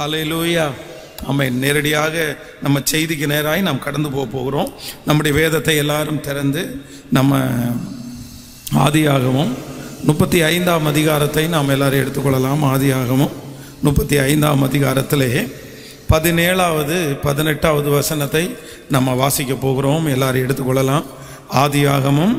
ஹல்லேலூயா. ஆமென். நேரடியாக நம்ம செய்திக்கு நேராய் நாம் கடந்து போகிறோம். நம்முடைய வேதத்தை எல்லாரும் திறந்து நம்ம ஆதியாகமம் 35ஆம் அதிகாரத்தை நாம் எல்லாரும் எடுத்துக்கொள்ளலாம். ஆதியாகமம் 35ஆம் அதிகாரத்திலே 17வது 18வது வசனத்தை நம்ம வாசிக்க போகிறோம். எல்லாரும் எடுத்துக்கொள்ளலாம். ஆதியாகமம்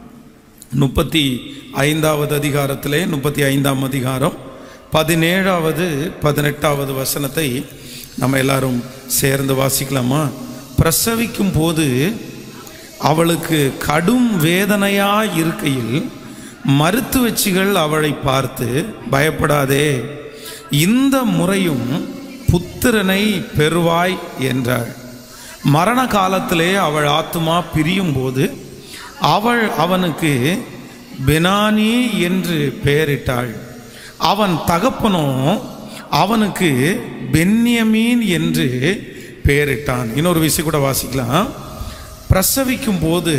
35வது அதிகாரத்திலே 35ஆம் அதிகாரம் 17வது 18வது வசனத்தை நம்ம எல்லாரும் சேர்ந்து வாசிக்கலாமா? பிரசவிக்கும் போது அவளுக்கு கடும் வேதனையாய் இருக்கையில் மருத்துவச்சிகள் அவளை பார்த்து, பயப்படாதே, இந்த முறையும் புத்திரனை பெறுவாய் என்றாள். மரண காலத்திலே அவள் ஆத்துமா பிரியும் போது அவள் அவனுக்கு பெனானி என்று பெயரிட்டாள். அவன் தகப்பனோ அவனுக்கு பென்யமீன் என்று பெயரிட்டான். இன்னொரு விஷயம் கூட வாசிக்கலாம். பிரசவிக்கும் போது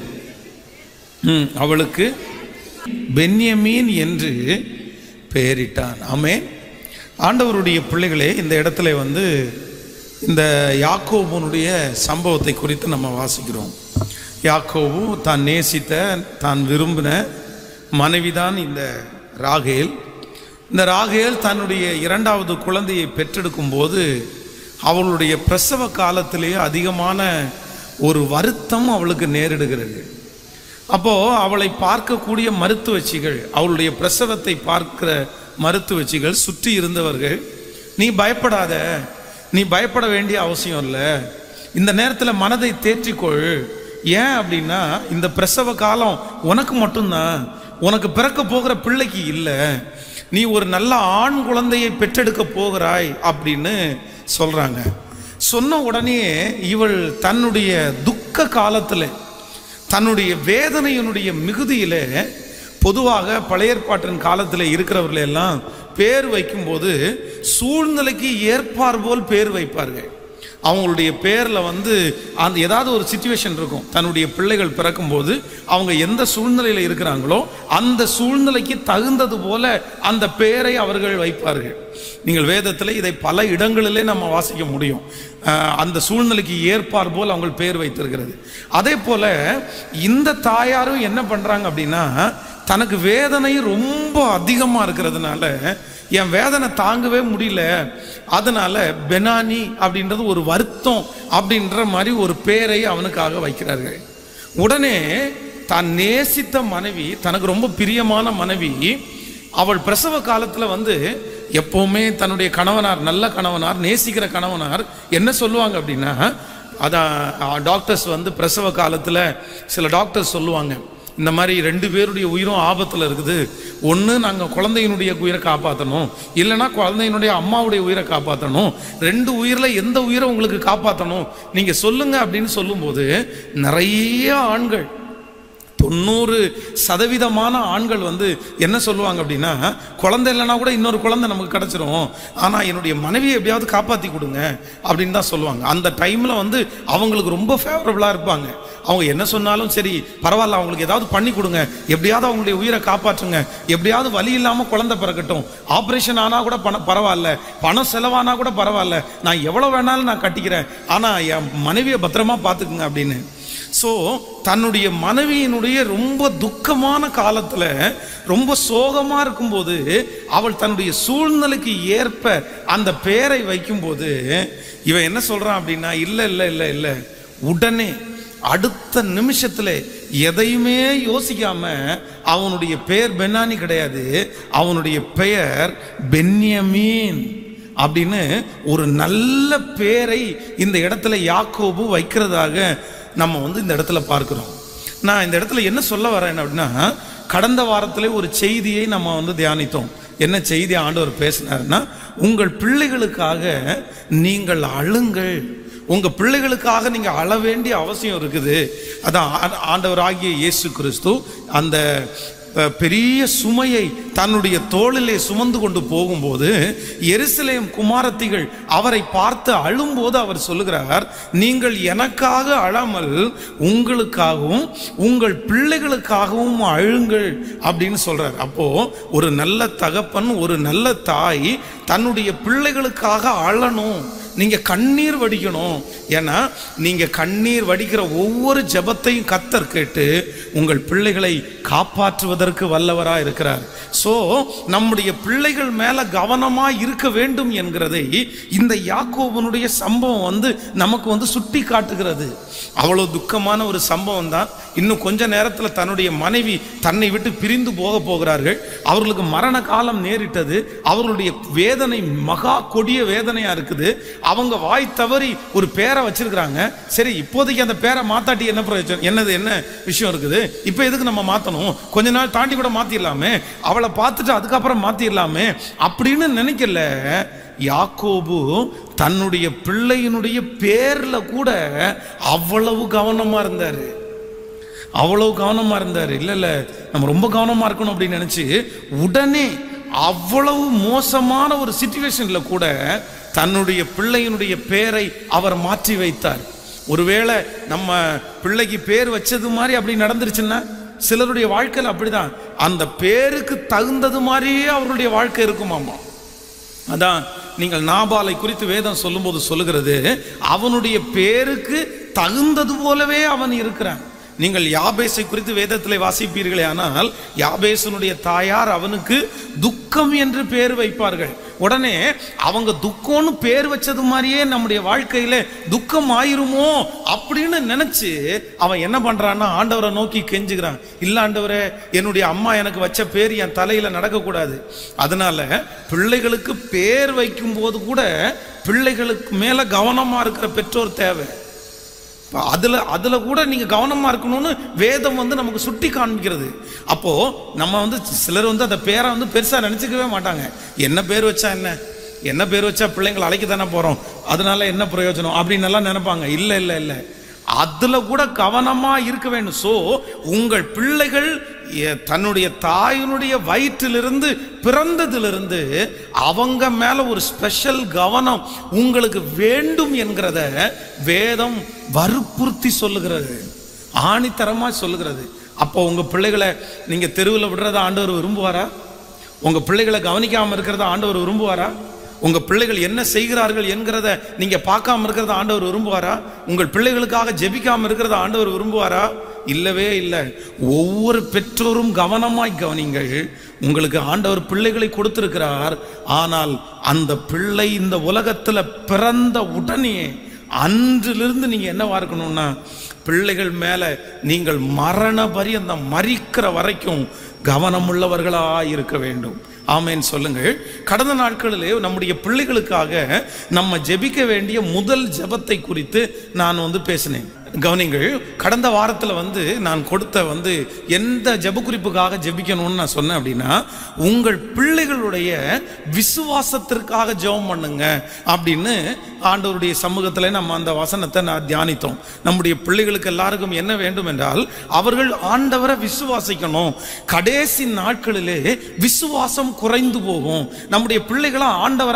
அவளுக்கு பென்யமீன் என்று பெயரிட்டான். ஆமென். ஆண்டவருடைய பிள்ளைகளே, இந்த இடத்துல இந்த யாக்கோபுனுடைய சம்பவத்தை குறித்து நம்ம வாசிக்கிறோம். யாக்கோபு தான் நேசித்த, தான் விரும்பின மனைவிதான் இந்த ராகேல். இந்த ராகேல் தன்னுடைய 2வது குழந்தையை பெற்றெடுக்கும் போது அவளுடைய பிரசவ காலத்திலேயே அதிகமான ஒரு வருத்தம் அவளுக்கு நேரிடுகிறது. அப்போது அவளை பார்க்கக்கூடிய மருத்துவச்சிகள், அவளுடைய பிரசவத்தை பார்க்கிற மருத்துவச்சிகள், சுற்றி இருந்தவர்கள், நீ பயப்படாத, நீ பயப்பட வேண்டிய அவசியம் இல்லை, இந்த நேரத்தில் மனதை தேற்றிக்கொள். ஏன் அப்படின்னா, இந்த பிரசவ காலம் உனக்கு மட்டும்தான், உனக்கு பிறக்க போகிற பிள்ளைக்கு இல்லை, நீ ஒரு நல்ல ஆண் குழந்தையை பெற்றெடுக்க போகிறாய் அப்படின்னு சொல்கிறாங்க. சொன்ன உடனே இவள் தன்னுடைய துக்க காலத்தில், தன்னுடைய வேதனையினுடைய மிகுதியில், பொதுவாக பழைய ஏற்பாட்டின் காலத்தில் இருக்கிறவர்களெல்லாம் பேர் வைக்கும்போது சூழ்நிலைக்கு ஏற்பார் போல் பேர் வைப்பார்கள். அவங்களுடைய பேரில் அந்த ஏதாவது ஒரு சிச்சுவேஷன் இருக்கும். தன்னுடைய பிள்ளைகள் பிறக்கும்போது அவங்க எந்த சூழ்நிலையில் இருக்கிறாங்களோ அந்த சூழ்நிலைக்கு தகுந்தது போல அந்த பெயரை அவர்கள் வைப்பார்கள். நீங்கள் வேதத்தில் இதை பல இடங்களிலே நம்ம வாசிக்க முடியும். அந்த சூழ்நிலைக்கு ஏற்பார் போல் அவங்க பெயர் வைத்திருக்கிறது. அதே போல இந்த தாயாரும் என்ன பண்ணுறாங்க அப்படின்னா, தனக்கு வேதனை ரொம்ப அதிகமாக இருக்கிறதுனால, என் வேதனை தாங்கவே முடியல, அதனால பெனானி அப்படின்றது ஒரு வருத்தம் அப்படின்ற மாதிரி ஒரு பேரை அவனுக்காக வைக்கிறார்கள். உடனே தான் நேசித்த மனைவி, தனக்கு ரொம்ப பிரியமான மனைவி, அவள் பிரசவ காலத்தில் எப்போவுமே தன்னுடைய கணவனார், நல்ல கணவனார், நேசிக்கிற கணவனார் என்ன சொல்லுவாங்க அப்படின்னா, அதான் டாக்டர்ஸ் பிரசவ காலத்தில் சில டாக்டர்ஸ் சொல்லுவாங்க, இந்த மாதிரி 2 பேருடைய உயிரும் ஆபத்தில் இருக்குது, ஒன்று நாங்கள் குழந்தையினுடைய உயிரை காப்பாற்றணும், இல்லைனா குழந்தையினுடைய அம்மாவுடைய உயிரை காப்பாற்றணும், 2 உயிரில் எந்த உயிரை உங்களுக்கு காப்பாற்றணும் நீங்கள் சொல்லுங்க அப்படின்னு சொல்லும்போது நிறைய ஆண்கள், 90% ஆண்கள் என்ன சொல்லுவாங்க அப்படின்னா, குழந்தை இல்லைனா கூட இன்னொரு குழந்தை நமக்கு கிடச்சிரும், ஆனால் என்னுடைய மனைவியை எப்படியாவது காப்பாற்றி கொடுங்க அப்படின்னு தான் சொல்லுவாங்க. அந்த டைமில் அவங்களுக்கு ரொம்ப ஃபேவரபுளாக இருப்பாங்க. அவங்க என்ன சொன்னாலும் சரி பரவாயில்ல, அவங்களுக்கு ஏதாவது பண்ணி கொடுங்க, எப்படியாவது அவங்களுடைய உயிரை காப்பாற்றுங்க, எப்படியாவது வலி இல்லாமல் குழந்தை பிறக்கட்டும், ஆப்ரேஷன் ஆனால் கூட பரவாயில்ல, பணம் செலவானா கூட பரவாயில்ல, நான் எவ்வளோ வேணாலும் நான் கட்டிக்கிறேன், ஆனால் என் மனைவியை பத்திரமா பார்த்துக்குங்க அப்படின்னு. ஸோ தன்னுடைய மனைவியினுடைய ரொம்ப துக்கமான காலத்தில், ரொம்ப சோகமாக இருக்கும்போது, அவள் தன்னுடைய சூழ்நிலைக்கு ஏற்ப அந்த பெயரை வைக்கும்போது இவன் என்ன சொல்கிறான் அப்படின்னா, இல்லை இல்லை இல்லை இல்லை, உடனே அடுத்த நிமிஷத்தில் எதையுமே யோசிக்காம அவனுடைய பெயர் பெனானி கிடையாது, அவனுடைய பெயர் பென்யமீன் அப்படின்னு ஒரு நல்ல பெயரை இந்த இடத்துல யாக்கோபு வைக்கிறதாக நம்ம இந்த இடத்துல பார்க்கிறோம். நான் இந்த இடத்துல என்ன சொல்ல வரேன் அப்படின்னா, கடந்த வாரத்திலே ஒரு செய்தியை நம்ம தியானித்தோம். என்ன செய்தி ஆண்டவர் பேசினாருன்னா, உங்கள் பிள்ளைகளுக்காக நீங்கள் அழுங்கள், உங்கள் பிள்ளைகளுக்காக நீங்கள் அழ வேண்டிய அவசியம் இருக்குது. அதான் ஆண்டவராகிய இயேசு கிறிஸ்து அந்த பெரிய சுமையை தன்னுடைய தோளிலே சுமந்து கொண்டு போகும்போது எருசலேம் குமாரத்திகள் அவரை பார்த்து அழும்போது அவர் சொல்லுகிறார், நீங்கள் எனக்காக அழாமல் உங்களுக்காகவும் உங்கள் பிள்ளைகளுக்காகவும் அழுங்கள் அப்படின்னு சொல்றார். அப்போ ஒரு நல்ல தகப்பன், ஒரு நல்ல தாய் தன்னுடைய பிள்ளைகளுக்காக அழணும், நீங்க கண்ணீர் வடிக்கணும். ஏன்னா நீங்க கண்ணீர் வடிக்கிற ஒவ்வொரு ஜெபத்தையும் கர்த்தர் கேட்டு உங்கள் பிள்ளைகளை காப்பாற்றுவதற்கு வல்லவராக இருக்கிறார். சோ நம்முடைய பிள்ளைகள் மேல கவனமா இருக்க வேண்டும் என்கிறதை இந்த யாக்கோபனுடைய சம்பவம் நமக்கு சுட்டி காட்டுகிறது. அவ்வளவு துக்கமான ஒரு சம்பவம் தான். இன்னும் கொஞ்ச நேரத்தில் தன்னுடைய மனைவி தன்னை விட்டு பிரிந்து போகிறார்கள். அவர்களுக்கு மரண காலம் நேரிட்டது. அவர்களுடைய வேதனை மகா கொடிய வேதனையா இருக்குது. அவங்க வாய் தவறி ஒரு பேரை வச்சிருக்கிறாங்க. சரி, இப்போதைக்கு அந்த பேரை மாத்தாட்டி என்ன பிரயோஜனம்? என்ன விஷயம் இருக்குது? இப்போ எதுக்கு நம்ம மாத்தணும்? கொஞ்ச நாள் தாண்டி கூட மாத்திரலாமே, அவளை பார்த்துட்டு அதுக்கப்புறம் மாத்திரலாமே அப்படின்னு நினைக்கல. யாக்கோபு தன்னுடைய பிள்ளையினுடைய பேர்ல கூட அவ்வளவு கவனமா இருந்தாரு. இல்ல நம்ம ரொம்ப கவனமா இருக்கணும் அப்படின்னு நினைச்சு உடனே அவ்வளவு மோசமான ஒரு சிச்சுவேஷன்ல கூட தன்னுடைய பிள்ளையினுடைய பேரை அவர் மாற்றி வைத்தார். ஒருவேளை நம்ம பிள்ளைக்கு பேர் வச்சது மாதிரி அப்படி நடந்துருச்சுன்னா, சிலருடைய வாழ்க்கையில் அப்படிதான், அந்த பேருக்கு தகுந்தது மாதிரியே அவருடைய வாழ்க்கை இருக்குமாமா. அதான் நீங்கள் நாபாலை குறித்து வேதம் சொல்லும்போது சொல்லுகிறது, அவனுடைய பேருக்கு தகுந்தது போலவே அவன் இருக்கிறான். நீங்கள் யாபேசை குறித்து வேதத்தில் வாசிப்பீர்களே ஆனால், யாபேசனுடைய தாயார் அவனுக்கு துக்கம் என்று பேர் வைப்பார்கள். உடனே அவங்க துக்கம்னு பேர் வச்சது மாதிரியே நம்முடைய வாழ்க்கையில துக்கம் ஆயிருமோ அப்படின்னு நினைச்சு அவன் என்ன பண்றான்னா ஆண்டவரை நோக்கி கெஞ்சுகிறான். இல்ல ஆண்டவரே, என்னுடைய அம்மா எனக்கு வச்ச பேர் என் தலையில நடக்கக்கூடாது. அதனால பிள்ளைகளுக்கு பேர் வைக்கும் போது கூட பிள்ளைகளுக்கு மேல கவனமா இருக்கிற பெற்றோர் தேவை. அதுல கூட நீங்க கவனமா இருக்கணும்னு வேதம் நமக்கு சுட்டி காண்பிக்கிறது. அப்போ நம்ம சிலர் அந்த பேரை பெருசா நினைச்சுக்கவே மாட்டாங்க. என்ன பேர் வச்சா என்ன பேர் வச்சா பிள்ளைங்களை அழைக்க தானே போறோம், அதனால என்ன பிரயோஜனம் அப்படின்னு எல்லாம் நினைப்பாங்க. இல்ல இல்ல இல்ல, அதுல கூட கவனமா இருக்க வேண்டும். சோ உங்கள் பிள்ளைகள் தன்னுடைய தாயினுடைய வயிற்றிலிருந்து பிறந்ததிலிருந்து அவங்க மேல ஒரு ஸ்பெஷல் கவனம் உங்களுக்கு வேண்டும் என்கிறத வேதம் வற்புறுத்தி சொல்லுகிறது, ஆணித்தரமா சொல்லுகிறது. அப்போ உங்க பிள்ளைகளை நீங்க தெருவில் விடுறத ஆண்டவர் விரும்புவாரா? உங்க பிள்ளைகளை கவனிக்காம இருக்கிறத ஆண்டவர் விரும்புவாரா? உங்க பிள்ளைகள் என்ன செய்கிறார்கள் என்கிறத நீங்க பார்க்காம இருக்கிறத ஆண்டவர் விரும்புவாரா? உங்கள் பிள்ளைகளுக்காக ஜெபிக்காம இருக்கிறத ஆண்டவர் விரும்புவாரா? இல்லவே இல்லை. ஒவ்வொரு பெற்றோரும் கவனமாய் கவனிங்கள். உங்களுக்கு ஆண்டவர் பிள்ளைகளை கொடுத்திருக்கிறார். ஆனால் அந்த பிள்ளை இந்த உலகத்துல பிறந்த உடனே அன்றிலிருந்து நீங்க என்னவா இருக்கணும்னா, பிள்ளைகள் மேல நீங்கள் மரண பரியந்தம் மரிக்கிற வரைக்கும் கவனமுள்ளவர்களா இருக்க வேண்டும். ஆமேன் சொல்லுங்கள். கடந்த நாட்களிலே நம்முடைய பிள்ளைகளுக்காக நம்ம ஜெபிக்க வேண்டிய முதல் ஜெபத்தை குறித்து நான் பேசினேன். கவனிங்கள். கடந்த வாரத்தில் நான் கொடுத்த எந்த ஜெப குறிப்புக்காக ஜெபிக்கணும்னு நான் சொன்னேன் அப்படின்னா, உங்கள் பிள்ளைகளுடைய விசுவாசத்திற்காக ஜெபம் பண்ணுங்க அப்படின்னு ஆண்டவருடைய சமூகத்தில் நம்ம அந்த வசனத்தை நான் தியானித்தோம். நம்முடைய பிள்ளைகளுக்கு எல்லாருக்கும் என்ன வேண்டும் என்றால், அவர்கள் ஆண்டவரை விசுவாசிக்கணும். கடைசி நாட்களிலே விசுவாசம் குறைந்து போகும். நம்முடைய பிள்ளைகளை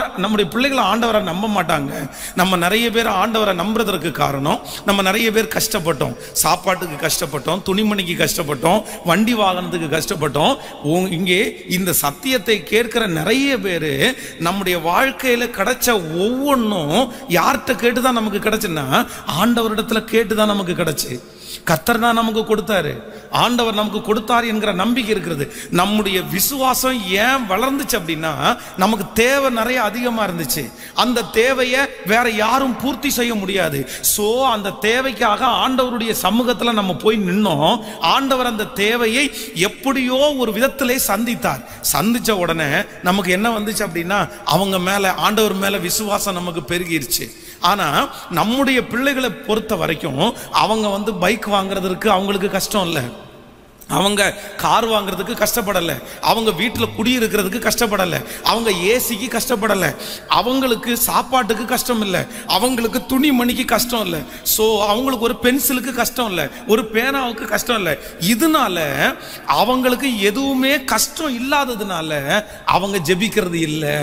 ஆண்டவரை நம்ப மாட்டாங்க. நம்ம நிறைய பேர் ஆண்டவரை நம்புறதற்கு காரணம், நம்ம நிறைய பேர் கஷ்டப்பட்டோம். சாப்பாட்டுக்கு கஷ்டப்பட்டோம், துணிமணிக்கு கஷ்டப்பட்டோம், வண்டி வாகனத்துக்கு கஷ்டப்பட்டோம். இங்கே இந்த சத்தியத்தை கேட்கிற நிறைய பேரு நம்முடைய வாழ்க்கையில கிடைச்ச ஒவ்வொன்றும் யார்கிட்ட கேட்டுதான் நமக்கு கிடைச்சுன்னா, ஆண்டவரிடத்துல கேட்டுதான் நமக்கு கிடைச்சு. கர்த்தர் தான் நமக்கு கொடுத்தாரு, ஆண்டவர் நமக்கு கொடுத்தார் என்கிற நம்பிக்கை இருக்கிறது. நம்முடைய விசுவாசம் ஏன் வளர்ந்துச்சு அப்படின்னா, நமக்கு தேவை நிறைய அதிகமா இருந்துச்சு. அந்த தேவையை வேற யாரும் பூர்த்தி செய்ய முடியாது. சோ அந்த தேவைக்காக ஆண்டவருடைய சமூகத்துல நம்ம போய் நின்னோம். ஆண்டவர் அந்த தேவையை எப்படியோ ஒரு விதத்திலே சந்தித்தார். சந்திச்ச உடனே நமக்கு என்ன வந்துச்சு அப்படின்னா, அவங்க மேல ஆண்டவர் மேல விசுவாசம் நமக்கு பெருகிருச்சு. ஆனா நம்முடைய பிள்ளைகளை பொறுத்த வரைக்கும் அவங்க பைக் வாங்குறதுக்கு அவங்களுக்கு கஷ்டம் இல்லை, அவங்க கார் வாங்குறதுக்கு கஷ்டப்படலை, அவங்க வீட்டில் குடியிருக்கிறதுக்கு கஷ்டப்படலை, அவங்க ஏசிக்கு கஷ்டப்படலை, அவங்களுக்கு சாப்பாட்டுக்கு கஷ்டம் இல்லை, அவங்களுக்கு துணிமணிக்கு கஷ்டம் இல்லை, ஸோ அவங்களுக்கு ஒரு பென்சிலுக்கு கஷ்டம் இல்லை, ஒரு பேனாவுக்கு கஷ்டம் இல்லை. இதனால அவங்களுக்கு எதுவுமே கஷ்டம் இல்லாததுனால அவங்க ஜெபிக்கிறது இல்லை.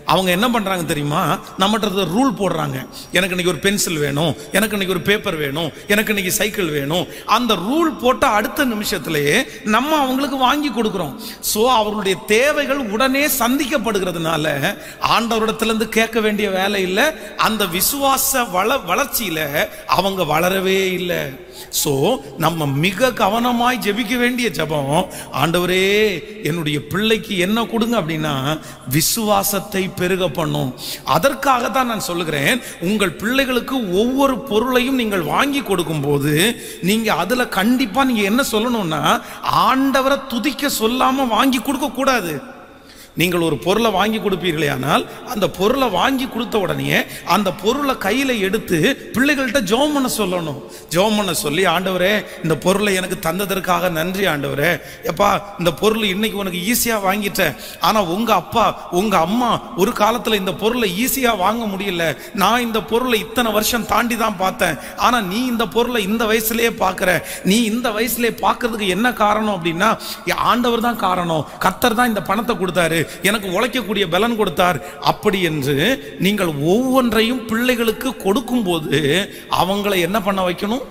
அவங்க என்ன பண்றாங்க தெரியுமா, நம்மகிட்ட ரூல் போடுறாங்க. எனக்கு இன்னைக்கு ஒரு பென்சில் வேணும், எனக்கு இன்னைக்கு ஒரு பேப்பர் வேணும், எனக்கு இன்னைக்கு சைக்கிள் வேணும். அந்த ரூல் போட்ட அடுத்த நிமிஷத்திலேயே நம்ம அவங்களுக்கு வாங்கி கொடுக்கிறோம். சோ அவர்களுடைய தேவைகள் உடனே சந்திக்கப்படுகிறதுனால ஆண்டவரிடத்திலிருந்து கேட்க வேண்டிய வேலை இல்லை. அந்த விசுவாச வளர்ச்சியில அவங்க வளரவே இல்லை. சோ நம்ம மிக கவனமாய் ஜெபிக்க வேண்டிய ஜெபம், ஆண்டவரே என்னுடைய பிள்ளைக்கு என்ன கொடுங்க அப்படின்னா விசுவாசத்தை பெருக பண்ணும். அதற்காக தான் நான் சொல்லுகிறேன், உங்கள் பிள்ளைகளுக்கு ஒவ்வொரு பொருளையும் நீங்கள் வாங்கி கொடுக்கும் போது நீங்க அதுல கண்டிப்பா நீங்க என்ன சொல்லணும்னா, ஆண்டவரை துதிக்க சொல்லாம வாங்கி கொடுக்க கூடாது. நீங்கள் ஒரு பொருளை வாங்கி கொடுப்பீர்களே, ஆனால் அந்த பொருளை வாங்கி கொடுத்த உடனே அந்த பொருளை கையில் எடுத்து பிள்ளைகள்கிட்ட ஜெபம் பண்ண சொல்லணும். ஜெபம் பண்ண சொல்லி, ஆண்டவரே இந்த பொருளை எனக்கு தந்ததற்காக நன்றி ஆண்டவரே. எப்பா இந்த பொருள் இன்னைக்கு உனக்கு ஈஸியாக வாங்கிட்டேன், ஆனால் உங்கள் அப்பா உங்கள் அம்மா ஒரு காலத்தில் இந்த பொருளை ஈஸியாக வாங்க முடியல. நான் இந்த பொருளை இத்தனை வருஷம் தாண்டி தான் பார்த்தேன், ஆனால் நீ இந்த பொருளை இந்த வயசுலேயே பார்க்குற. நீ இந்த வயசுலேயே பார்க்கறதுக்கு என்ன காரணம் அப்படின்னா ஆண்டவர் தான் காரணம். கர்த்தர் தான் இந்த பணத்தை கொடுத்தாரு, எனக்கு உழைக்கக்கூடிய பலன் கொடுத்தார். அப்படி என்று நீங்கள் ஒவ்வொன்றையும் பிள்ளைகளுக்கு கொடுக்கும் போது அவங்களை என்ன பண்ண வைக்கணும்?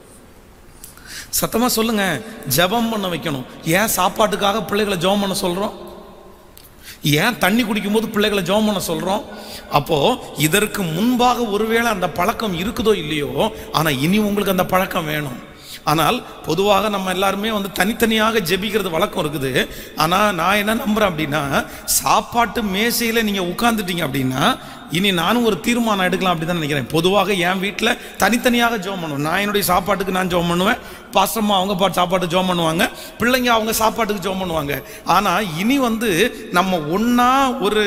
சத்தமா சொல்லுங்க, ஜெபம் பண்ண வைக்கணும். ஏன் சாப்பாட்டுக்காக பிள்ளைகளை ஜெபம் பண்ண சொல்றோம்? ஏன் தண்ணி குடிக்கும் போது பிள்ளைகளை ஜெபம் பண்ண சொல்றோம்? அப்போ இதற்கு முன்பாக ஒருவேளை அந்த பழக்கம் இருக்குதோ இல்லையோ, ஆனா இனி உங்களுக்கு அந்த பழக்கம் வேணும். ஆனால் பொதுவாக நம்ம எல்லாருமே தனித்தனியாக ஜெபிக்கிறது வழக்கம் இருக்குது. ஆனால் நான் என்ன நம்புறேன் அப்படின்னா, சாப்பாட்டு மேசையில் நீங்கள் உட்கார்ந்துட்டீங்க அப்படின்னா இனி நானும் ஒரு தீர்மானம் எடுக்கலாம் அப்படி தான் நினைக்கிறேன். பொதுவாக என் வீட்டில் தனித்தனியாக ஜெபம் பண்ணுவேன். நான் என்னுடைய சாப்பாட்டுக்கு நான் ஜெபம் பண்ணுவேன், பாஸ்டர்மா அவங்க சாப்பாட்டு ஜெபம் பண்ணுவாங்க, பிள்ளைங்க அவங்க சாப்பாட்டுக்கு ஜெபம் பண்ணுவாங்க. ஆனால் இனி நம்ம ஒன்றா ஒரு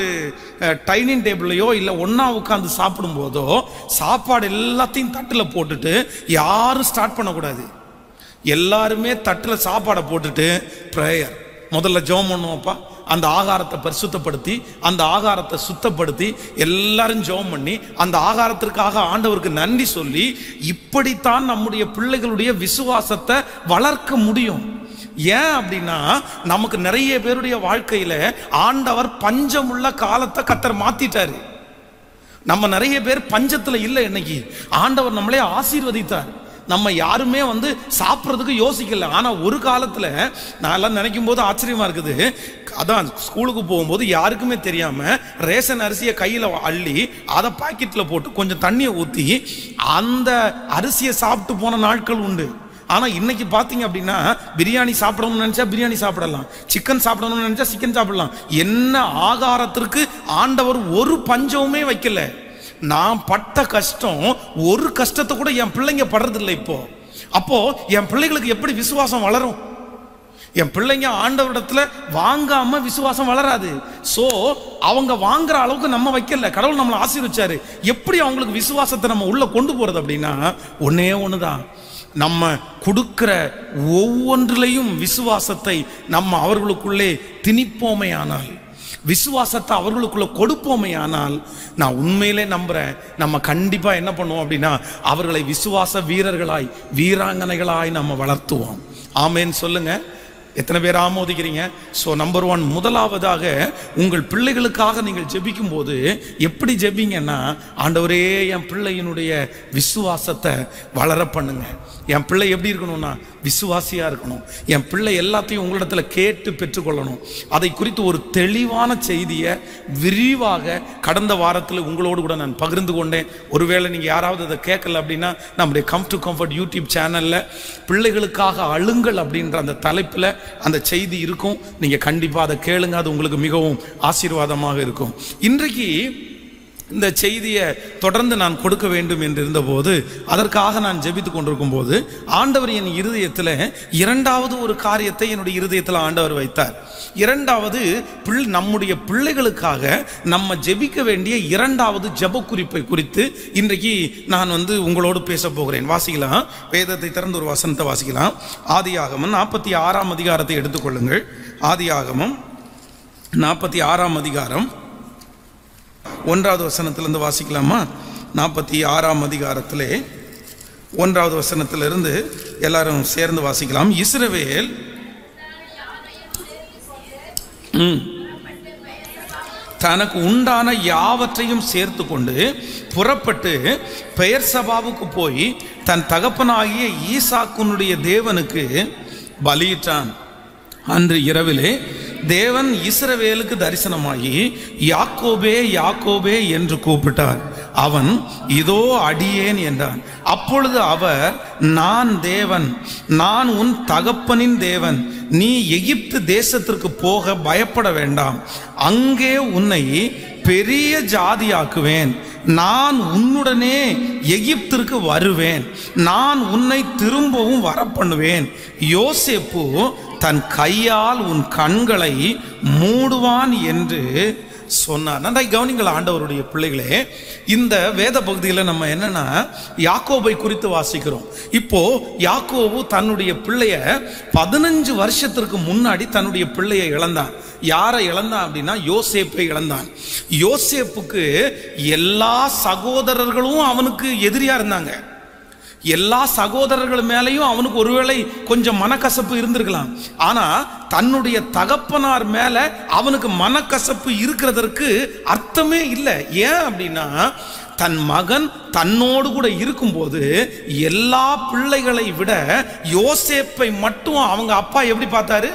டைனிங் டேபிளையோ இல்லை ஒன்றா உட்காந்து சாப்பிடும்போதோ சாப்பாடு எல்லாத்தையும் தட்டில் போட்டுட்டு யாரும் ஸ்டார்ட் பண்ணக்கூடாது. எல்லாருமே தட்டில் சாப்பாடை போட்டுட்டு ப்ரேயர் முதல்ல ஜெபம் பண்ணுவோம்ப்பா. அந்த ஆகாரத்தை பரிசுத்தப்படுத்தி அந்த ஆகாரத்தை சுத்தப்படுத்தி எல்லாரும் ஜெபம் பண்ணி அந்த ஆகாரத்திற்காக ஆண்டவருக்கு நன்றி சொல்லி, இப்படித்தான் நம்முடைய பிள்ளைகளுடைய விசுவாசத்தை வளர்க்க முடியும். ஏன் அப்படின்னா நமக்கு நிறைய பேருடைய வாழ்க்கையில ஆண்டவர் பஞ்சமுள்ள காலத்தை கர்த்தர் மாத்திட்டாரு. நம்ம நிறைய பேர் பஞ்சத்துல இல்லை. இன்னைக்கு ஆண்டவர் நம்மளே ஆசீர்வதித்தார். நம்ம யாருமே சாப்பிட்றதுக்கு யோசிக்கல. ஆனால் ஒரு காலத்தில் நான் எல்லாம் நினைக்கும் போது ஆச்சரியமா இருக்குது. அதான் ஸ்கூலுக்கு போகும்போது யாருக்குமே தெரியாமல் ரேஷன் அரிசியை கையில் அள்ளி அதை பாக்கெட்டில் போட்டு கொஞ்சம் தண்ணியை ஊற்றி அந்த அரிசியை சாப்பிட்டு போன நாட்கள் உண்டு. ஆனால் இன்னைக்கு பார்த்தீங்க அப்படின்னா பிரியாணி சாப்பிடணும்னு நினச்சா பிரியாணி சாப்பிடலாம், சிக்கன் சாப்பிடணும்னு நினச்சா சிக்கன் சாப்பிடலாம். என்ன ஆகாரத்திற்கு ஆண்டவர் ஒரு பஞ்சமுமே வைக்கல. நான் பட்ட கஷ்டம் ஒரு கஷ்டத்தை கூட என் பிள்ளைங்க படுறதில்லை இப்போ. அப்போ என் பிள்ளைகளுக்கு எப்படி விசுவாசம் வளரும்? என் பிள்ளைங்க ஆண்டவரிடத்துல வாங்காம விசுவாசம் வளராது. சோ அவங்க வாங்குற அளவுக்கு நம்ம வைக்கல. கடவுள் நம்மளை ஆசீர்வச்சாரு. எப்படி அவங்களுக்கு விசுவாசத்தை நம்ம உள்ள கொண்டு போறது அப்படின்னா ஒன்னே ஒண்ணுதான், நம்ம கொடுக்கிற ஒவ்வொன்றிலையும் விசுவாசத்தை நம்ம அவர்களுக்குள்ளே திணிப்போமையானால், விசுவாசத்தை அவர்களுக்குள்ள கொடுப்போமே ஆனால், நான் உண்மையிலே நம்புறேன் நம்ம கண்டிப்பா என்ன பண்ணுவோம் அப்படின்னா அவர்களை விசுவாச வீரர்களாய் வீராங்கனைகளாய் நம்ம வளர்த்துவோம். ஆமேன் சொல்லுங்க. எத்தனை பேர் ஆமோதிக்கிறீங்க? ஸோ நம்பர் 1, முதலாவதாக உங்கள் பிள்ளைகளுக்காக நீங்கள் ஜெபிக்கும் போது எப்படி ஜெபிங்கன்னா, ஆண்டவரே என் பிள்ளையினுடைய விசுவாசத்தை வளர பண்ணுங்க. என் பிள்ளை எப்படி இருக்கணும்னா விசுவாசியா இருக்கணும். என் பிள்ளை எல்லாத்தையும் உங்களிடத்துல கேட்டு பெற்றுக்கொள்ளணும். அதை குறித்து ஒரு தெளிவான செய்தியை விரிவாக கடந்த வாரத்தில் உங்களோடு கூட நான் பகிர்ந்து கொண்டேன். ஒருவேளை நீங்க யாராவது அதை கேட்கல அப்படின்னா நம்முடைய கம் டு கம்ஃபர்ட் யூடியூப் சேனல்ல பிள்ளைகளுக்காக அழுங்கள் அப்படின்ற அந்த தலைப்பில் அந்த செய்தி இருக்கும். நீங்க கண்டிப்பா அதை கேளுங்க. அது உங்களுக்கு மிகவும் ஆசீர்வாதமாக இருக்கும். இன்றைக்கு இந்த செய்தியை தொடர்ந்து நான் கொடுக்க வேண்டும் என்று இருந்தபோது, அதற்காக நான் ஜெபித்து கொண்டிருக்கும் போது ஆண்டவர் என் இருதயத்தில் இரண்டாவது ஒரு காரியத்தை என்னுடைய இருதயத்தில் ஆண்டவர் வைத்தார். இரண்டாவது, நம்முடைய பிள்ளைகளுக்காக நம்ம ஜெபிக்க வேண்டிய இரண்டாவது ஜெப குறிப்பை குறித்து இன்றைக்கு நான் உங்களோடு பேச போகிறேன். வாசிக்கலாம், வேதத்தை திறந்து ஒரு வசனத்தை வாசிக்கலாம். ஆதியாகமம் 46ஆம் அதிகாரத்தை எடுத்துக்கொள்ளுங்கள். ஆதியாகமம் 46ஆம் அதிகாரம் 1வது வசனத்திலிருந்து வாசிக்கலாமா? 46ஆம் அதிகாரத்திலே 1வது வசனத்திலிருந்து எல்லாரும் சேர்ந்து வாசிக்கலாம். இஸ்ரவேல் தனக்கு உண்டான யாவற்றையும் சேர்த்து கொண்டு புறப்பட்டு பெயர்சபாவுக்கு போய் தன் தகப்பனாகிய ஈசாக்குனுடைய தேவனுக்கு பலியிட்டான். அன்று இரவிலே தேவன் இஸ்ரவேலுக்கு தரிசனமாகி யாக்கோபே யாக்கோபே என்று கூப்பிட்டார். அவன் இதோ அடியேன் என்றான். அப்பொழுது அவர், நான் தேவன், நான் உன் தகப்பனின் தேவன், நீ எகிப்து தேசத்திற்கு போக பயப்பட வேண்டாம், அங்கே உன்னை பெரிய ஜாதியாக்குவேன், நான் உன்னுடனே எகிப்திற்கு வருவேன், நான் உன்னை திரும்பவும் வரப்பண்ணுவேன், யோசேப்பு தன் கையால் உன் கண்களை மூடுவான் என்று சொன்னார். நன்றாய் கவனிங்கள் ஆண்டவருடைய பிள்ளைகளே, இந்த வேத பகுதியில் நம்ம என்னன்னா யாக்கோபை குறித்து வாசிக்கிறோம். இப்போ யாக்கோபு தன்னுடைய பிள்ளைய 15 வருஷத்திற்கு முன்னாடி தன்னுடைய பிள்ளையை இழந்தான். யாரை இழந்தான் அப்படின்னா யோசேப்பை இழந்தான். யோசேப்புக்கு எல்லா சகோதரர்களும் அவனுக்கு எதிரியா இருந்தாங்க. எல்லா சகோதரர்கள் மேலையும் அவனுக்கு ஒருவேளை கொஞ்சம் மனக்கசப்பு இருந்திருக்கலாம். ஆனா தன்னுடைய தகப்பனார் மேல அவனுக்கு மனக்கசப்பு இருக்கிறதற்கு அர்த்தமே இல்லை. ஏன் அப்படின்னா தன் மகன் தன்னோடு கூட இருக்கும்போது எல்லா பிள்ளைகளை விட யோசேப்பை மட்டும் அவங்க அப்பா எப்படி பார்த்தாரு?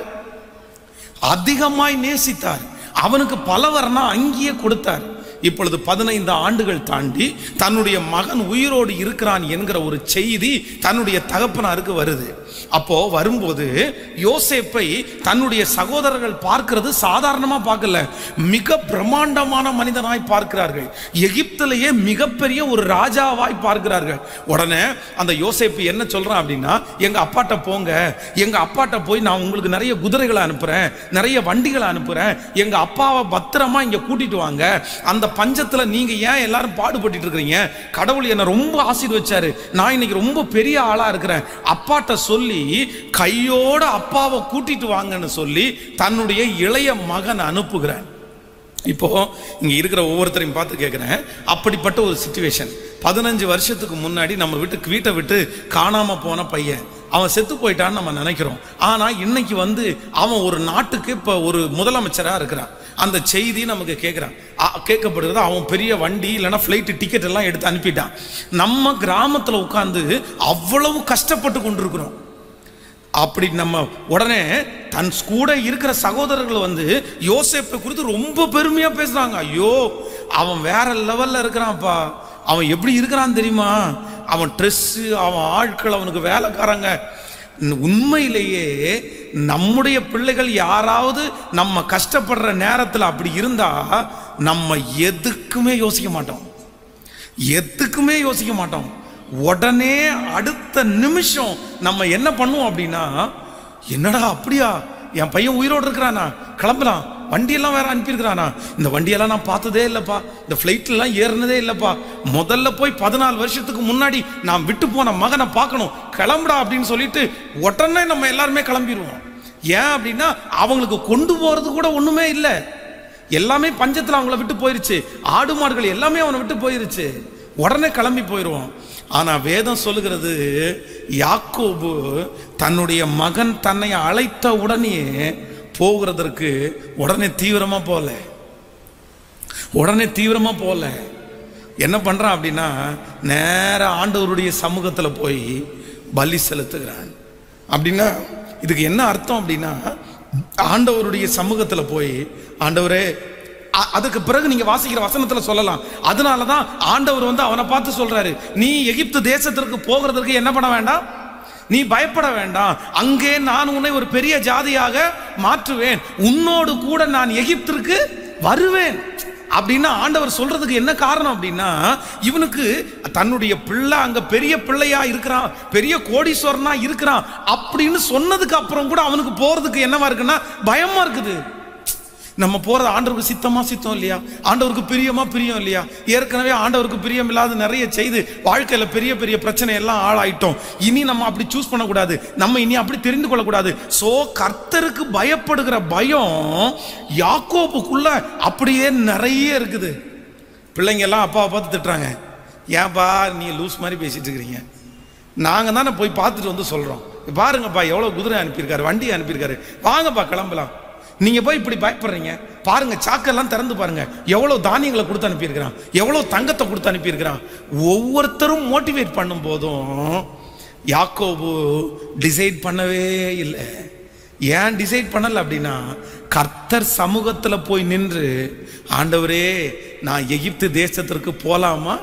அதிகமாய் நேசித்தார். அவனுக்கு பலவர்னா அங்கேயே கொடுத்தார். இப்பொழுது 15 ஆண்டுகள் தாண்டி தன்னுடைய மகன் உயிரோடு இருக்கிறான் என்கிற ஒரு செய்தி தன்னுடைய தகப்பனாருக்கு வருது. அப்போ வரும்போது யோசேப்பை தன்னுடைய சகோதரர்கள் பார்க்கிறது சாதாரணமா பார்க்கல, மிக பிரம்மாண்டமான மனிதனாய் பார்க்கிறார்கள். எகிப்திலேயே மிகப்பெரிய ஒரு ராஜாவாய் பார்க்கிறார்கள். உடனே அந்த யோசேப்பு என்ன சொல்றான் அப்படின்னா, எங்க அப்பாட்ட போங்க, எங்க அப்பாட்ட போய் நான் உங்களுக்கு நிறைய குதிரைகளை அனுப்புறேன், நிறைய வண்டிகளை அனுப்புறேன், எங்க அப்பாவை பத்திரமா இங்க கூட்டிட்டு வாங்க, அந்த பஞ்சத்துல நீங்க ஏன் எல்லாரும் பாடுபட்டு இருக்கிறீங்க, கடவுள் என்ன ரொம்ப ஆசீர்வதிச்சாரு, நான் இன்னைக்கு ரொம்ப பெரிய ஆளா இருக்கிறேன், அப்பாட்ட சொல்லி கையோட அப்பாவை கூட்டிட்டு வாங்கன்னு சொல்லி தன்னுடைய இளைய மகன் அனுப்புகிறான். இப்போ இங்க இருக்கிற ஒவ்வொருத்தரையும் பார்த்து கேட்கிறேன், அப்படிப்பட்ட ஒரு சிச்சுவேஷன் 15 வருஷத்துக்கு முன்னாடி நம்ம வீட்டை விட்டு காணாம போன பையன், அவன் செத்து போயிட்டான்னு நம்ம நினைக்கிறோம். ஆனா இன்னைக்கு அவன் ஒரு நாட்டுக்கு இப்ப ஒரு முதலமைச்சரா இருக்கிறான். அந்த செய்தி நமக்கு கேட்கப்படுகிறது. அவன் பெரிய வண்டி இல்லைன்னா ஃப்ளைட் டிக்கெட் எல்லாம் எடுத்து அனுப்பிட்டான். நம்ம கிராமத்துல உட்கார்ந்து அவ்வளவு கஷ்டப்பட்டு கொண்டிருக்கிறோம். அப்படி நம்ம உடனே தன் கூட இருக்கிற சகோதரர்கள் யோசேப்பை குறித்து ரொம்ப பெருமையா பேசுறாங்க. ஐயோ அவன் வேற லெவல்ல இருக்கிறான்ப்பா, அவன் எப்படி இருக்கிறான் தெரியுமா, அவன் ட்ரெஸ், அவன் ஆட்கள், அவனுக்கு வேலைக்காரங்க. உண்மையிலேயே நம்முடைய பிள்ளைகள் யாராவது நம்ம கஷ்டப்படுற நேரத்தில் அப்படி இருந்தா நம்ம எதுக்குமே யோசிக்க மாட்டோம். உடனே அடுத்த நிமிஷம் நம்ம என்ன பண்ணுவோம் அப்படின்னா, என்னடா அப்படியா, என் பையன் உயிரோடு இருக்கிறானா, கிளம்பலாம், வண்டியெல்லாம் வேற அனுப்பியிருக்கிறானா, இந்த வண்டியெல்லாம் நான் பார்த்ததே இல்லைப்பா, இந்த ஃப்ளைட்லாம் ஏறினதே இல்லைப்பா, முதல்ல போய் 14 வருஷத்துக்கு முன்னாடி நான் விட்டு போன மகனை பார்க்கணும், கிளம்புடா அப்படின்னு சொல்லிட்டு உடனே நம்ம எல்லாருமே கிளம்பிடுவோம். ஏன் அப்படின்னா அவங்களுக்கு கொண்டு போறது கூட ஒண்ணுமே இல்லை, எல்லாமே பஞ்சத்தில் அவங்கள விட்டு போயிருச்சு, ஆடு மாடுகள் எல்லாமே அவனை விட்டு போயிருச்சு, உடனே கிளம்பி போயிடுவோம். ஆனா வேதம் சொல்லுகிறது, யாக்கோபு தன்னுடைய மகன் தன்னை அழைத்த உடனே போகிறதற்கு உடனே தீவிரமா போல என்ன பண்றான் அப்படின்னா, நேர ஆண்டவருடைய சமூகத்துல போய் பலி செலுத்துகிறான். அப்படின்னா இதுக்கு என்ன அர்த்தம் அப்படின்னா, ஆண்டவருடைய சமூகத்துல போய், ஆண்டவரே, அதுக்கு பிறகு நீங்க வாசிக்கிற வசனத்துல சொல்லலாம், அதனாலதான் ஆண்டவர் அவனை பார்த்து சொல்றாரு, நீ எகிப்து தேசத்திற்கு போகிறதற்கு என்ன பண்ண வேண்டாம், நீ பயப்பட வேண்டாம், அங்கே நான் உன்னை ஒரு பெரிய ஜாதியாக மாற்றுவேன், உன்னோடு கூட நான் எகிப்திற்கு வருவேன் அப்படின்னா ஆண்டவர் சொல்றதுக்கு என்ன காரணம் அப்படின்னா, இவனுக்கு தன்னுடைய பிள்ளை அங்க பெரிய பிள்ளையா இருக்கிறான், பெரிய கோடீஸ்வரனா இருக்கிறான் அப்படின்னு சொன்னதுக்கு அப்புறம் கூட அவனுக்கு போறதுக்கு என்னவா இருக்குன்னா பயமா இருக்குது. நம்ம போறது ஆண்டவருக்கு சித்தம் இல்லையா, ஆண்டவருக்கு பிரியம் இல்லையா, ஏற்கனவே ஆண்டவருக்கு பிரியம் இல்லாத நிறைய செய்து வாழ்க்கையில பெரிய பெரிய பிரச்சனை எல்லாம் ஆளாயிட்டோம். இனி நம்ம அப்படி சூஸ் பண்ணக்கூடாது, நம்ம இனி அப்படி தெரிந்து கொள்ளக்கூடாது. சோ கர்த்தருக்கு பயப்படுகிற பயம் யாக்கோபுக்குள்ள அப்படியே நிறைய இருக்குது. பிள்ளைங்க எல்லாம் அப்பாவை பார்த்து திட்டுறாங்க, ஏன்பா நீ லூஸ் மாதிரி பேசிட்டு இருக்கிறீங்க, நாங்க தானே போய் பார்த்துட்டு சொல்றோம், பாருங்கப்பா எவ்வளவு குதிரை அனுப்பியிருக்காரு, வண்டி அனுப்பியிருக்காரு, வாங்கப்பா கிளம்பலாம். நீங்க போய் இப்படி பயப்படுறீங்க பாருங்க, சாக்கெல்லாம் திறந்து பாருங்க, எவ்வளவு தானியங்களை கொடுத்து அனுப்பியிருக்கிறான், எவ்வளவு தங்கத்தை கொடுத்து அனுப்பியிருக்கிறான். ஒவ்வொருத்தரும் மோட்டிவேட் பண்ணும் போதும் யாக்கோபு டிசைட் பண்ணவே இல்லை. ஏன் டிசைட் பண்ணல அப்படின்னா, கர்த்தர் சமூகத்துல போய் நின்று, ஆண்டவரே நான் எகிப்து தேசத்திற்கு போலாமா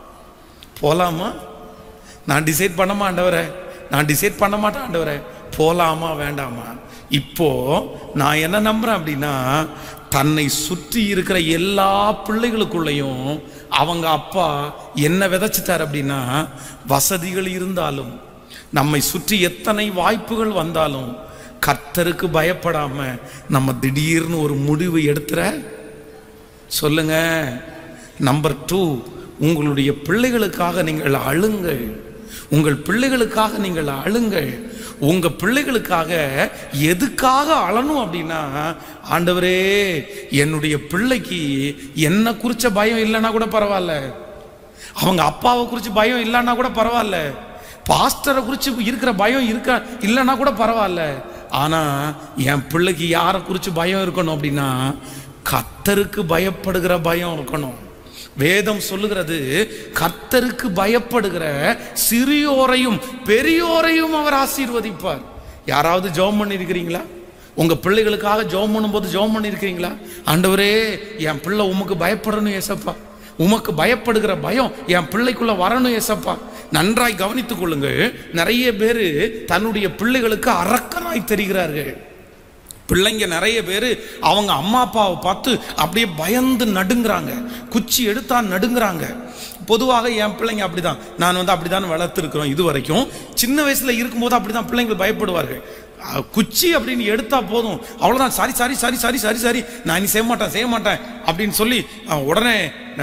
நான் டிசைட் பண்ணமா ஆண்டவரே, நான் டிசைட் பண்ண மாட்டேன் ஆண்டவரே, போலாமா வேண்டாமா. இப்போ நான் என்ன நம்புறேன் அப்படின்னா, தன்னை சுற்றி இருக்கிற எல்லா பிள்ளைகளுக்குள்ளையும் அவங்க அப்பா என்ன விதைச்சிட்டார் அப்படின்னா, வசதிகள் இருந்தாலும் நம்மை சுற்றி எத்தனை வாய்ப்புகள் வந்தாலும் கர்த்தருக்கு பயப்படாம நம்ம திடீர்னு ஒரு முடிவு எடுத்துற சொல்லுங்க. நம்பர் 2, உங்களுடைய பிள்ளைகளுக்காக நீங்கள் அழுங்கள். உங்கள் பிள்ளைகளுக்காக நீங்கள் அழுங்கள். உங்க பிள்ளைகளுக்காக எதுக்காக அழணும் அப்படின்னா, ஆண்டவரே என்னுடைய பிள்ளைக்கு என்ன குறிச்ச பயம் இல்லைன்னா கூட பரவாயில்ல, அவங்க அப்பாவை குறிச்சு பயம் இல்லைன்னா கூட பரவாயில்ல, பாஸ்டரை குறிச்சு இருக்கிற பயம் இல்லைன்னா கூட பரவாயில்ல, ஆனா என் பிள்ளைக்கு யாரை குறிச்சு பயம் இருக்கணும் அப்படின்னா, கர்த்தருக்கு பயப்படுகிற பயம் இருக்கணும். வேதம் சொல்லுகிறது, கர்த்தருக்கு பயப்படுகிற சிறியோரையும் பெரியோரையும் அவர் ஆசீர்வதிப்பார். யாராவது ஜெபம் பண்ணி இருக்கிறீங்களா? உங்க பிள்ளைகளுக்காக ஜெபம் பண்ணும்போது ஜெபம் பண்ணி இருக்கிறீங்களா? ஆண்டவரே என் பிள்ளை உமக்கு பயப்படணும் ஏசப்பா, உமக்கு பயப்படுகிற பயம் என் பிள்ளைக்குள்ள வரணும் ஏசப்பா. நன்றாய் கவனித்துக் கொள்ளுங்கள். நிறைய பேரு தன்னுடைய பிள்ளைகளுக்கு அரக்கனாய் தெரிகிறார்கள். பிள்ளைங்க நிறைய பேர் அவங்க அம்மா அப்பாவை பார்த்து அப்படியே பயந்து நடுங்குறாங்க, குச்சி எடுத்தா நடுங்குறாங்க. பொதுவாக என் பிள்ளைங்க அப்படிதான், நான் அப்படிதான் வளர்த்துருக்கிறோம். இது வரைக்கும் சின்ன வயசுல இருக்கும்போது அப்படிதான் பிள்ளைங்க பயப்படுவார்கள். குச்சி அப்படின்னு எடுத்தா போதும், அவ்வளோதான், sorry sorry sorry sorry sorry sorry நான் இனி செய்ய மாட்டேன் அப்படின்னு சொல்லி உடனே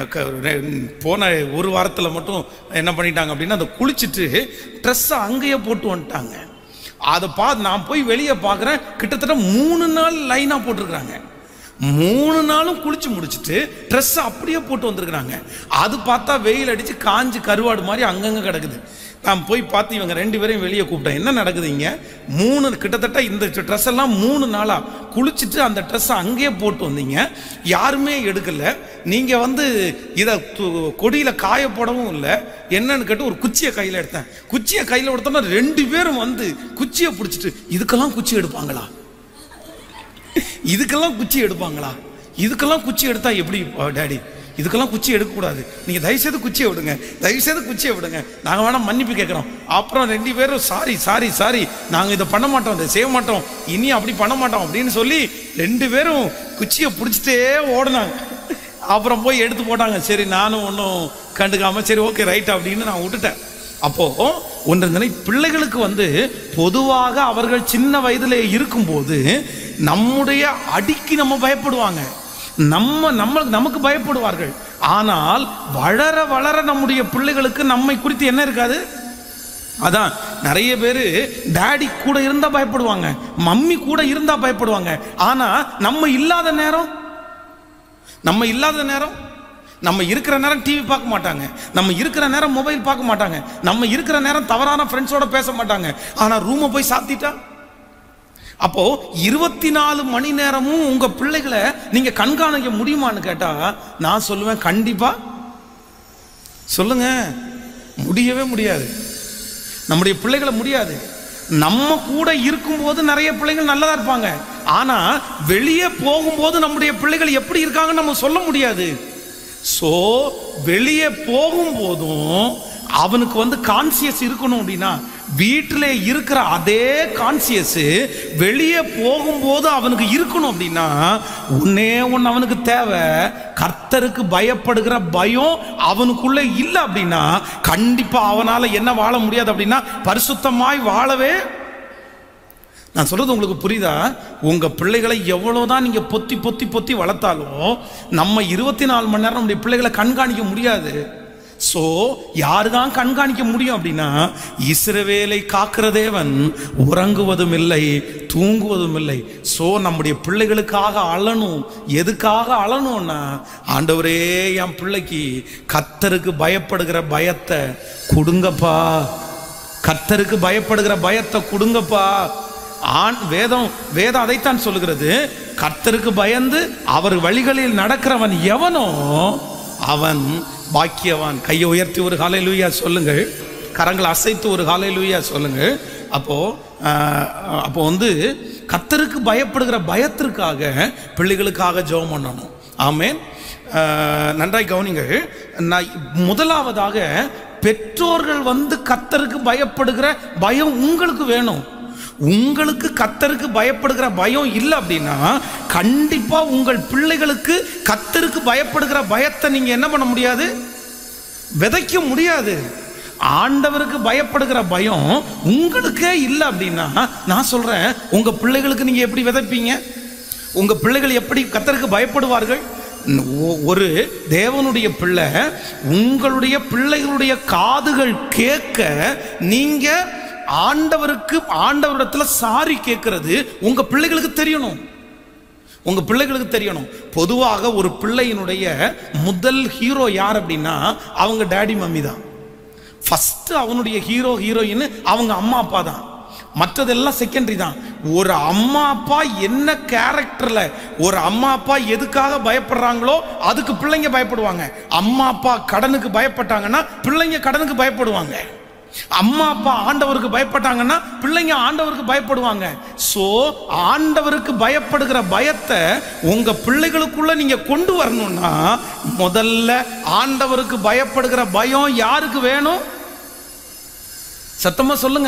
போன ஒரு வாரத்தில் மட்டும் என்ன பண்ணிட்டாங்க அப்படின்னா, அதை குளிச்சுட்டு ட்ரெஸ்ஸை அங்கேயே போட்டு வந்துட்டாங்க. அதை நான் போய் வெளியே பார்க்குறேன், கிட்டத்தட்ட 3 நாள் லைனாக போட்டிருக்கிறாங்க. 3 நாளும் குளிச்சு முடிச்சுட்டு ட்ரெஸ் அப்படியே போட்டு வந்திருக்கிறாங்க. அது பார்த்தா வெயில் அடிச்சு காஞ்சி கருவாடு மாதிரி அங்கங்கே கிடக்குது. நான் போய் பார்த்து இவங்க 2 பேரையும் வெளியே கூப்பிட்டேன். என்ன நடக்குது இங்கே? கிட்டத்தட்ட இந்த ட்ரெஸ் எல்லாம் 3 நாளாக குளிச்சுட்டு அந்த ட்ரெஸ்ஸை அங்கேயே போட்டு வந்தீங்க, யாருமே எடுக்கலை. நீங்கள் இதை கொடியில் காய போடவும் இல்லை. என்னன்னு கேட்டு ஒரு குச்சியை கையில் எடுத்தேன். குச்சியை கையில் எடுத்தோம்னா 2 பேரும் குச்சியை பிடிச்சிட்டு, இதுக்கெல்லாம் குச்சி எடுப்பாங்களா, இதுக்கெல்லாம் குச்சி எடுப்பாங்களா, இதுக்கெல்லாம் குச்சி எடுத்தா எப்படி டேடி, இதுக்கெல்லாம் குச்சி எடுக்கக்கூடாது, நீங்கள் தயவுசெய்து குச்சியை விடுங்க, தயவுசெய்து குச்சியை விடுங்க, நாங்கள் வேணால் மன்னிப்பு கேட்குறோம். அப்புறம் 2 பேரும் சாரி சாரி சாரி நாங்கள் இதை பண்ண மாட்டோம், இதை செய்ய மாட்டோம், இனி அப்படி பண்ண மாட்டோம் அப்படின்னு சொல்லி 2 பேரும் குச்சியை பிடிச்சிட்டே ஓடினாங்க. அப்புறம் போய் எடுத்து போட்டாங்க. சரி, நானும் ஒன்றும் கண்டுக்காமல் சரி ஓகே ரைட் அப்படின்னு நான் விட்டுட்டேன். அப்போ ஒன்று, பிள்ளைகளுக்கு பொதுவாக அவர்கள் சின்ன வயதிலே இருக்கும்போது நம்முடைய அடிக்கு நம்ம பயப்படுவாங்க, நமக்கு பயப்படுவார்கள். ஆனால் வளர வளர நம்முடைய பிள்ளைகளுக்கு நம்மை குறித்து என்ன இருக்காது. அதான் நிறைய பேரு டாடி கூட இருந்தா பயப்படுவாங்க, மம்மி கூட இருந்தா பயப்படுவாங்க. ஆனா நம்ம இல்லாத நேரம் நம்ம இருக்கிற நேரம் டிவி பார்க்க மாட்டாங்க, நம்ம இருக்கிற நேரம் மொபைல் பார்க்க மாட்டாங்க, நம்ம இருக்கிற நேரம் தவறான ஃப்ரெண்ட்ஸோட பேச மாட்டாங்க. ஆனா ரூமை போய் சாத்திட்டா, அப்போ 24 மணி நேரமும் உங்க பிள்ளைகளை நீங்க கண்காணிக்க முடியுமான்னு கேட்டா நான் சொல்லுவேன், கண்டிப்பா சொல்லுங்க, முடியவே முடியாது. நம்முடைய பிள்ளைகளை முடியாது. நம்ம கூட இருக்கும்போது நிறைய பிள்ளைகள் நல்லதா இருப்பாங்க, ஆனா வெளியே போகும்போது நம்முடைய பிள்ளைகள் எப்படி இருக்காங்கன்னு நம்ம சொல்ல முடியாது. சோ வெளியே போகும்போதும் அவனுக்கு கான்சியஸ் இருக்கணும் அப்படின்னா, வீட்டில் இருக்கிற அதே கான்சியஸ் வெளியே போகும்போது அவனுக்கு இருக்கணும் அப்படின்னா, ஒன்று அவனுக்கு தேவை, கர்த்தருக்கு பயப்படுகிற பயம் அவனுக்குள்ள இல்லை அப்படின்னா கண்டிப்பா அவனால என்ன வாழ முடியாது அப்படின்னா பரிசுத்தமாய் வாழவே. நான் சொல்றது உங்களுக்கு புரியுதா? உங்க பிள்ளைகளை எவ்வளவுதான் நீங்க பொத்தி பொத்தி பொத்தி வளர்த்தாலும் நம்ம 24 மணி நேரம் நம்முடைய பிள்ளைகளை கண்காணிக்க முடியாது. சோ யாருதான் கண்காணிக்க முடியும் அப்படின்னா, இஸ்ரவேலை காக்கிற தேவன் உறங்குவதும் இல்லை தூங்குவதும் இல்லை. சோ நம்முடைய பிள்ளைகளுக்காக அழணும். எதுக்காக அழணும்னா, ஆண்டவரே என் பிள்ளைக்கு கர்த்தருக்கு பயப்படுகிற பயத்தை கொடுங்கப்பா, கர்த்தருக்கு பயப்படுகிற பயத்தை கொடுங்கப்பா. வேதம் அதைத்தான் சொல்லுகிறது. கர்த்தருக்கு பயந்து அவர் வழிகளில் நடக்கிறவன் எவனோ அவன் பாக்கியவான். கையை உயர்த்தி ஒரு ஹல்லேலூயா சொல்லுங்கள். கரங்களை அசைத்து ஒரு ஹல்லேலூயா சொல்லுங்கள். அப்போ வந்து கர்த்தருக்கு பயப்படுகிற பயத்திற்காக பிள்ளைகளுக்காக ஜெபம் பண்ணணும். ஆமென். நன்றாய் கவனிங்கள். முதலாவதாக பெற்றோர்கள் வந்து கர்த்தருக்கு பயப்படுகிற பயம் உங்களுக்கு வேணும். உங்களுக்கு கர்த்தருக்கு பயப்படுகிற பயம் இல்லை அப்படின்னா கண்டிப்பா உங்கள் பிள்ளைகளுக்கு கர்த்தருக்கு பயப்படுகிற பயத்தை நீங்க என்ன பண்ண முடியாது, விதைக்க முடியாது. ஆண்டவருக்கு பயப்படுகிற பயம் உங்களுக்கே இல்லை அப்படின்னா நான் சொல்றேன், உங்க பிள்ளைகளுக்கு நீங்க எப்படி விதைப்பீங்க? உங்க பிள்ளைகள் எப்படி கர்த்தருக்கு பயப்படுவார்கள்? ஒரு தேவனுடைய பிள்ளை உங்களுடைய பிள்ளைகளுடைய காதுகள் கேட்க நீங்க ஆண்டவரிடத்துல சாரி கேட்கிறது உங்க பிள்ளைகளுக்கு தெரியணும். உங்க பிள்ளைகளுக்கு தெரியணும். பொதுவாக ஒரு பிள்ளையினுடைய முதல் ஹீரோ யார் அப்படின்னா அவங்க டாடி மம்மி தான். ஃபர்ஸ்ட் அவனுடைய ஹீரோயின் அவங்க அம்மா அப்பா தான். மற்றதெல்லாம் செகண்டரி தான். ஒரு அம்மா அப்பா என்ன கேரக்டர்ல, ஒரு அம்மா அப்பா எதுக்காக பயப்படுறாங்களோ அதுக்கு பிள்ளைங்க பயப்படுவாங்க. அம்மா அப்பா கடனுக்கு பயப்பட்டாங்கன்னா பிள்ளைங்க கடனுக்கு பயப்படுவாங்க. அம்மா அப்பா ஆண்டவருக்கு பயப்பட்டாங்கன்னா பிள்ளைங்க ஆண்டவருக்கு பயப்படுவாங்க. சோ ஆண்டவருக்கு பயப்படுகிற பயத்தை உங்க பிள்ளைகளுக்குள்ள நீங்க கொண்டு வரணும்னா முதல்ல ஆண்டவருக்கு பயப்படுகிற பயம் யாருக்கு வேணும்? சத்தமா சொல்லுங்க.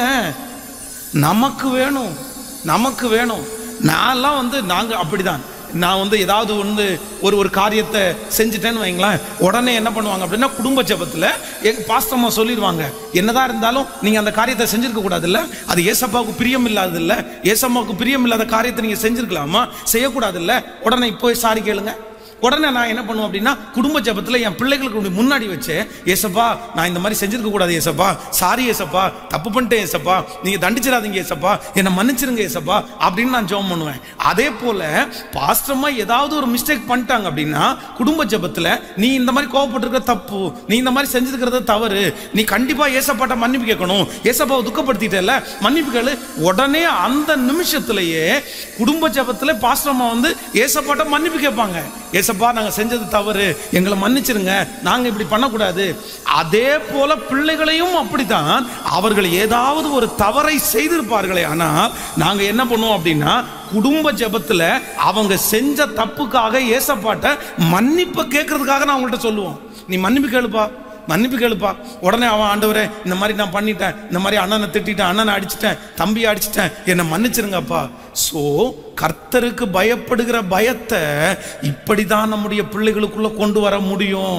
நமக்கு வேணும், நமக்கு வேணும். நான்லாம் வந்து நாங்க அப்படிதான். நான் வந்து ஏதாவது ஒரு காரியத்தை செஞ்சுட்டேன்னு வைங்களேன், உடனே என்ன பண்ணுவாங்க அப்படின்னா குடும்ப ஜெபத்தில் எங்க பாஸ்டர்மா சொல்லிடுவாங்க, என்னதான் இருந்தாலும் நீங்க அந்த காரியத்தை செஞ்சிருக்க கூடாது இல்ல, அது ஏசப்பாவுக்கு பிரியம் இல்லாதது இல்ல, ஏசம்மாவுக்கு பிரியம் இல்லாத காரியத்தை நீங்க செஞ்சிருக்கலாமா, செய்யக்கூடாது இல்ல, உடனே இப்போ சாரி கேளுங்க. உடனே நான் என்ன பண்ணுவேன் அப்படின்னா குடும்ப ஜெபத்தில் என் பிள்ளைகளுக்கு முன்னாடி வச்சு, ஏசப்பா நான் இந்த மாதிரி செஞ்சிருக்க கூடாது ஏசப்பா, சாரி ஏசப்பா, தப்பு பண்ணிட்டேன் ஏசப்பா, நீங்க தண்டிச்சிடாதீங்க ஏசப்பா, என்னை மன்னிச்சிருங்க ஏசப்பா அப்படின்னு நான் ஜெபம் பண்ணுவேன். அதே போல பாஸ்டர்மா ஏதாவது ஒரு மிஸ்டேக் பண்ணிட்டாங்க அப்படின்னா குடும்ப ஜெபத்தில் நீ இந்த மாதிரி கோவப்பட்டிருக்க தப்பு, நீ இந்த மாதிரி செஞ்சிருக்கிறது தவறு, நீ கண்டிப்பா ஏசப்பாட்ட மன்னிப்பு கேட்கணும், ஏசப்பாவை துக்கப்படுத்திட்டல மன்னிப்பு கேளு. உடனே அந்த நிமிஷத்திலேயே குடும்ப ஜெபத்தில் பாஸ்டர்மா வந்து ஏசப்பாட்ட மன்னிப்பு கேட்பாங்க. ஏசப்பா நாங்க செஞ்சது தவறு, எங்களை மன்னிச்சிருங்க, நாங்க இப்படி பண்ணக்கூடாது. அதே போல பிள்ளைகளையும் அப்படித்தான், அவர்கள் ஏதாவது ஒரு தவறை செய்திருப்பார்களே, ஆனால் நாங்க என்ன பண்ணுவோம் அப்படின்னா குடும்ப ஜெபத்துல அவங்க செஞ்ச தப்புக்காக ஏசப்பாட்ட மன்னிப்பு கேட்கறதுக்காக நான் அவங்கள்ட்ட சொல்லுவோம், நீ மன்னிப்பு கேளுப்பா, மன்னிப்பு கேளுப்பா. உடனே அவன் ஆண்டவரே இந்த மாதிரி நான் பண்ணிட்டேன், இந்த மாதிரி அண்ணனை திட்டேன், அண்ணனை அடிச்சிட்டேன், தம்பியை அடிச்சிட்டேன், என்னை மன்னிச்சிருங்கப்பா. சோ கர்த்தருக்கு பயப்படுகிற பயத்தை இப்படிதான் நம்முடைய பிள்ளைகளுக்குள்ள கொண்டு வர முடியும்.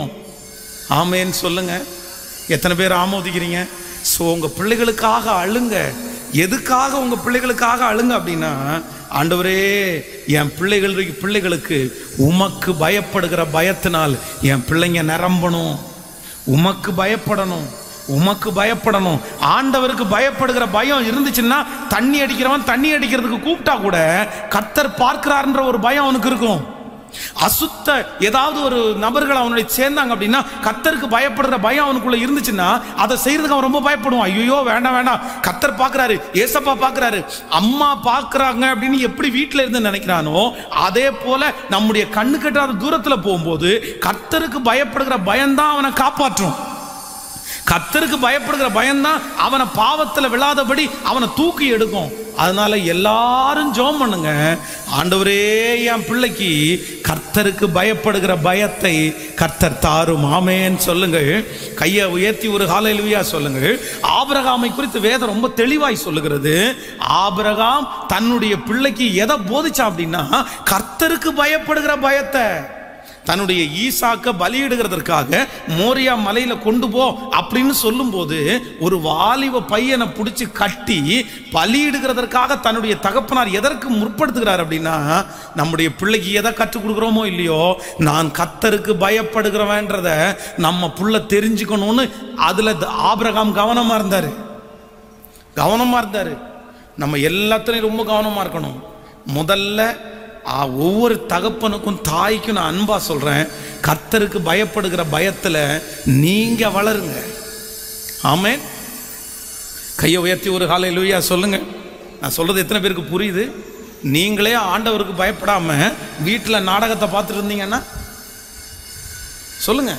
ஆமேன்னு சொல்லுங்க. எத்தனை பேர் ஆமோதிக்கிறீங்க? சோ உங்க பிள்ளைகளுக்காக அழுங்க. எதுக்காக உங்க பிள்ளைகளுக்காக அழுங்க அப்படின்னா, ஆண்டவரே என் பிள்ளைகளுக்கு உமக்கு பயப்படுகிற பயத்தினால் என் பிள்ளைங்க நிரம்பணும், உமக்கு பயப்படணும், உமக்கு பயப்படணும். ஆண்டவருக்கு பயப்படுகிற பயம் இருந்துச்சுன்னா தண்ணி அடிக்கிறவன் தண்ணி அடிக்கிறதுக்கு கூப்பிட்டா கூட கர்த்தர் பார்க்கிறார்ன்ற ஒரு பயம் அவனுக்கு இருக்கும். அசுத்த ஏதாவது ஒரு நபர்கள் அவனுடைய சேர்ந்தாங்க அப்படின்னா கர்த்தருக்கு பயப்படுற பயம் அவனுக்குள்ள இருந்துச்சுன்னா அதை செய்யறதுக்கு அவன் ரொம்ப பயப்படுவான். ஐயோ வேண்டாம் வேண்டாம், கர்த்தர் பார்க்கிறாரு, ஏசப்பா பார்க்கிறாரு, அம்மா பார்க்கிறாங்க அப்படின்னு எப்படி வீட்டில் இருந்து நினைக்கிறானோ அதே போல நம்முடைய கண்ணு கட்டாத தூரத்தில் போகும்போது கர்த்தருக்கு பயப்படுகிற பயம்தான் அவனை காப்பாற்றும். கர்த்தருக்கு பயப்படுகிற பயம்தான் அவனை பாவத்தில் விழாதபடி அவனை தூக்கி எடுக்கும். அதனால எல்லாரும் ஜெபம் பண்ணுங்க, ஆண்டவரே என் பிள்ளைக்கு கர்த்தருக்கு பயப்படுகிற பயத்தை கர்த்தர் தாரும். ஆமென் சொல்லுங்கள். கையை உயர்த்தி ஒரு ஹல்லேலூயா சொல்லுங்கள். ஆபிரகாமை குறித்து வேதம் ரொம்ப தெளிவாய் சொல்லுகிறது. ஆபிரகாம் தன்னுடைய பிள்ளைக்கு எதை போதிச்சா அப்படின்னா கர்த்தருக்கு பயப்படுகிற பயத்தை. தன்னுடைய ஈசாக்க பலியிடுகிறதற்காக மோரியா மலையில கொண்டு போ அப்படின்னு சொல்லும் போது ஒரு வாலிப பையனை பிடிச்சி கட்டி பலியிடுகிறதற்காக தன்னுடைய தகப்பனார் எதற்கு முற்படுத்துகிறார் அப்படின்னா, நம்முடைய பிள்ளைக்கு எதை கற்றுக் கொடுக்குறோமோ இல்லையோ நான் கர்த்தருக்கு பயப்படுகிறவன்றத நம்ம புள்ள தெரிஞ்சுக்கணும்னு அதுல ஆபிரகாம் கவனமா இருந்தாரு. நம்ம எல்லாத்துலயும் ரொம்ப கவனமா இருக்கணும். முதல்ல ஒவ்வொரு தகப்பனுக்கும் தாய்க்கும் நான் அன்பா சொல்றேன், கர்த்தருக்கு பயப்படுகிற பயத்துல நீங்க வளருங்க. ஆமென். கையை உயர்த்தி ஒரு ஹல்லேலூயா சொல்லுங்க. நான் சொல்றது எத்தனை பேருக்கு புரியுது? நீங்களே ஆண்டவருக்கு பயப்படாம வீட்டில் நாடகத்தை பார்த்துட்டு இருந்தீங்கன்னா சொல்லுங்க.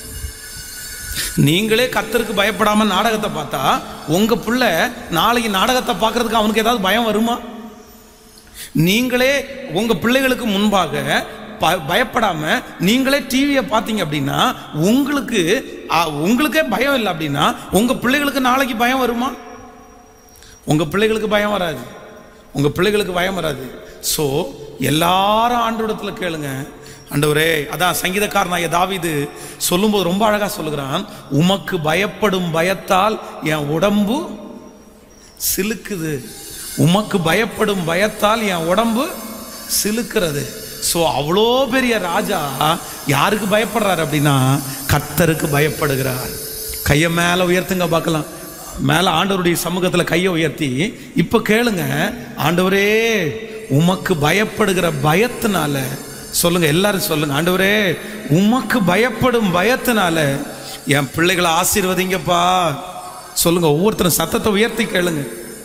நீங்களே கர்த்தருக்கு பயப்படாம நாடகத்தை பார்த்தா உங்க பிள்ளை நாளைக்கு நாடகத்தை பார்க்கறதுக்கு அவனுக்கு ஏதாவது பயம் வருமா? நீங்களே உங்க பிள்ளைகளுக்கு முன்பாக பயப்படாம நீங்களே டிவியை பார்த்தீங்க அப்படின்னா உங்களுக்கே பயம் இல்லை அப்படின்னா உங்க பிள்ளைகளுக்கு நாளைக்கு பயம் வருமா? உங்க பிள்ளைகளுக்கு பயம் வராது. உங்க பிள்ளைகளுக்கு பயம் வராது. ஸோ எல்லாரும் ஆண்டவரிடத்துல கேளுங்க. ஆண்டவரே, அதான் சங்கீதக்காரனாகிய தாவீது சொல்லும்போது ரொம்ப அழகா சொல்லுகிறான், உமக்கு பயப்படும் பயத்தால் என் உடம்பு சிலுக்குது. உமக்கு பயப்படும் பயத்தால் என் உடம்பு சிலுக்கிறது. ஸோ அவ்வளோ பெரிய ராஜா யாருக்கு பயப்படுறார் அப்படின்னா கர்த்தருக்கு பயப்படுகிறார். கையை மேலே உயர்த்துங்க பார்க்கலாம். மேலே ஆண்டவருடைய சமூகத்தில் கையை உயர்த்தி இப்போ கேளுங்க, ஆண்டவரே உமக்கு பயப்படுகிற பயத்தினால, சொல்லுங்க எல்லாரும் சொல்லுங்க, ஆண்டவரே உமக்கு பயப்படும் பயத்தினால என் பிள்ளைகளை ஆசீர்வதிங்கப்பா. சொல்லுங்க, ஒவ்வொருத்தரும் சத்தத்தை உயர்த்தி கேளுங்க.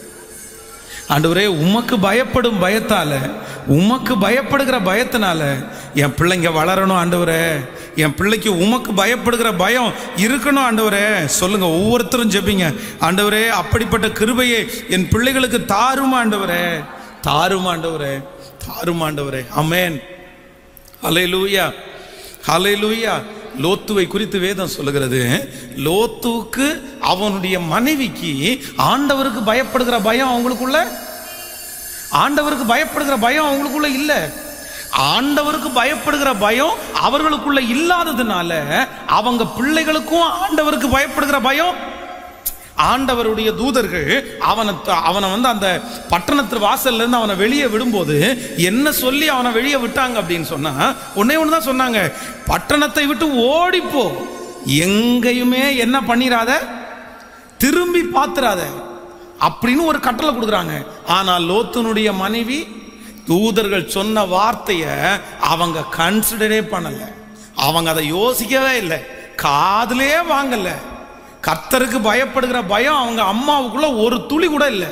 ஆண்டவரே உமக்கு பயப்படும் பயத்தால, உமக்கு பயப்படுகிற பயத்தினால என் பிள்ளைங்க வளரணும் ஆண்டவரே. என் பிள்ளைக்கு உமக்கு பயப்படுகிற பயம் இருக்கணும் ஆண்டவரே. சொல்லுங்க, ஒவ்வொருத்தரும் ஜெபிங்க. ஆண்டவரே அப்படிப்பட்ட கிருபையை என் பிள்ளைகளுக்கு தாரும் ஆண்டவரே, தாரும் ஆண்டவரே, தாரும் ஆண்டவரே. ஆமென். ஹல்லேலூயா, ஹல்லேலூயா. லோத்துவை குறித்து வேதம் சொல்லுகிறது, லோத்துவுக்கு அவனுடைய மனைவிக்கு ஆண்டவருக்கு பயப்படுகிற பயம் அவங்களுக்குள்ள, ஆண்டவருக்கு பயப்படுகிற பயம் அவங்களுக்குள்ள இல்ல. ஆண்டவருக்கு பயப்படுகிற பயம் அவர்களுக்குள்ள இல்லாததுனால அவங்க பிள்ளைகளுக்கும் ஆண்டவருக்கு பயப்படுகிற பயம். ஆண்டவருடைய தூதர்கள் அவனை வந்து அந்த பட்டணத்து வாசல்ல இருந்து அவனை வெளியே விடும்போது என்ன சொல்லி அவனை வெளியே விட்டாங்க அப்படின்னு சொன்னா ஒன்னே ஒண்ணுதான் சொன்னாங்க, பட்டணத்தை விட்டு ஓடிப்போ, எங்கேயுமே என்ன பண்ணிராத, திரும்பி பார்த்துறாத அப்படின்னு ஒரு கட்டளை கொடுக்குறாங்க. ஆனால் லோத்துனுடைய மனைவி தூதர்கள் சொன்ன வார்த்தைய அவங்க கன்சிடரே பண்ணல, அவங்க அதை யோசிக்கவே இல்லை, காதுலே வாங்கல. கர்த்தருக்கு பயப்படுகிற பயம் அவங்க அம்மாவுக்குள்ள ஒரு துளி கூட இல்லை.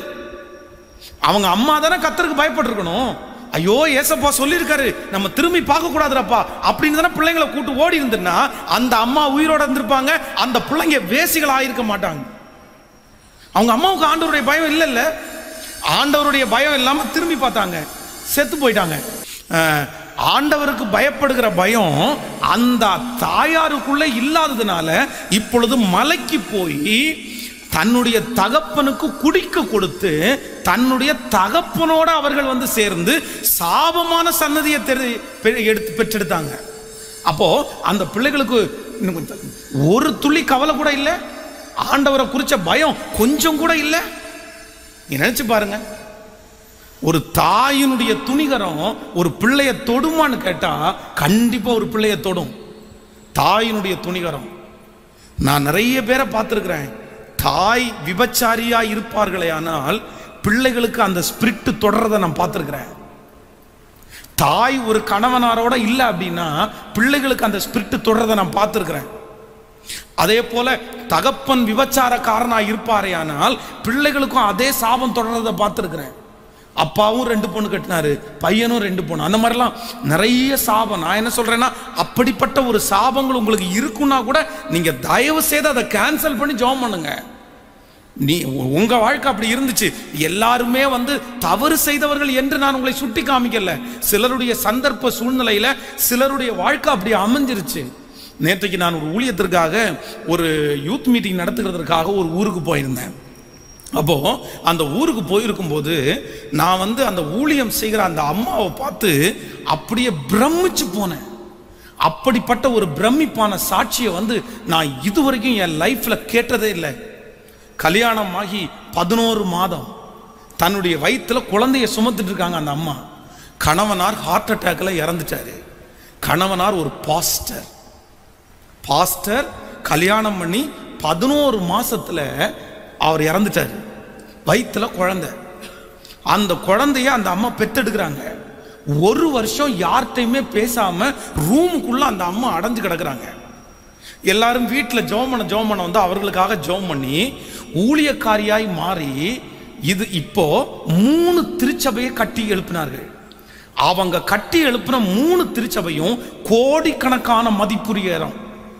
அவங்க அம்மா தானே கர்த்தருக்கு பயப்பட்டிருக்கணும். ஐயோ ஏசப்பா சொல்லியிருக்காரு நம்ம திரும்பி பார்க்க கூடாதுப்பா அப்படின்னு தானே பிள்ளைங்களை கூட்டு ஓடி இருந்துன்னா அந்த அம்மா உயிரோட இருந்திருப்பாங்க, அந்த பிள்ளைங்க வேசிகள் ஆயிருக்க மாட்டாங்க. அவங்க அம்மாவுக்கு ஆண்டவருடைய பயம் இல்லைல்ல, ஆண்டவருடைய பயம் இல்லாம திரும்பி பார்த்தாங்க, செத்து போயிட்டாங்க. ஆண்டவருக்கு பயப்படுகிற பயம் அந்த தாயாருக்குள்ள இல்லாததுனால இப்பொழுது மலைக்கு போய் தன்னுடைய தகப்பனுக்கு குடிக்க கொடுத்து தன்னுடைய தகப்பனோட அவர்கள் வந்து சேர்ந்து சாபமான சன்னதியை பெற்றெடுத்தாங்க. அப்போ அந்த பிள்ளைகளுக்கு ஒரு துளி கவலை கூட இல்லை, ஆண்டவரை குறிச்ச பயம் கொஞ்சம் கூட இல்லை. நீ நினைச்சு பாருங்க, ஒரு தாயினுடைய துணிகரம் ஒரு பிள்ளைய தொடுமான்னு கேட்டா கண்டிப்பா ஒரு பிள்ளைய தொடும். தாயினுடைய துணிகரம். நான் நிறைய பேரை பார்த்திருக்கிறேன், தாய் விபச்சாரியா இருப்பார்களே ஆனால் பிள்ளைகளுக்கு அந்த ஸ்பிரிட் தொடர்றதை நான் பார்த்திருக்கிறேன். தாய் ஒரு கணவனாரோட இல்லை அப்படின்னா பிள்ளைகளுக்கு அந்த ஸ்பிரிட் தொடர்றதை நான் பார்த்திருக்கிறேன். அதே போல தகப்பன் விபச்சாரக்காரனா இருப்பாரே ஆனால் பிள்ளைகளுக்கும் அதே சாபம் தொடர்றதை பார்த்திருக்கிறேன். அப்பாவும் 2 பொண்ணு கட்டினாரு, பையனும் 2 பொண்ணு, அந்த மாதிரிலாம் நிறைய சாபம். நான் என்ன சொல்றேன்னா அப்படிப்பட்ட ஒரு சாபங்கள் உங்களுக்கு இருக்குன்னா கூட நீங்க தயவு செய்து அதை கேன்சல் பண்ணி ஜெபம் பண்ணுங்க. நீ உங்க வாழ்க்கை அப்படி இருந்துச்சு, எல்லாருமே வந்து தவறு செய்தவர்கள் என்று நான் உங்களை சுட்டி காமிக்கல. சிலருடைய சந்தர்ப்ப சூழ்நிலையில சிலருடைய வாழ்க்கை அப்படி அமைஞ்சிருச்சு. நேற்றைக்கு நான் ஒரு ஊழியத்திற்காக ஒரு யூத் மீட்டிங் நடத்துகிறதுக்காக ஒரு ஊருக்கு போயிருந்தேன். அப்போ அந்த ஊருக்கு போயிருக்கும் போது நான் வந்து அந்த ஊழியம் செய்கிற அந்த அம்மாவை பார்த்து அப்படியே பிரமிச்சு போனேன். அப்படிப்பட்ட ஒரு பிரமிப்பான சாட்சியை வந்து நான் இதுவரைக்கும் என் லைஃப்ல கேட்டதே இல்லை. கல்யாணம் ஆகி 11 மாதம் தன்னுடைய வயிற்றுல குழந்தைய சுமந்துட்டு இருக்காங்க அந்த அம்மா. கணவனார் ஹார்ட் அட்டாக்ல இறந்துட்டாரு. கணவனார் ஒரு பாஸ்டர் கல்யாணம் பண்ணி 11 மாசத்துல அவர் இறந்துட்டாரு. வயிற்றுல குழந்தை, அந்த குழந்தைய அந்த அம்மா பெத்தெடுக்கிறாங்க. 1 வருஷம் யார்கிட்டையுமே பேசாம ரூமுக்குள்ள அந்த அம்மா அடைஞ்சு கிடக்குறாங்க. எல்லாரும் வீட்டில் ஜெபம் பண்ண வந்து அவர்களுக்காக ஜெபம் பண்ணி ஊழியக்காரியாய் மாறி இது இப்போ 3 திருச்சபையை கட்டி எழுப்பினார்கள். அவங்க கட்டி எழுப்பின 3 திருச்சபையும் கோடிக்கணக்கான மதிப்புரிய இடம்.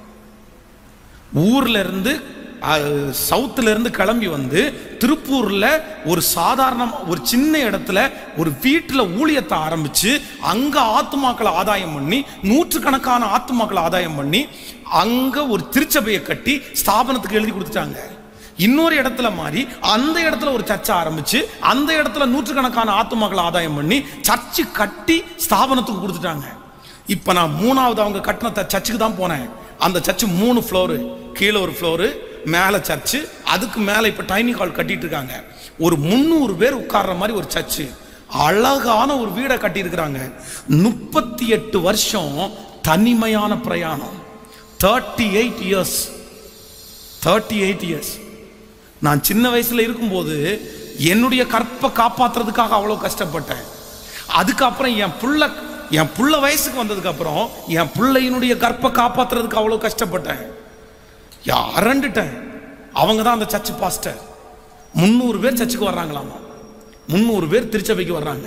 ஊர்ல இருந்து சவுத்துல இருந்து கிளம்பி வந்து திருப்பூர்ல ஒரு சாதாரண ஒரு சின்ன இடத்துல ஒரு வீட்டில் ஊழியத்தை ஆரம்பிச்சு அங்க ஆத்துமாக்களை ஆதாயம் பண்ணி, நூற்றுக்கணக்கான ஆத்துமாக்களை ஆதாயம் பண்ணி அங்க ஒரு திருச்சபையை கட்டி ஸ்தாபனத்துக்கு எழுதி கொடுத்துட்டாங்க. இன்னொரு இடத்துல மாறி அந்த இடத்துல ஒரு சர்ச்சை ஆரம்பிச்சு அந்த இடத்துல நூற்றுக்கணக்கான ஆத்துமாக்களை ஆதாயம் பண்ணி சர்ச்சு கட்டி ஸ்தாபனத்துக்கு கொடுத்துட்டாங்க. இப்ப நான் 3வது அவங்க கட்டின சர்ச்சுக்கு தான் போனேன். அந்த சர்ச்சு 3 ஃப்ளோரு, கீழே ஒரு ஃப்ளோரு, மேலே சர்ச்சு, அதுக்கு மேலே இப்போ டைனிங் ஹால் கட்டிட்டு இருக்காங்க. ஒரு 300 பேர் உட்கார்ற மாதிரி ஒரு சர்ச்சு, அழகான ஒரு வீடை கட்டியிருக்கிறாங்க. 38 வருஷம் தனிமையான பிரயாணம். 38 இயர்ஸ். நான் சின்ன வயசுல இருக்கும்போது என்னுடைய கற்பை காப்பாற்றுறதுக்காக அவ்வளோ கஷ்டப்பட்டேன். அதுக்கப்புறம் என் புள்ள வயசுக்கு வந்ததுக்கு அப்புறம் என் பிள்ளையினுடைய கற்பை காப்பாற்றுறதுக்கு அவ்வளோ கஷ்டப்பட்டேன். அரண்டுட்டேன். அவங்க தான் அந்த சர்ச் பாஸ்டர். 300 பேர் சர்ச்சுக்கு வர்றாங்களாமா. 300 பேர் திருச்சபைக்கு வர்றாங்க.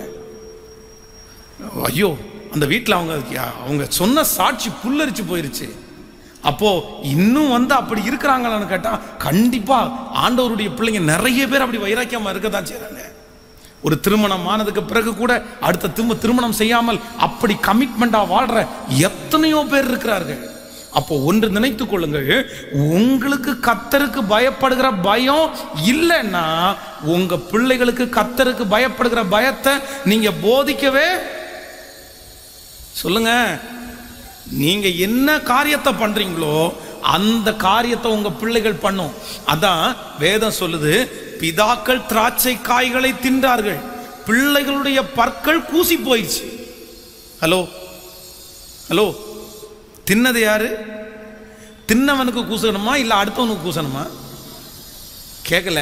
ஐயோ, அந்த வீட்டில் அவங்க சொன்ன சாட்சி புல்லரிச்சு போயிருச்சு. அப்போ இன்னும் வந்து அப்படி இருக்கிறாங்களான்னு கேட்டா கண்டிப்பா ஆண்டவருடைய பிள்ளைங்க நிறைய பேர் அப்படி வைராக்கியமா இருக்கதான் செய்றாங்க. ஒரு திருமணம் ஆனதுக்கு பிறகு கூட அடுத்த திருமணம் செய்யாமல் அப்படி கமிட்மெண்டா வாழ்ற எத்தனையோ பேர் இருக்கிறார்கள். அப்போ ஒன்று நினைத்துக் கொள்ளுங்கள், உங்களுக்கு கர்த்தருக்கு பயப்படுகிற பயம் இல்லைன்னா உங்க பிள்ளைகளுக்கு கர்த்தருக்கு பயப்படுகிற பயத்தை நீங்க போதிக்கவே சொல்லுங்க. நீங்க என்ன காரியத்தை பண்றீங்களோ அந்த காரியத்தை உங்க பிள்ளைகள் பண்ணும். அதான் வேதம் சொல்லுது, பிதாக்கள் திராட்சை காய்களை தின்றார்கள், பிள்ளைகளுடைய பற்கள் கூசி போயிடுச்சு. ஹலோ ஹலோ, தின்னது யாரு? தின்னவனுக்கு கூசணுமா இல்ல அடுத்தவனுக்கு கூசணுமா? கேட்கல.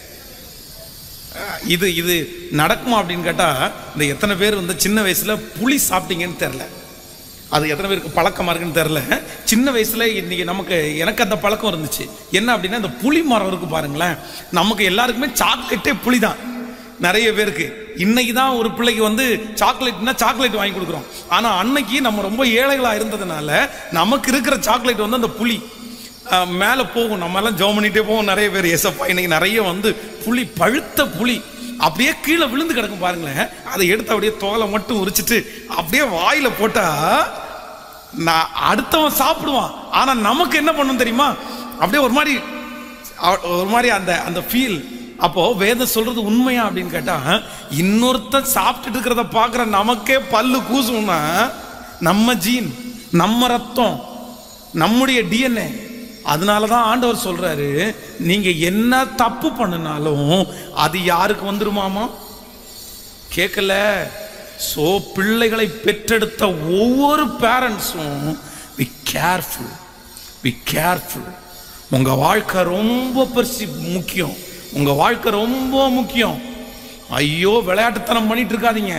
இது நடக்குமா அப்படின்னு கேட்டா, இந்த எத்தனை பேர் வந்து சின்ன வயசுல புளி சாப்பிட்டீங்கன்னு தெரியல, அது எத்தனை பேருக்கு பழக்கமா இருக்குன்னு தெரியல. சின்ன வயசுல இன்னைக்கு எனக்கு அந்த பழக்கம் இருந்துச்சு. என்ன அப்படின்னா, இந்த புளி மரம் இருக்கு பாருங்களேன், நமக்கு எல்லாருக்குமே சாக்லேட்டே புளி தான். நிறைய பேருக்கு இன்னைக்கு தான் ஒரு பிள்ளைக்கு வந்து சாக்லேட்னா சாக்லேட் வாங்கி கொடுக்குறோம். ஆனா அன்னைக்கு நம்ம ரொம்ப ஏழைகளா இருந்ததுனால நமக்கு இருக்கிற சாக்லேட் வந்து அந்த புளி மேலே போகும். நம்ம எல்லாம் ஜோம் பண்ணிட்டே போவோம். நிறைய பேர் எசப்பா இன்னைக்கு நிறைய வந்து புளி, பழுத்த புளி அப்படியே கீழே விழுந்து கிடக்கும் பாருங்களேன். அதை எடுத்து அப்படியே தோலை மட்டும் உரிச்சிட்டு அப்படியே வாயில போட்டா நான் அடுத்தவன் சாப்பிடுவான். ஆனா நமக்கு என்ன பண்ணும் தெரியுமா? அப்படியே ஒரு மாதிரி அந்த ஃபீல். அப்போ வேதம் சொல்றது உண்மையா அப்படின்னு கேட்டா, இன்னொருத்தன் சாப்பிட்டுட்டு இருக்கிறத பாக்குற நமக்கே பல்லு கூசும்னா நம்ம ஜீன், நம்ம ரத்தம், நம்முடைய டிஎன்ஏ. அதனாலதான் ஆண்டவர் சொல்றாரு, நீங்க என்ன தப்பு பண்ணினாலும் அது யாருக்கு வந்துருமாமா? கேட்கல. சோ பிள்ளைகளை பெற்றெடுத்த ஒவ்வொரு பேரண்ட்ஸும் பி கேர்ஃபுல். உங்க வாழ்க்கை ரொம்ப முக்கியம். உங்க வாழ்க்கை ரொம்ப முக்கியம். ஐயோ, விளையாட்டுத்தனம் பண்ணிட்டு இருக்காதீங்க.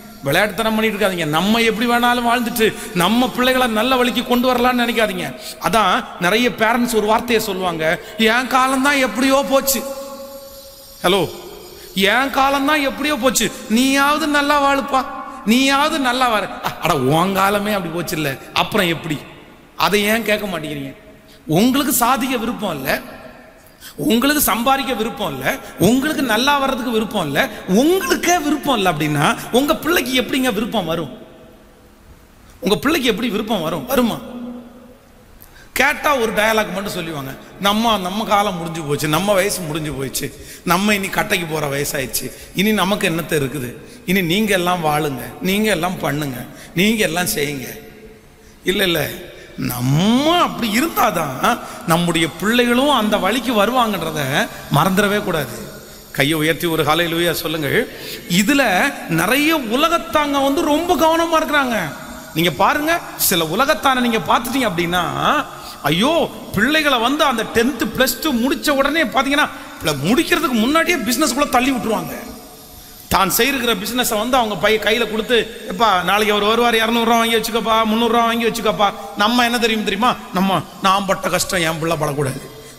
நம்ம எப்படி வேணாலும் வாழ்ந்துட்டு நம்ம பிள்ளைகளை நல்ல வழிக்கு கொண்டு வரலாம்னு நினைக்காதீங்க. அதான் நிறைய பேரண்ட்ஸ் ஒரு வார்த்தையை சொல்லுவாங்க, என் காலம்தான் எப்படியோ போச்சு. ஹலோ, என் காலம்தான் எப்படியோ போச்சு, நீயாவது நல்லா வாழுப்பா, நீயாவது நல்லா வாழ. அட, உன் காலமே அப்படி போச்சு இல்ல, அப்புறம் எப்படி? அதை ஏன் கேட்க மாட்டேங்கிறீங்க? உங்களுக்கு சாதிக்க விருப்பம் இல்லை, உங்களுக்கு சம்பாதிக்க விருப்பம் இல்லை, உங்களுக்கு நல்லா வர்றதுக்கு விருப்பம் இல்லை, உங்களுக்கே விருப்பம் இல்லை அப்படின்னா உங்க பிள்ளைக்கு எப்படிங்க விருப்பம் வரும்? உங்க பிள்ளைக்கு எப்படி விருப்பம் வருமா? கேட்டா ஒரு டயலாக் மட்டும் சொல்லுவாங்க, நம்ம காலம் முடிஞ்சு போச்சு, நம்ம வயசு முடிஞ்சு போயிடுச்சு, நம்ம இனி கட்டைக்கு போற வயசாயிடுச்சு, இனி நமக்கு என்னத்த இருக்குது, இனி நீங்க எல்லாம் வாழுங்க, நீங்க எல்லாம் பண்ணுங்க, நீங்க எல்லாம் செய்யுங்க. இல்ல, நம்ம அப்படி இருந்தாதான் நம்முடைய பிள்ளைகளும் அந்த வழிக்கு வருவாங்கன்றத மறந்துடவே கூடாது. கையை உயர்த்தி ஒரு ஹல்லேலூயா சொல்லுங்க. இதுல நிறைய உலகத்தாங்க வந்து ரொம்ப கவனமா இருக்கிறாங்க. நீங்க பாருங்க, சில உலகத்தான நீங்க பார்த்துட்டீங்க அப்படின்னா, ஐயோ, பிள்ளைகளை வந்து அந்த 10th +2 முடிச்ச உடனே பாத்தீங்கன்னா முடிக்கிறதுக்கு முன்னாடியே பிசினஸ் குள்ள தள்ளி விட்டுருவாங்க. தான் செய்கிற பிசினஸை வந்து அவங்க கையில கொடுத்து, எப்பா நாளைக்கு அவர் வருவார், 200 ரூபா வாங்கி வச்சுக்கப்பா, 300 ரூபா வாங்கி வச்சுக்கப்பா. நம்ம என்ன தெரியுமா, நான் பட்ட கஷ்டம் என் பிள்ளை படக்கூடாது,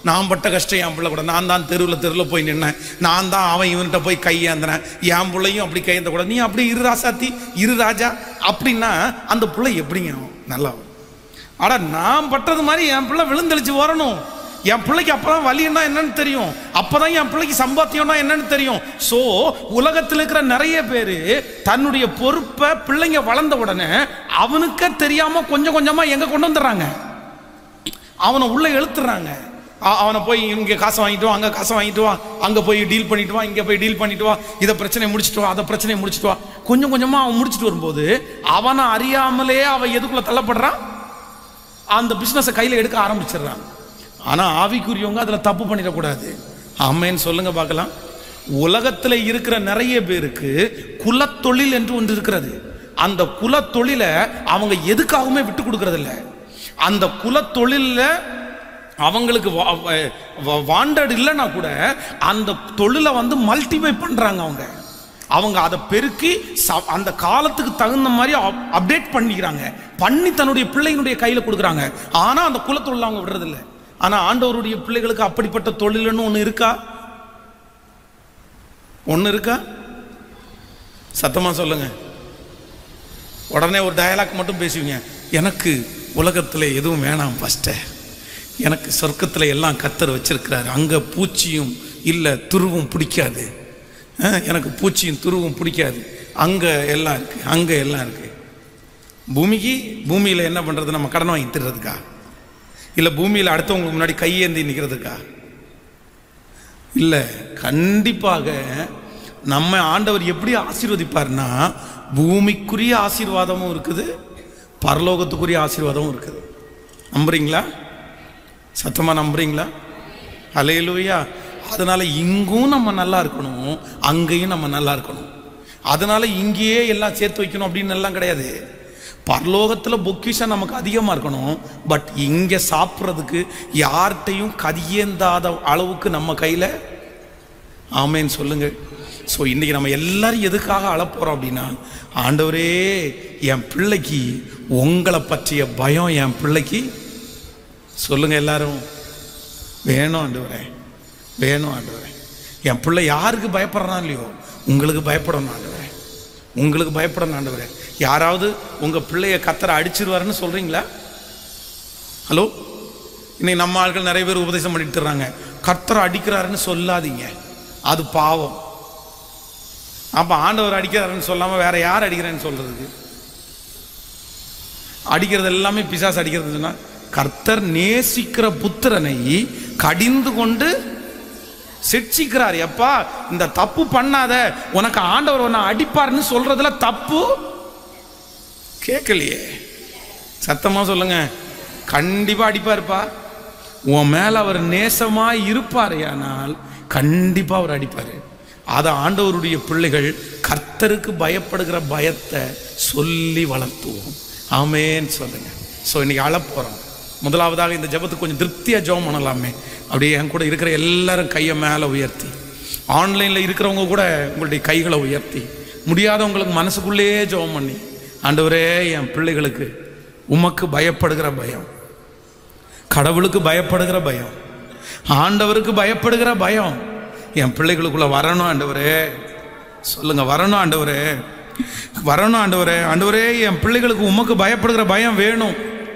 நான் பட்ட கஷ்டம் என் பிள்ளை கூட, நான் தான் தெருவில் போய் நின்னேன், நான் தான் அவன் இவன்கிட்ட போய் கையேந்தினேன், என் பிள்ளையும் அப்படி கையேந்த கூட, நீ அப்படி இரு ராசாத்தி இரு ராஜா அப்படின்னா அந்த பிள்ளை எப்படிங்க நல்லா? ஆனா நான் பட்டது மாதிரி என் பிள்ளை விழுந்தளிச்சு வரணும். என் பிள்ளைக்கு அப்பதான் வலின்னா என்னன்னு தெரியும், அப்பதான் என் பிள்ளைக்கு சம்பாத்தியம்னா என்னன்னு தெரியும். சோ உலகத்தில் இருக்கிற நிறைய பேரு தன்னுடைய பொறுப்பை பிள்ளைங்க வளர்ந்த உடனே அவனுக்கு தெரியாம கொஞ்சம் கொஞ்சமா எங்க கொண்டு வந்துடுறாங்க, அவனை உள்ள இழுத்துறாங்க. அவனை போய் இங்கே காசை வாங்கிட்டு வா, அங்கே காசை வாங்கிட்டு வா, அங்கே போய் டீல் பண்ணிட்டு வா, இங்கே போய் டீல் பண்ணிட்டு வா, இதை பிரச்சனையை முடிச்சுட்டு வா, அதை பிரச்சனையை முடிச்சுட்டு வா. கொஞ்சம் கொஞ்சமாக அவன் முடிச்சுட்டு வரும்போது அவனை அறியாமலே அவன் எதுக்குள்ள தள்ளப்படுறான், அந்த பிஸ்னஸை கையில் எடுக்க ஆரம்பிச்சிடுறான். ஆனால் ஆவிக்குரியவங்க அதில் தப்பு பண்ணிடக்கூடாது. ஆமேன்னு சொல்லுங்க பார்க்கலாம். உலகத்தில் இருக்கிற நிறைய பேருக்கு குலத்தொழில் என்று ஒன்று இருக்கிறது. அந்த குலத்தொழிலை அவங்க எதுக்காகவுமே விட்டு கொடுக்கறதில்ல. அந்த குலத்தொழிலில் அவங்களுக்கு வாண்டட் இல்லைன்னா கூட அந்த தொழிலை வந்து மல்டிப்ளை பண்றாங்க. அவங்க அதை பெருக்கி அந்த காலத்துக்கு தகுந்த மாதிரி அப்டேட் பண்ணிக்கிறாங்க, பண்ணி தன்னுடைய பிள்ளைகளுடைய கையில் கொடுக்குறாங்க. ஆனால் அந்த குலத்தொழில் அவங்க விடுறதில்லை. ஆனால் ஆண்டவருடைய பிள்ளைகளுக்கு அப்படிப்பட்ட தொழில்னு ஒன்று இருக்கா? ஒன்று இருக்கா? சத்தமாக சொல்லுங்க. உடனே ஒரு டயலாக் மட்டும் பேசுவீங்க, எனக்கு உலகத்தில் எதுவும் வேணாம் பாஸ்டர், எனக்கு சொர்க்கத்தில் எல்லாம் கர்த்தர் வச்சிருக்கிறாரு, அங்கே பூச்சியும் இல்லை துருவும் பிடிக்காது, எனக்கு பூச்சியும் துருவும் பிடிக்காது, அங்கே எல்லாம் இருக்குது, அங்கே எல்லாம் இருக்குது. பூமியில் என்ன பண்ணுறது? நம்ம கடன் வாங்கி தர்றதுக்கா? இல்லை பூமியில் அடுத்தவங்களுக்கு முன்னாடி கையேந்தி நிற்கிறதுக்கா? இல்லை. கண்டிப்பாக நம்ம ஆண்டவர் எப்படி ஆசீர்வதிப்பார்னா, பூமிக்குரிய ஆசீர்வாதமும் இருக்குது, பரலோகத்துக்குரிய ஆசீர்வாதமும் இருக்குது. நம்புறீங்களா? சத்தமாக நம்புறீங்களா? ஹல்லேலூயா. அதனால இங்கும் நம்ம நல்லா இருக்கணும், அங்கேயும் நம்ம நல்லா இருக்கணும். அதனால இங்கேயே எல்லாம் சேர்த்து வைக்கணும் அப்படின்னு எல்லாம் கிடையாது. பரலோகத்தில் பொக்கிஷம் நமக்கு அதிகமாக இருக்கணும். பட் இங்கே சாப்பிட்றதுக்கு யார்கிட்டையும் கதியேந்தாத அளவுக்கு நம்ம கையில். ஆமேன்னு சொல்லுங்க. ஸோ இன்றைக்கி நம்ம எல்லாரும் எதுக்காக அழப்போகிறோம் அப்படின்னா, ஆண்டவரே என் பிள்ளைக்கு உங்களை பற்றிய பயம் என் பிள்ளைக்கு சொல்லுங்க எல்லாரும் வேணும் ஆண்டவரே, வேணும் ஆண்டவரே. என் பிள்ளை யாருக்கு பயப்படுறான் இல்லையோ உங்களுக்கு பயப்படணும் ஆண்டவரே, உங்களுக்கு பயப்படணும் ஆண்டவரே. யாராவது உங்கள் பிள்ளைய கர்த்தரை அடிச்சிருவாருன்னு சொல்கிறீங்களா? ஹலோ, இன்னைக்கு நம்ம ஆட்கள் நிறைய பேர் உபதேசம் பண்ணிட்டு தர்றாங்க, கர்த்தரை அடிக்கிறாருன்னு சொல்லாதீங்க, அது பாவம். அப்போ ஆண்டவர் அடிக்கிறாருன்னு சொல்லாமல் வேற யார் அடிக்கிறேன்னு சொல்றதுக்கு? அடிக்கிறது எல்லாமே பிசாசு அடிக்கிறது சொன்னா, கர்த்தர் நேசிக்கிற புத்திரனை கடிந்து கொண்டு சிட்சிக்கிறார். எப்பா இந்த தப்பு பண்ணாத, உனக்கு ஆண்டவர் உன்னை அடிப்பார்னு சொல்றதுல தப்பு கேட்கலையே. சத்தமா சொல்லுங்க. கண்டிப்பா அடிப்பாருப்பா. உன் மேல அவர் நேசமா இருப்பாரு, ஆனால் கண்டிப்பா அவர் அடிப்பாரு. அதை ஆண்டவருடைய பிள்ளைகள் கர்த்தருக்கு பயப்படுகிற பயத்தை சொல்லி வளர்த்துவோம். ஆமேன்னு சொல்லுங்க. ஸோ இன்னைக்கு அழப்போறோம். முதலாவதாக இந்த ஜெபத்துக்கு கொஞ்சம் திருப்தியாக ஜெபம் பண்ணலாமே. அப்படியே என் கூட இருக்கிற எல்லாரும் கையை மேலே உயர்த்தி, ஆன்லைனில் இருக்கிறவங்க கூட உங்களுடைய கைகளை உயர்த்தி, முடியாதவங்களுக்கு மனசுக்குள்ளேயே ஜெபம் பண்ணி, ஆண்டவரே என் பிள்ளைகளுக்கு உமக்கு பயப்படுகிற பயம், கடவுளுக்கு பயப்படுகிற பயம், ஆண்டவருக்கு பயப்படுகிற பயம் என் பிள்ளைகளுக்குள்ள வரணும் ஆண்டவரே. சொல்லுங்க, வரணும் ஆண்டவரே, வரணும் ஆண்டவரே. ஆண்டவரே என் பிள்ளைகளுக்கு உமக்கு பயப்படுகிற பயம் வேணும்.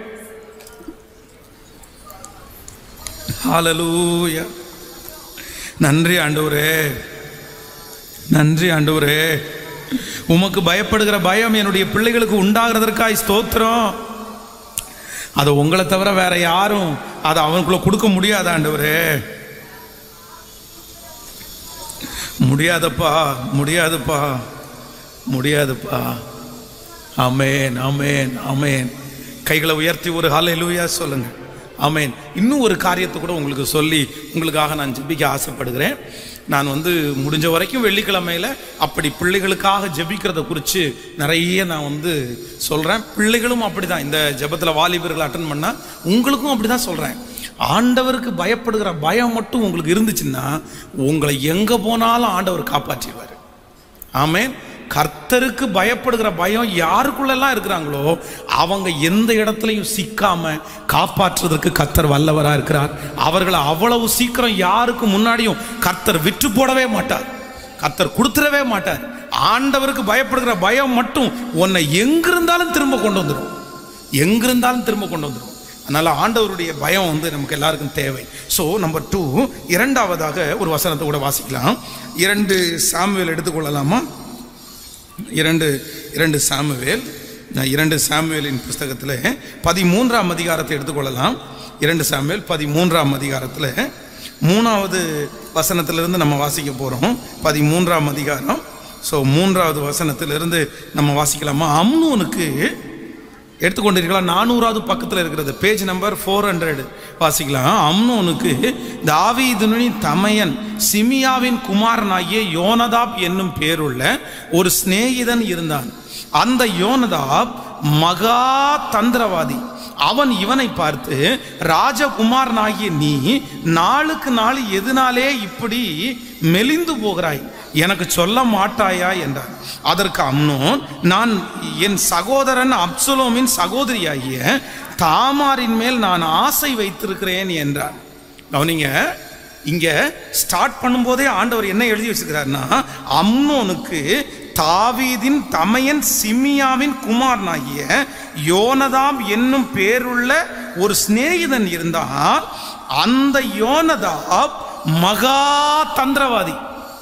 ஹல்லேலூயா. நன்றி ஆண்டவரே, நன்றி ஆண்டவரே. உமக்கு பயப்படுகிற பயம் என்னுடைய பிள்ளைகளுக்கு உண்டாகிறதற்காய் ஸ்தோத்திரம். அதை உங்களை தவிர வேற யாரும் அதை அவனுக்குள்ள கொடுக்க முடியாது ஆண்டவரே. முடியாதப்பா, முடியாதுப்பா, முடியாதுப்பா. ஆமேன், ஆமேன், ஆமேன். கைகளை உயர்த்தி ஒரு ஹல்லேலூயா சொல்லுங்க. ஆமேன். இன்னும் ஒரு காரியத்தை கூட உங்களுக்கு சொல்லி உங்களுக்காக நான் ஜெபிக்க ஆசைப்படுகிறேன். நான் முடிஞ்ச வரைக்கும் வெள்ளிக்கிழமையில் அப்படி பிள்ளைகளுக்காக ஜெபிக்கிறத குறித்து நிறைய நான் சொல்கிறேன். பிள்ளைகளும் அப்படி தான். இந்த ஜெபத்தில் வாலிபர்கள் அட்டன் பண்ணால் உங்களுக்கும் அப்படி தான் சொல்கிறேன். ஆண்டவருக்கு பயப்படுகிற பயம் மட்டும் உங்களுக்கு இருந்துச்சுன்னா உங்களை எங்கே போனாலும் ஆண்டவர் காப்பாற்றிடுவார். ஆமேன். கர்த்தருக்கு பயப்படுகிற பயம் யாருக்குள்ளெல்லாம் இருக்கிறாங்களோ அவங்க எந்த இடத்துலையும் சிக்காம காப்பாற்றுவதற்கு கர்த்தர் வல்லவரா இருக்கிறார். அவர்களை அவ்வளவு சீக்கிரம் யாருக்கு முன்னாடியும் கர்த்தர் விற்று போடவே மாட்டார், கர்த்தர் கொடுத்துடவே மாட்டார். ஆண்டவருக்கு பயப்படுகிற பயம் மட்டும் உன்னை எங்கிருந்தாலும் திரும்ப கொண்டு வந்துடும், எங்கிருந்தாலும் திரும்ப கொண்டு வந்துடும். அதனால ஆண்டவருடைய பயம் வந்து நமக்கு எல்லாருக்கும் தேவை. ஸோ நம்பர் 2, இரண்டாவதாக ஒரு வசனத்தை கூட வாசிக்கலாம். 2 சாமுவேல் எடுத்துக்கொள்ளலாமா? 2 சாமுவேலின் புஸ்தகத்தில் 13ஆம் அதிகாரத்தை எடுத்துக்கொள்ளலாம். 2 சாமுவேல் 13ஆம் அதிகாரத்தில் 3வது வசனத்திலிருந்து நம்ம வாசிக்க போகிறோம். 13ஆம் அதிகாரம். ஸோ 3வது வசனத்திலிருந்து நம்ம வாசிக்கலாமா? அம்னோனுக்கு எடுத்துக்கொண்டிருக்கீங்களா? 400வது பக்கத்தில் இருக்கிறது, பேஜ் நம்பர் 400 வாசிக்கலாம். அம்னோனுக்கு தாவீதின் தமையன் சிமியாவின் குமாரனாகிய யோனதாப் என்னும் பேருள்ள ஒரு சிநேகிதன் இருந்தான். அந்த யோனதாப் மகா தந்திரவாதி. அவன் இவனை பார்த்து, ராஜகுமாரனாகிய நீ நாளுக்கு நாள் எதனாலே இப்படி மெலிந்து போகிறாய், எனக்கு சொல்ல மாட்டாயா என்றார். அதற்கு அம்னோன், நான் என் சகோதரன் அப்சலோமின் சகோதரியாகிய தாமாரின் மேல் நான் ஆசை வைத்திருக்கிறேன் என்றார். கவனிங்க, இங்க ஸ்டார்ட் பண்ணும்போதே ஆண்டவர் என்ன எழுதி வச்சிருக்கிறார்னா, அம்னோனுக்கு தாவீதின் தமையன் சிமியாவின் குமாரனாகிய யோனதாப் என்னும் பேருள்ள ஒரு சிநேகிதன் இருந்தால், அந்த யோனதாப் மகா தந்திரவாதி.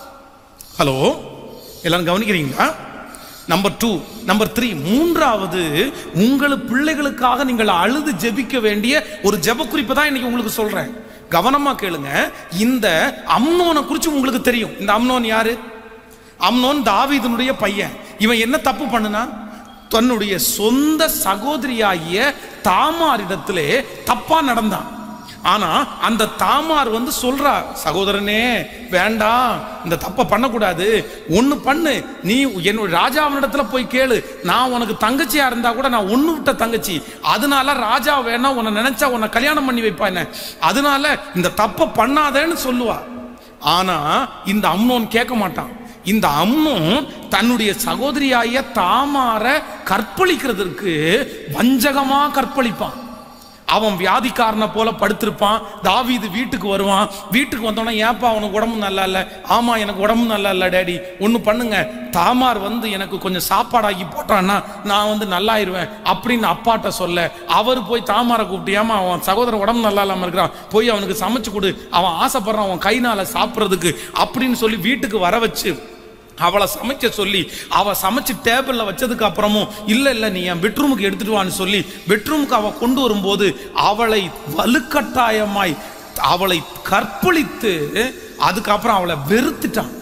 ஹலோ, எல்லாரும் கவனிக்கிறீங்களா? நம்பர் 2. நம்பர் 3, மூன்றாவது, உங்கள் பிள்ளைகளுக்காக நீங்கள் அழுது ஜெபிக்க வேண்டிய ஒரு ஜெப குறிப்பை தான் இன்னைக்கு உங்களுக்கு சொல்றேன். கவனமா கேளுங்க. இந்த அம்னோனை குறித்து உங்களுக்கு தெரியும். இந்த அம்னோன் யாரு? அம்னோன் தாவீதினுடைய பையன். இவன் என்ன தப்பு பண்ணுனா, தன்னுடைய சொந்த சகோதரியாகிய தாமாரிடத்திலே தப்பா நடந்தான். ஆனா அந்த தாமார் வந்து சொல்றா, சகோதரனே வேண்டாம், இந்த தப்ப பண்ணக்கூடாது, ஒண்ணு பண்ணு, நீ என்னோட ராஜாவினிடத்துல போய் கேளு, நான் உனக்கு தங்கச்சியா இருந்தா கூட நான் ஒண்ணு விட்ட தங்கச்சி, அதனால ராஜா வேணா உன்னை நினைச்சா உன்னை கல்யாணம் பண்ணி வைப்பான், அதனால இந்த தப்ப பண்ணாதேன்னு சொல்லுவா. ஆனா இந்த அம்னோன் கேட்க மாட்டான். இந்த அம்னோன் தன்னுடைய சகோதரியாய தாமார கற்பழிக்கிறதுக்கு வஞ்சகமா கற்பழிப்பான். அவன் வியாதிக்காரனை போல படுத்திருப்பான். தாவீது வீட்டுக்கு வருவான். வீட்டுக்கு வந்தோன்னா, ஏப்பா உனக்கு உடம்பு நல்லா இல்லை? ஆமா எனக்கு உடம்பு நல்லா இல்லை டேடி. ஒன்று பண்ணுங்க, தாமார் வந்து எனக்கு கொஞ்சம் சாப்பாடாக்கி போட்டான்னா நான் வந்து நல்லாயிருவேன் அப்படின்னு அப்பாட்ட சொல்ல, அவர் போய் தாமாரை கூப்பிட்டு, ஏமா அவன் சகோதரன் உடம்பு நல்லா இல்லாமல் இருக்கிறான், போய் அவனுக்கு சமைச்சு கொடு, அவன் ஆசைப்படுறான் அவன் கைனால சாப்பிட்றதுக்கு அப்படின்னு சொல்லி வீட்டுக்கு வர வச்சு அவளை சமைக்க சொல்லி, அவள் சமைச்சு டேபிளில் வச்சதுக்கு அப்புறமும் இல்லை நீ என் பெட்ரூமுக்கு எடுத்துட்டு வான்னு சொல்லி பெட்ரூமுக்கு அவள் கொண்டு வரும்போது அவளை வலுக்கட்டாயமாய் அவளை கற்பழித்து அதுக்கப்புறம் அவளை வெறுத்துட்டான்.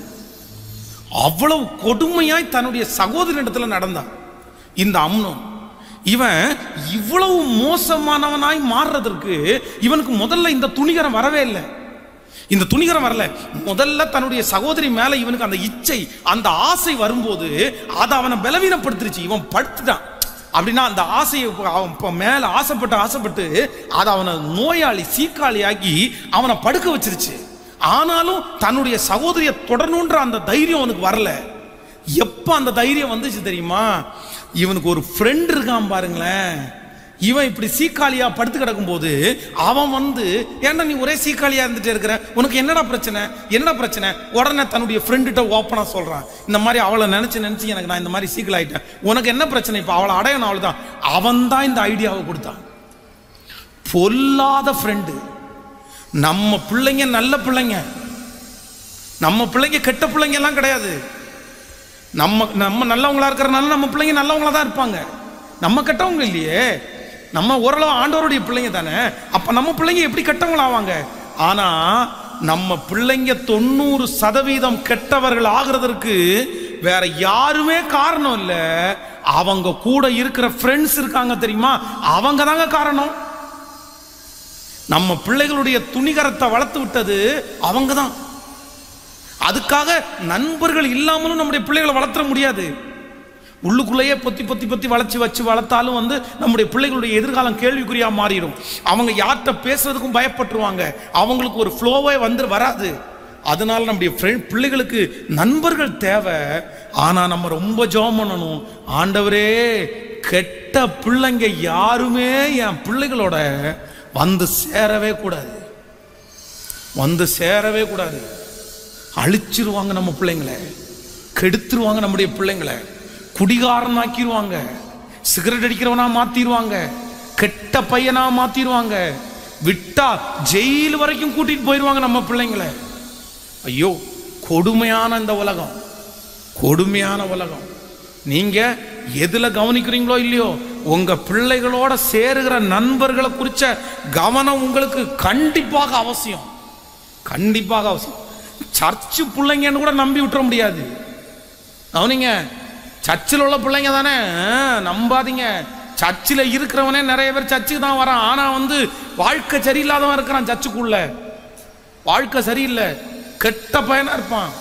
அவ்வளவு கொடுமையாய் தன்னுடைய சகோதரிடத்துல நடந்தான் இந்த அம்னோன். இவன் இவ்வளவு மோசமானவனாய் மாறுறதற்கு இவனுக்கு முதல்ல இந்த துணிகரம் வரவே இல்லை. இந்த துணிகரம் வரல. முதல்ல தன்னுடைய சகோதரி மேல இவனுக்கு அந்த இச்சை, அந்த ஆசை வரும்போது அதை அவனை பலவீனப்படுத்திருச்சு. இவன் படுத்துட்டான். அப்படின்னா அந்த ஆசையை அவன் மேல ஆசைப்பட்டு அதை அவனை நோயாளி சீக்காளி ஆக்கி அவனை படுக்க வச்சிருச்சு. ஆனாலும் தன்னுடைய சகோதரியை தொடரணுன்ற அந்த தைரியம் அவனுக்கு வரல. எப்ப அந்த தைரியம் வந்துச்சு தெரியுமா? இவனுக்கு ஒரு ஃப்ரெண்ட் இருக்கான் பாருங்களேன். இவன் இப்படி சீக்காளியா படுத்து கிடக்கும் போது அவன் வந்து, ஏன்னா நீ ஒரே சீக்காளியா இருந்துட்டே இருக்கிற, உனக்கு என்னடா பிரச்சனை? உடனே தன்னுடைய ஃப்ரெண்டுகிட்ட ஓப்பனா சொல்றான், இந்த மாதிரி அவளை நினைச்சு எனக்கு நான் இந்த மாதிரி சீக்கிள் ஆயிட்டேன், உனக்கு என்ன பிரச்சனை, இப்ப அவளை அடையணும், அவள்தான். அவன் தான் இந்த ஐடியாவை கொடுத்தான். பொல்லாத ஃப்ரெண்டு. நம்ம பிள்ளைங்க நல்ல பிள்ளைங்க, நம்ம பிள்ளைங்க கெட்ட பிள்ளைங்க எல்லாம் கிடையாது. நம்ம நல்லவங்களா இருக்கிறனால நம்ம பிள்ளைங்க நல்லவங்களா தான் இருப்பாங்க. நம்ம கெட்டவங்க இல்லையே, நம்ம ஓரளவு ஆண்டவருடைய பிள்ளைங்க தானே. அப்ப நம்ம பிள்ளைங்க எப்படி கெட்டவங்களா ஆவாங்க? ஆனா நம்ம பிள்ளைங்க 90% கெட்டவர்கள் ஆகிறதுக்கு வேற யாருமே காரணம் இல்ல, அவங்க கூட இருக்கிற ஃப்ரெண்ட்ஸ் இருக்காங்க தெரியுமா, அவங்க தாங்க காரணம். நம்ம பிள்ளைகளுடைய துணிகரத்தை வளர்த்து விட்டது அவங்க தான். அதுக்காக நண்பர்கள் இல்லாமலும் நம்முடைய பிள்ளைகளை வளர்த்த முடியாது. உள்ளுக்குள்ளேயே பொத்தி வச்சு வளர்த்தாலும் வந்து நம்முடைய பிள்ளைகளுடைய எதிர்காலம் கேள்விக்குறியா மாறிடும். அவங்க யார்கிட்ட பேசுறதுக்கும் பயப்பட்டுருவாங்க. அவங்களுக்கு ஒரு ஃப்ளோவே வராது. அதனால நம்முடைய பிள்ளைகளுக்கு நண்பர்கள் தேவை. ஆனா நம்ம ரொம்ப ஜெபம் பண்ணணும், ஆண்டவரே கெட்ட கெட்ட பிள்ளைங்க யாருமே என் பிள்ளைகளோட வந்து சேரவே கூடாது, வந்து சேரவே கூடாது. அழிச்சிருவாங்க நம்ம பிள்ளைங்களை, கெடுத்துருவாங்க நம்முடைய பிள்ளைங்களை, குடிகாரன் ஆக்கிடுவாங்க, சிகரெட் அடிக்கிறவனா மாத்திடுவாங்க, கெட்ட பையனா மாத்திடுவாங்க, விட்டா ஜெயில் வரைக்கும் கூட்டிட்டு போயிடுவாங்க நம்ம பிள்ளைங்களை. ஐயோ, கொடுமையான இந்த உலகம், கொடுமையான உலகம். நீங்க எதுல கவனிக்கிறீங்களோ இல்லையோ, உங்க பிள்ளைகளோட சேருகிற நண்பர்களை குறிச்ச கவனம் உங்களுக்கு கண்டிப்பாக அவசியம், கண்டிப்பாக அவசியம். சர்ச்சு பிள்ளைங்கன்னு கூட நம்பி விட்டுற முடியாது. கவனிங்க, சர்ச்சில் உள்ள பிள்ளைங்க தானே, நம்பாதீங்க. சர்ச்சில் இருக்கிறவனே நிறைய பேர் சர்ச்சுக்கு தான் வரான், ஆனா வந்து வாழ்க்கை சரியில்லாதவன் இருக்கிறான். சர்ச்சுக்குள்ள வாழ்க்கை சரியில்லை, கெட்ட பையனா இருப்பான்.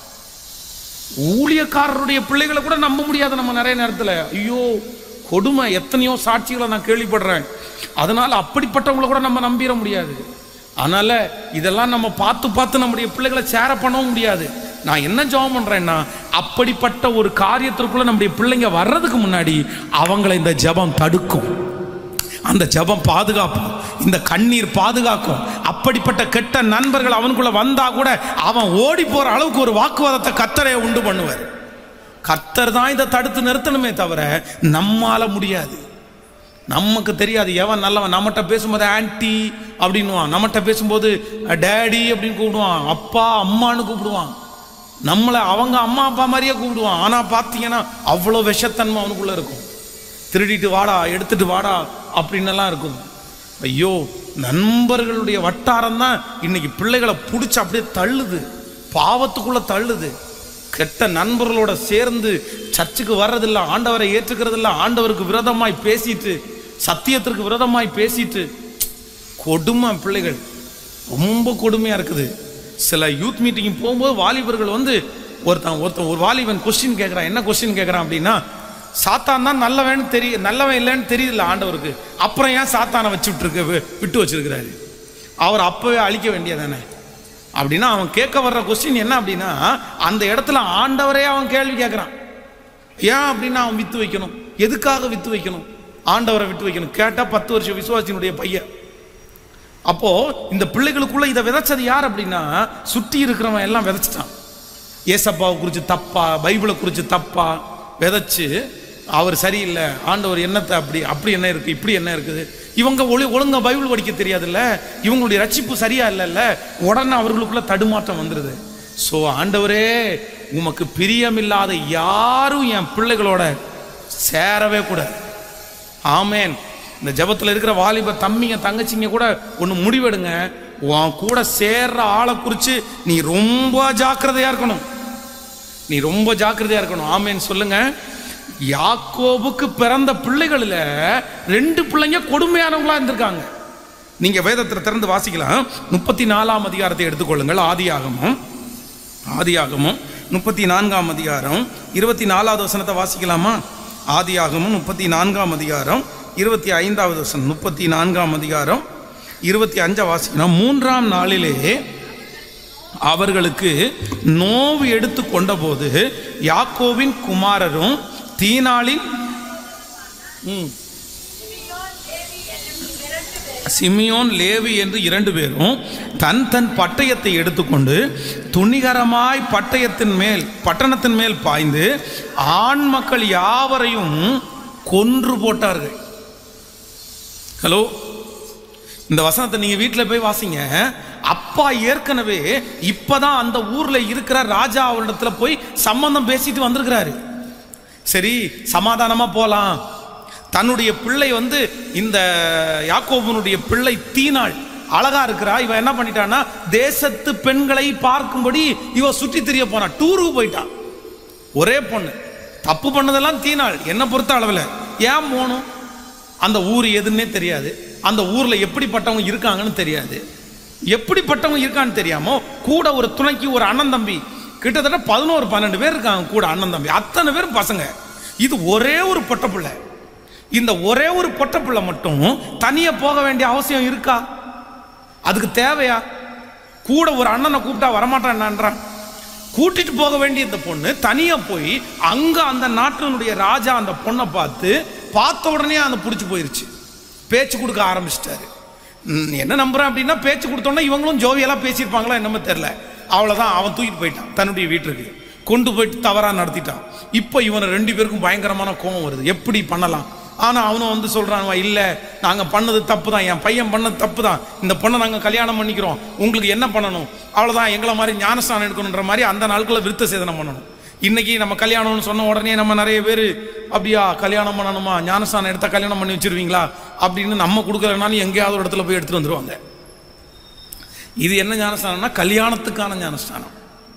ஊழியக்காரருடைய பிள்ளைகளை கூட நம்ப முடியாது நம்ம நிறைய நேரத்தில். ஐயோ கொடுமை, எத்தனையோ சாட்சிகளை நான் கேள்விப்படுறேன். அதனால அப்படிப்பட்டவங்களை கூட நம்ம நம்பிட முடியாது. அதனால இதெல்லாம் நம்ம பார்த்து பார்த்து நம்முடைய பிள்ளைகளை சேர பண்ணவும் முடியாது. நான் என்ன ஜெபம் பண்றேன்னா, அப்படிப்பட்ட ஒரு காரியத்திற்குள்ள நம்முடைய பிள்ளைங்க வர்றதுக்கு முன்னாடி அவங்களை இந்த ஜெபம் தடுக்கும், அந்த ஜெபம் பாதுகாக்கும், இந்த கண்ணீர் பாதுகாக்கும். அப்படிப்பட்ட கெட்ட நண்பர்கள் அவனுக்குள்ள வந்தா கூட அவன் ஓடி போற அளவுக்கு ஒரு வாக்குவாதத்தை கர்த்தரே உண்டு பண்ணுவார். கர்த்தர் தான் இதை தடுத்து நிறுத்தணுமே தவிர நம்மால முடியாது. நமக்கு தெரியாது எவன் நல்லவன். நம்மகிட்ட பேசும்போது ஆன்டி அப்படின்னுவான், நம்மகிட்ட பேசும்போது டேடி அப்படின்னு கூப்பிடுவான், அப்பா அம்மான்னு கூப்பிடுவான், நம்மளை அவங்க அம்மா அப்பா மாதிரியே கூப்பிடுவான். ஆனா பார்த்தீங்கன்னா அவ்வளோ விஷத்தன்மை அவனுக்குள்ள இருக்கும். திருடிட்டு வாடா, எடுத்துட்டு வாடா அப்படின்னெல்லாம் இருக்கும். ஐயோ, நண்பர்களுடைய வட்டாரம் தான் இன்னைக்கு பிள்ளைகளை பிடிச்சி அப்படியே தள்ளுது, பாவத்துக்குள்ள தள்ளுது. கெட்ட நண்பர்களோட சேர்ந்து சர்ச்சுக்கு வர்றதில்லை, ஆண்டவரை ஏற்றுக்கிறதில்ல, ஆண்டவருக்கு விரோதமாய் பேசிட்டு, சத்தியத்திற்கு விரோதமாய் பேசிட்டு, கொடுமை. பிள்ளைகள் ரொம்ப கொடுமையா இருக்குது. சில யூத் மீட்டிங் போகும்போது வாலிபர்கள் வந்து ஒருத்தன் ஒரு வாலிபன் கொஸ்டின் கேட்குறான். என்ன கொஸ்டின் கேட்குறான் அப்படின்னா, சாத்தான் தான் நல்லவன் நல்லவன் இல்லைன்னு தெரியுதுல்ல ஆண்டவருக்கு, அப்புறம் ஏன் சாத்தானை விட்டு வச்சிருக்கிறாரு, அவர் அப்பவே அழிக்க வேண்டியதானே அப்படின்னா. அவன் கேட்க வர்ற கொஸ்டின் என்ன அப்படின்னா, அந்த இடத்துல ஆண்டவரே அவன் கேள்வி கேட்குறான். ஏன் அப்படின்னா அவன் வித்து வைக்கணும், எதுக்காக வித்து வைக்கணும், ஆண்டவரை விட்டு வைக்கணும். கேட்டால் 10 வருஷம் விசுவாசினுடைய பையன். அப்போ இந்த பிள்ளைகளுக்குள்ள இதை விதைச்சது யார் அப்படின்னா, சுற்றி இருக்கிறவன் எல்லாம் விதைச்சிட்டான். ஏசப்பாவை குறித்து தப்பா, பைபிளை குறித்து தப்பா விதைச்சு, அவர் சரியில்லை, ஆண்டவர் என்னத்தை அப்படி என்ன இருக்கு, இப்படி என்ன இருக்குது, இவங்க ஒழுங்கா பைபிள் படிக்க தெரியாதுல்ல, இவங்களுடைய ரட்சிப்பு சரியா இல்லைல்ல, உடனே அவர்களுக்குள்ள தடுமாற்றம் வந்துடுது. ஸோ ஆண்டவரே, உமக்கு பிரியமில்லாத யாரும் என் பிள்ளைகளோட சேரவே கூடாது. ஆமேன். இந்த ஜபத்தில் இருக்கிற வாலிப தம்பிங்க தங்கச்சிங்க கூட ஒன்று முடிவெடுங்க, உன் கூட சேர்ற ஆளை குறித்து நீ ரொம்ப ஜாக்கிரதையா இருக்கணும், நீ ரொம்ப ஜாக்கிரதையா இருக்கணும். ஆமேன் சொல்லுங்க. யாக்கோபுக்கு பிறந்த பிள்ளைகளில் 2 பிள்ளைங்க கொடுமையானவங்களா இருந்திருக்காங்க. நீங்க வேதத்தில் திறந்து வாசிக்கலாம். 34ஆம் அதிகாரத்தை எடுத்துக்கொள்ளுங்கள். ஆதியாகமம் 34ஆம் அதிகாரம் 24வது வசனத்தை வாசிக்கலாமா? ஆதியாகமம் 34ஆம் அதிகாரம் 25வது வசனம். 34ஆம் அதிகாரம் 25 வாசிக்கலாம். 3ஆம் நாளிலே அவர்களுக்கு நோவு எடுத்து கொண்ட போது யாக்கோவின் குமாரரும் தீனாளின் சிமியோன் லேவி என்று 2 பேரும் தன் தன் பட்டயத்தை எடுத்துக்கொண்டு துணிகரமாய் பட்டணத்தின் மேல் பாய்ந்து ஆண் மக்கள் யாவரையும் கொன்று போட்டார்கள். ஹலோ, இந்த வசனத்தை நீங்க வீட்டில் போய் வாசிங்க. அப்பா ஏற்கனவே இப்பதான் அந்த ஊர்ல இருக்கிற ராஜா அவரிடத்துல போய் சம்பந்தம் பேசிட்டு வந்திருக்கிறாரு. சரி, சமாதானமா போலாம். தன்னுடைய பிள்ளை வந்து இந்த யாக்கோபனுடைய பிள்ளை தீனாள் அழகா இருக்கிறா. இவன் என்ன பண்ணிட்டான்னா, தேசத்து பெண்களை பார்க்கும்படி இவ சுற்றி திரிய போனா, டூருக்கு போயிட்டான். ஒரே பொண்ணு, தப்பு பண்ணதெல்லாம் தீனாள். என்ன பொறுத்த அளவில் ஏன் போகணும்? அந்த ஊர் எதுன்னே தெரியாது, அந்த ஊர்ல எப்படிப்பட்டவங்க இருக்காங்கன்னு தெரியாது. எப்படிப்பட்டவங்க இருக்கான்னு தெரியாம கூட ஒரு துணைக்கு ஒரு அண்ணன் தம்பி, கிட்டத்தட்ட 11-12 பேர் இருக்காங்க கூட, அண்ணன் தம்பி, அத்தனை பேரும் பசங்க. இது ஒரே ஒரு பொட்ட பிள்ளை. இந்த ஒரே ஒரு பொட்ட பிள்ளை மட்டும் தனியா போக வேண்டிய அவசியம் இருக்கா? அதுக்கு தேவையா? கூட ஒரு அண்ணனை கூப்பிட்டா வரமாட்டான்ன்றான். கூட்டிட்டு போக வேண்டிய இந்த பொண்ணு தனியா போய் அங்க அந்த நாட்டினுடைய ராஜா அந்த பொண்ணை பார்த்து பார்த்த உடனே அந்த பிடிச்சி போயிருச்சு. பேச்சு கொடுக்க ஆரம்பிச்சிட்டாரு. என்ன நம்புறேன் அப்படின்னா, பேச்சு கொடுத்தோன்னா இவங்களும் ஜோவியெல்லாம் பேசியிருப்பாங்களா என்னமோ தெரியல. அவ்வளோதான், அவன் தூக்கிட்டு போயிட்டான் தன்னுடைய வீட்டுக்கு. கொண்டு போயிட்டு தவறாக நடத்திட்டான். இப்போ இவனை 2 பேருக்கும் பயங்கரமான கோபம் வருது, எப்படி பண்ணலாம். ஆனால் அவனும் வந்து சொல்கிறான், இல்லை நாங்கள் பண்ணது தப்பு தான், என் பையன் பண்ணது தப்பு தான், இந்த பொண்ணை நாங்கள் கல்யாணம் பண்ணிக்கிறோம், உங்களுக்கு என்ன பண்ணணும், அவ்வளோதான், எங்களை மாதிரி ஞானஸ்தானம் எடுக்கணுன்ற மாதிரி அந்த நாட்களில் விருத்த சேதனம் பண்ணணும். இன்றைக்கி நம்ம கல்யாணம்னு சொன்ன உடனே நம்ம நிறைய பேர் அப்படியா கல்யாணம் பண்ணணுமா, ஞானஸ்தானம் எடுத்தால் கல்யாணம் பண்ணி வச்சுருவீங்களா அப்படின்னு நம்ம கொடுக்கலனாலும் எங்கேயாவது ஒரு இடத்துல போய் எடுத்துகிட்டு வந்துடுவாங்க. இது என்ன ஞானஸ்தானம்னா கல்யாணத்துக்கான ஞானஸ்தானம்.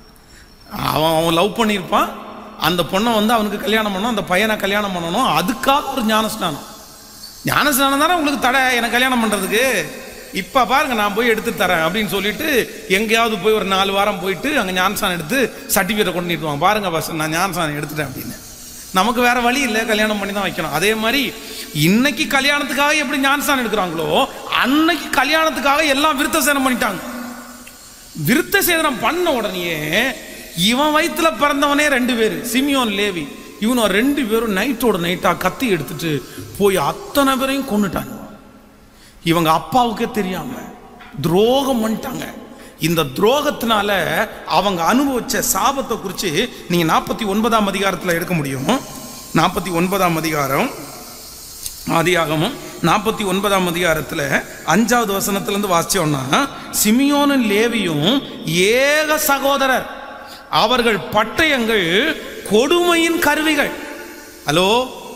அவன் லவ் பண்ணியிருப்பான், அந்த பொண்ணை வந்து அவனுக்கு கல்யாணம் பண்ணணும், அந்த பையனை கல்யாணம் பண்ணணும், அதுக்காக ஒரு ஞானஸ்தானம். ஞானஸ்தானம் தானே உங்களுக்கு தடை எனக்கு கல்யாணம் பண்ணுறதுக்கு. இப்போ பாருங்க நான் போய் எடுத்து தரேன் அப்படின்னு சொல்லிட்டு எங்கேயாவது போய் ஒரு 4 வாரம் போயிட்டு அங்கே ஞானஸ்தானம் எடுத்து சர்டிஃபிகேட்டை கொண்டுட்டுவாங்க, பாருங்க பஸ் நான் ஞானஸ்தானம் எடுத்துட்டேன் அப்படின்னு. நமக்கு வேற வழி இல்லை, கல்யாணம் பண்ணி தான் வைக்கணும். அதே மாதிரி இன்னைக்கு கல்யாணத்துக்காக எப்படி ஞானஸ்தானம் எடுக்கிறாங்களோ அன்னைக்கு கல்யாணத்துக்காக எல்லாம் விருத்த சேதனம் பண்ணிட்டாங்க. விருத்த சேதனம் பண்ண உடனே இவன் வயிற்றுல பிறந்தவனே 2 பேர், சிமியோன் லேவி, இவனோ 2 பேரும் நைட்டோட நைட்டா கத்தி எடுத்துட்டு போய் அத்தனை பேரையும் கொண்டுட்டாங்க. இவங்க அப்பாவுக்கே தெரியாம துரோகம் பண்ணிட்டாங்க. இந்த துரோகத்தினால அவங்க அனுபவிச்ச சாபத்தை குறித்து நீங்க 49ஆம் அதிகாரத்தில் எடுக்க முடியும். 49ஆம் அதிகாரம் ஆதியாகமம் 49ஆம் அதிகாரத்தில் 5வது வசனத்திலிருந்து வாசிச்சோம்னா, சிமியோனும் லேவியும் ஏக சகோதரர், அவர்கள் பட்டயங்கள் கொடுமையின் கருவிகள். ஹலோ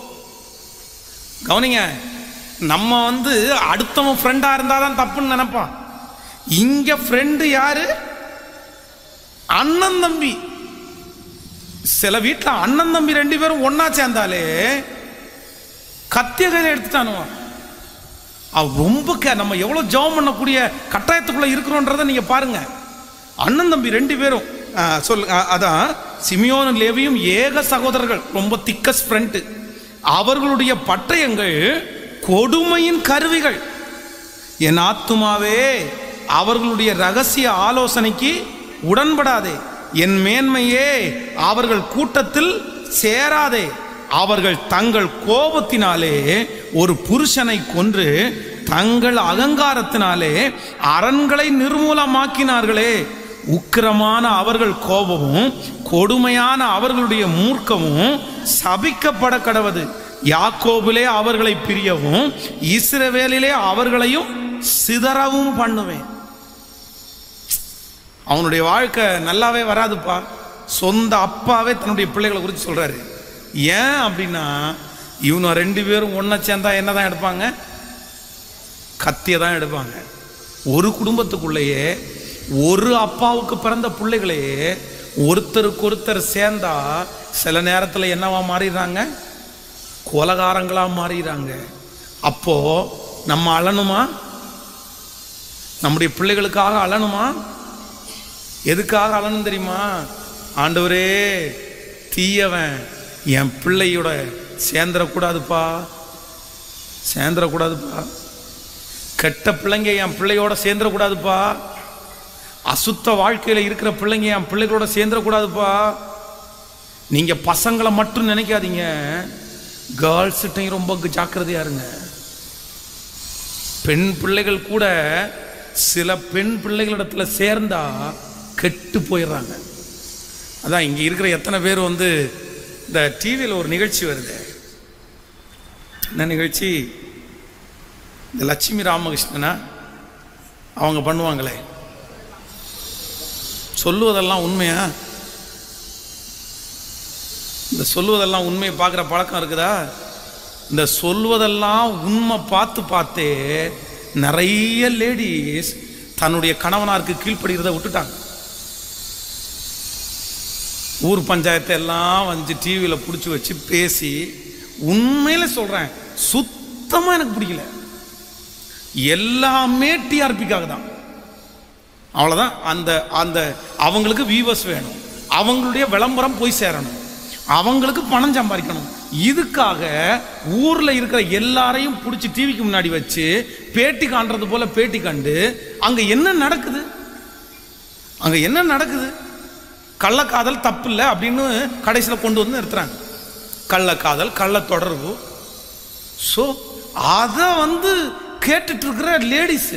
கவனிங்க, நம்ம வந்து அடுத்தவன் ஃப்ரெண்டா இருந்தாதான் தப்புன்னு நினைப்பான். இங்க ஃப்ரெண்டு யாரு? அண்ணன் தம்பி. சில வீட்டில் அண்ணன் தம்பி 2 பேரும் ஒன்னா சேர்ந்தாலே கத்திய கையில எடுத்துட்டானுவா. ரொம்ப நம்ம எவ்வளவு ஜெபம் பண்ணக்கூடிய கட்டாயத்துக்குள்ள இருக்கிறோன்றதை நீங்க பாருங்க. அண்ணன் தம்பி 2 பேரும் அதான் சிமியோனும் லேவியும் ஏக சகோதரர்கள், ரொம்ப திக்கஸ்ட் ஃப்ரெண்ட். அவர்களுடைய பட்டயங்கள் கொடுமையின் கருவிகள். என் ஆத்துமாவே அவர்களுடைய ரகசிய ஆலோசனைக்கு உடன்படாதே, என் மேன்மையே அவர்கள் கூட்டத்தில் சேராதே. அவர்கள் தங்கள் கோபத்தினாலே ஒரு புருஷனை கொன்று தங்கள் அகங்காரத்தினாலே அரண்களை நிர்மூலமாக்கினார்களே. உக்கிரமான அவர்கள் கோபமும் கொடுமையான அவர்களுடைய மூர்க்கமும் சபிக்கப்பட கடவது. யாக்கோபிலே அவர்களை பிரியவும் இஸ்ரவேலிலே அவர்களையும் சிதறவும் பண்ணுவேன். அவனுடைய வாழ்க்கை நல்லாவே வராதுப்பா. சொந்த அப்பாவே தன்னுடைய பிள்ளைகளை குறித்து சொல்றாரு. ஏன் அப்படின்னா, இவங்க 2 பேரும் ஒன்ன சேர்ந்தா என்னதான் எடுப்பாங்க? கத்தியை தான் எடுப்பாங்க. ஒரு குடும்பத்துக்குள்ளேயே ஒரு அப்பாவுக்கு பிறந்த பிள்ளைகளையே ஒருத்தருக்கு ஒருத்தர் சேர்ந்தா சில நேரத்தில் என்னவா மாறிடுறாங்க? கொலகாரங்களா மாறிடுறாங்க. அப்போ நம்ம அழணுமா? நம்முடைய பிள்ளைகளுக்காக அழணுமா? எதுக்காக அழணும் தெரியுமா? ஆண்டவரே, தீயவன் என் பிள்ளையோட சேர்ந்துடக்கூடாதுப்பா, சேர்ந்துடக்கூடாதுப்பா. கெட்ட பிள்ளைங்க என் பிள்ளையோட சேர்ந்துடக்கூடாதுப்பா. அசுத்த வாழ்க்கையில் இருக்கிற பிள்ளைங்க என் பிள்ளைகளோட சேர்ந்துடக்கூடாதுப்பா. நீங்க பசங்களை மட்டும் நினைக்காதீங்க, கேர்ள்ஸ்கிட்டையும் ரொம்ப ஜாக்கிரதையா இருங்க. பெண் பிள்ளைகள் கூட சில பெண் பிள்ளைகளிடத்துல சேர்ந்தா கெட்டு போயிடுறாங்க. அதான் இங்க இருக்கிற எத்தனை பேர் வந்து இந்த டிவியில் ஒரு நிகழ்ச்சி வருது, என்ன நிகழ்ச்சி? இந்த லட்சுமி ராமகிருஷ்ணனா அவங்க பண்ணுவாங்களே, சொல்லுவதெல்லாம் உண்மையா? இந்த சொல்லுவதெல்லாம் உண்மையை பார்க்குற பழக்கம் இருக்குதா? இந்த சொல்வதெல்லாம் உண்மை பார்த்து பார்த்தே நிறைய லேடிஸ் தன்னுடைய கணவனாருக்கு கீழ்ப்படுகிறத விட்டுட்டாங்க. ஊர் பஞ்சாயத்தை எல்லாம் வந்து டிவியில் பிடிச்சி வச்சு பேசி, உண்மையில சொல்றேன், சுத்தமாக எனக்கு பிடிக்கல. எல்லாமே டிஆர்பிக்காக தான். அவ்வளோதான். அந்த அந்த அவங்களுக்கு வியூவர்ஸ் வேணும், அவங்களுடைய விளம்பரம் போய் சேரணும், அவங்களுக்கு பணம் சம்பாதிக்கணும். இதுக்காக ஊர்ல இருக்கிற எல்லாரையும் பிடிச்சி டிவிக்கு முன்னாடி வச்சு பேட்டி காண்றது போல பேட்டி கண்டு அங்க என்ன நடக்குது? அங்க என்ன நடக்குது? கள்ளக்காதல் தப்பு இல்லை அப்படின்னு கடைசியில் கொண்டு வந்து நிறுத்துறாங்க. கள்ளக்காதல், கள்ள தொடர்பு, ஸோ அதை வந்து கேட்டுட்டு இருக்கிற லேடிஸு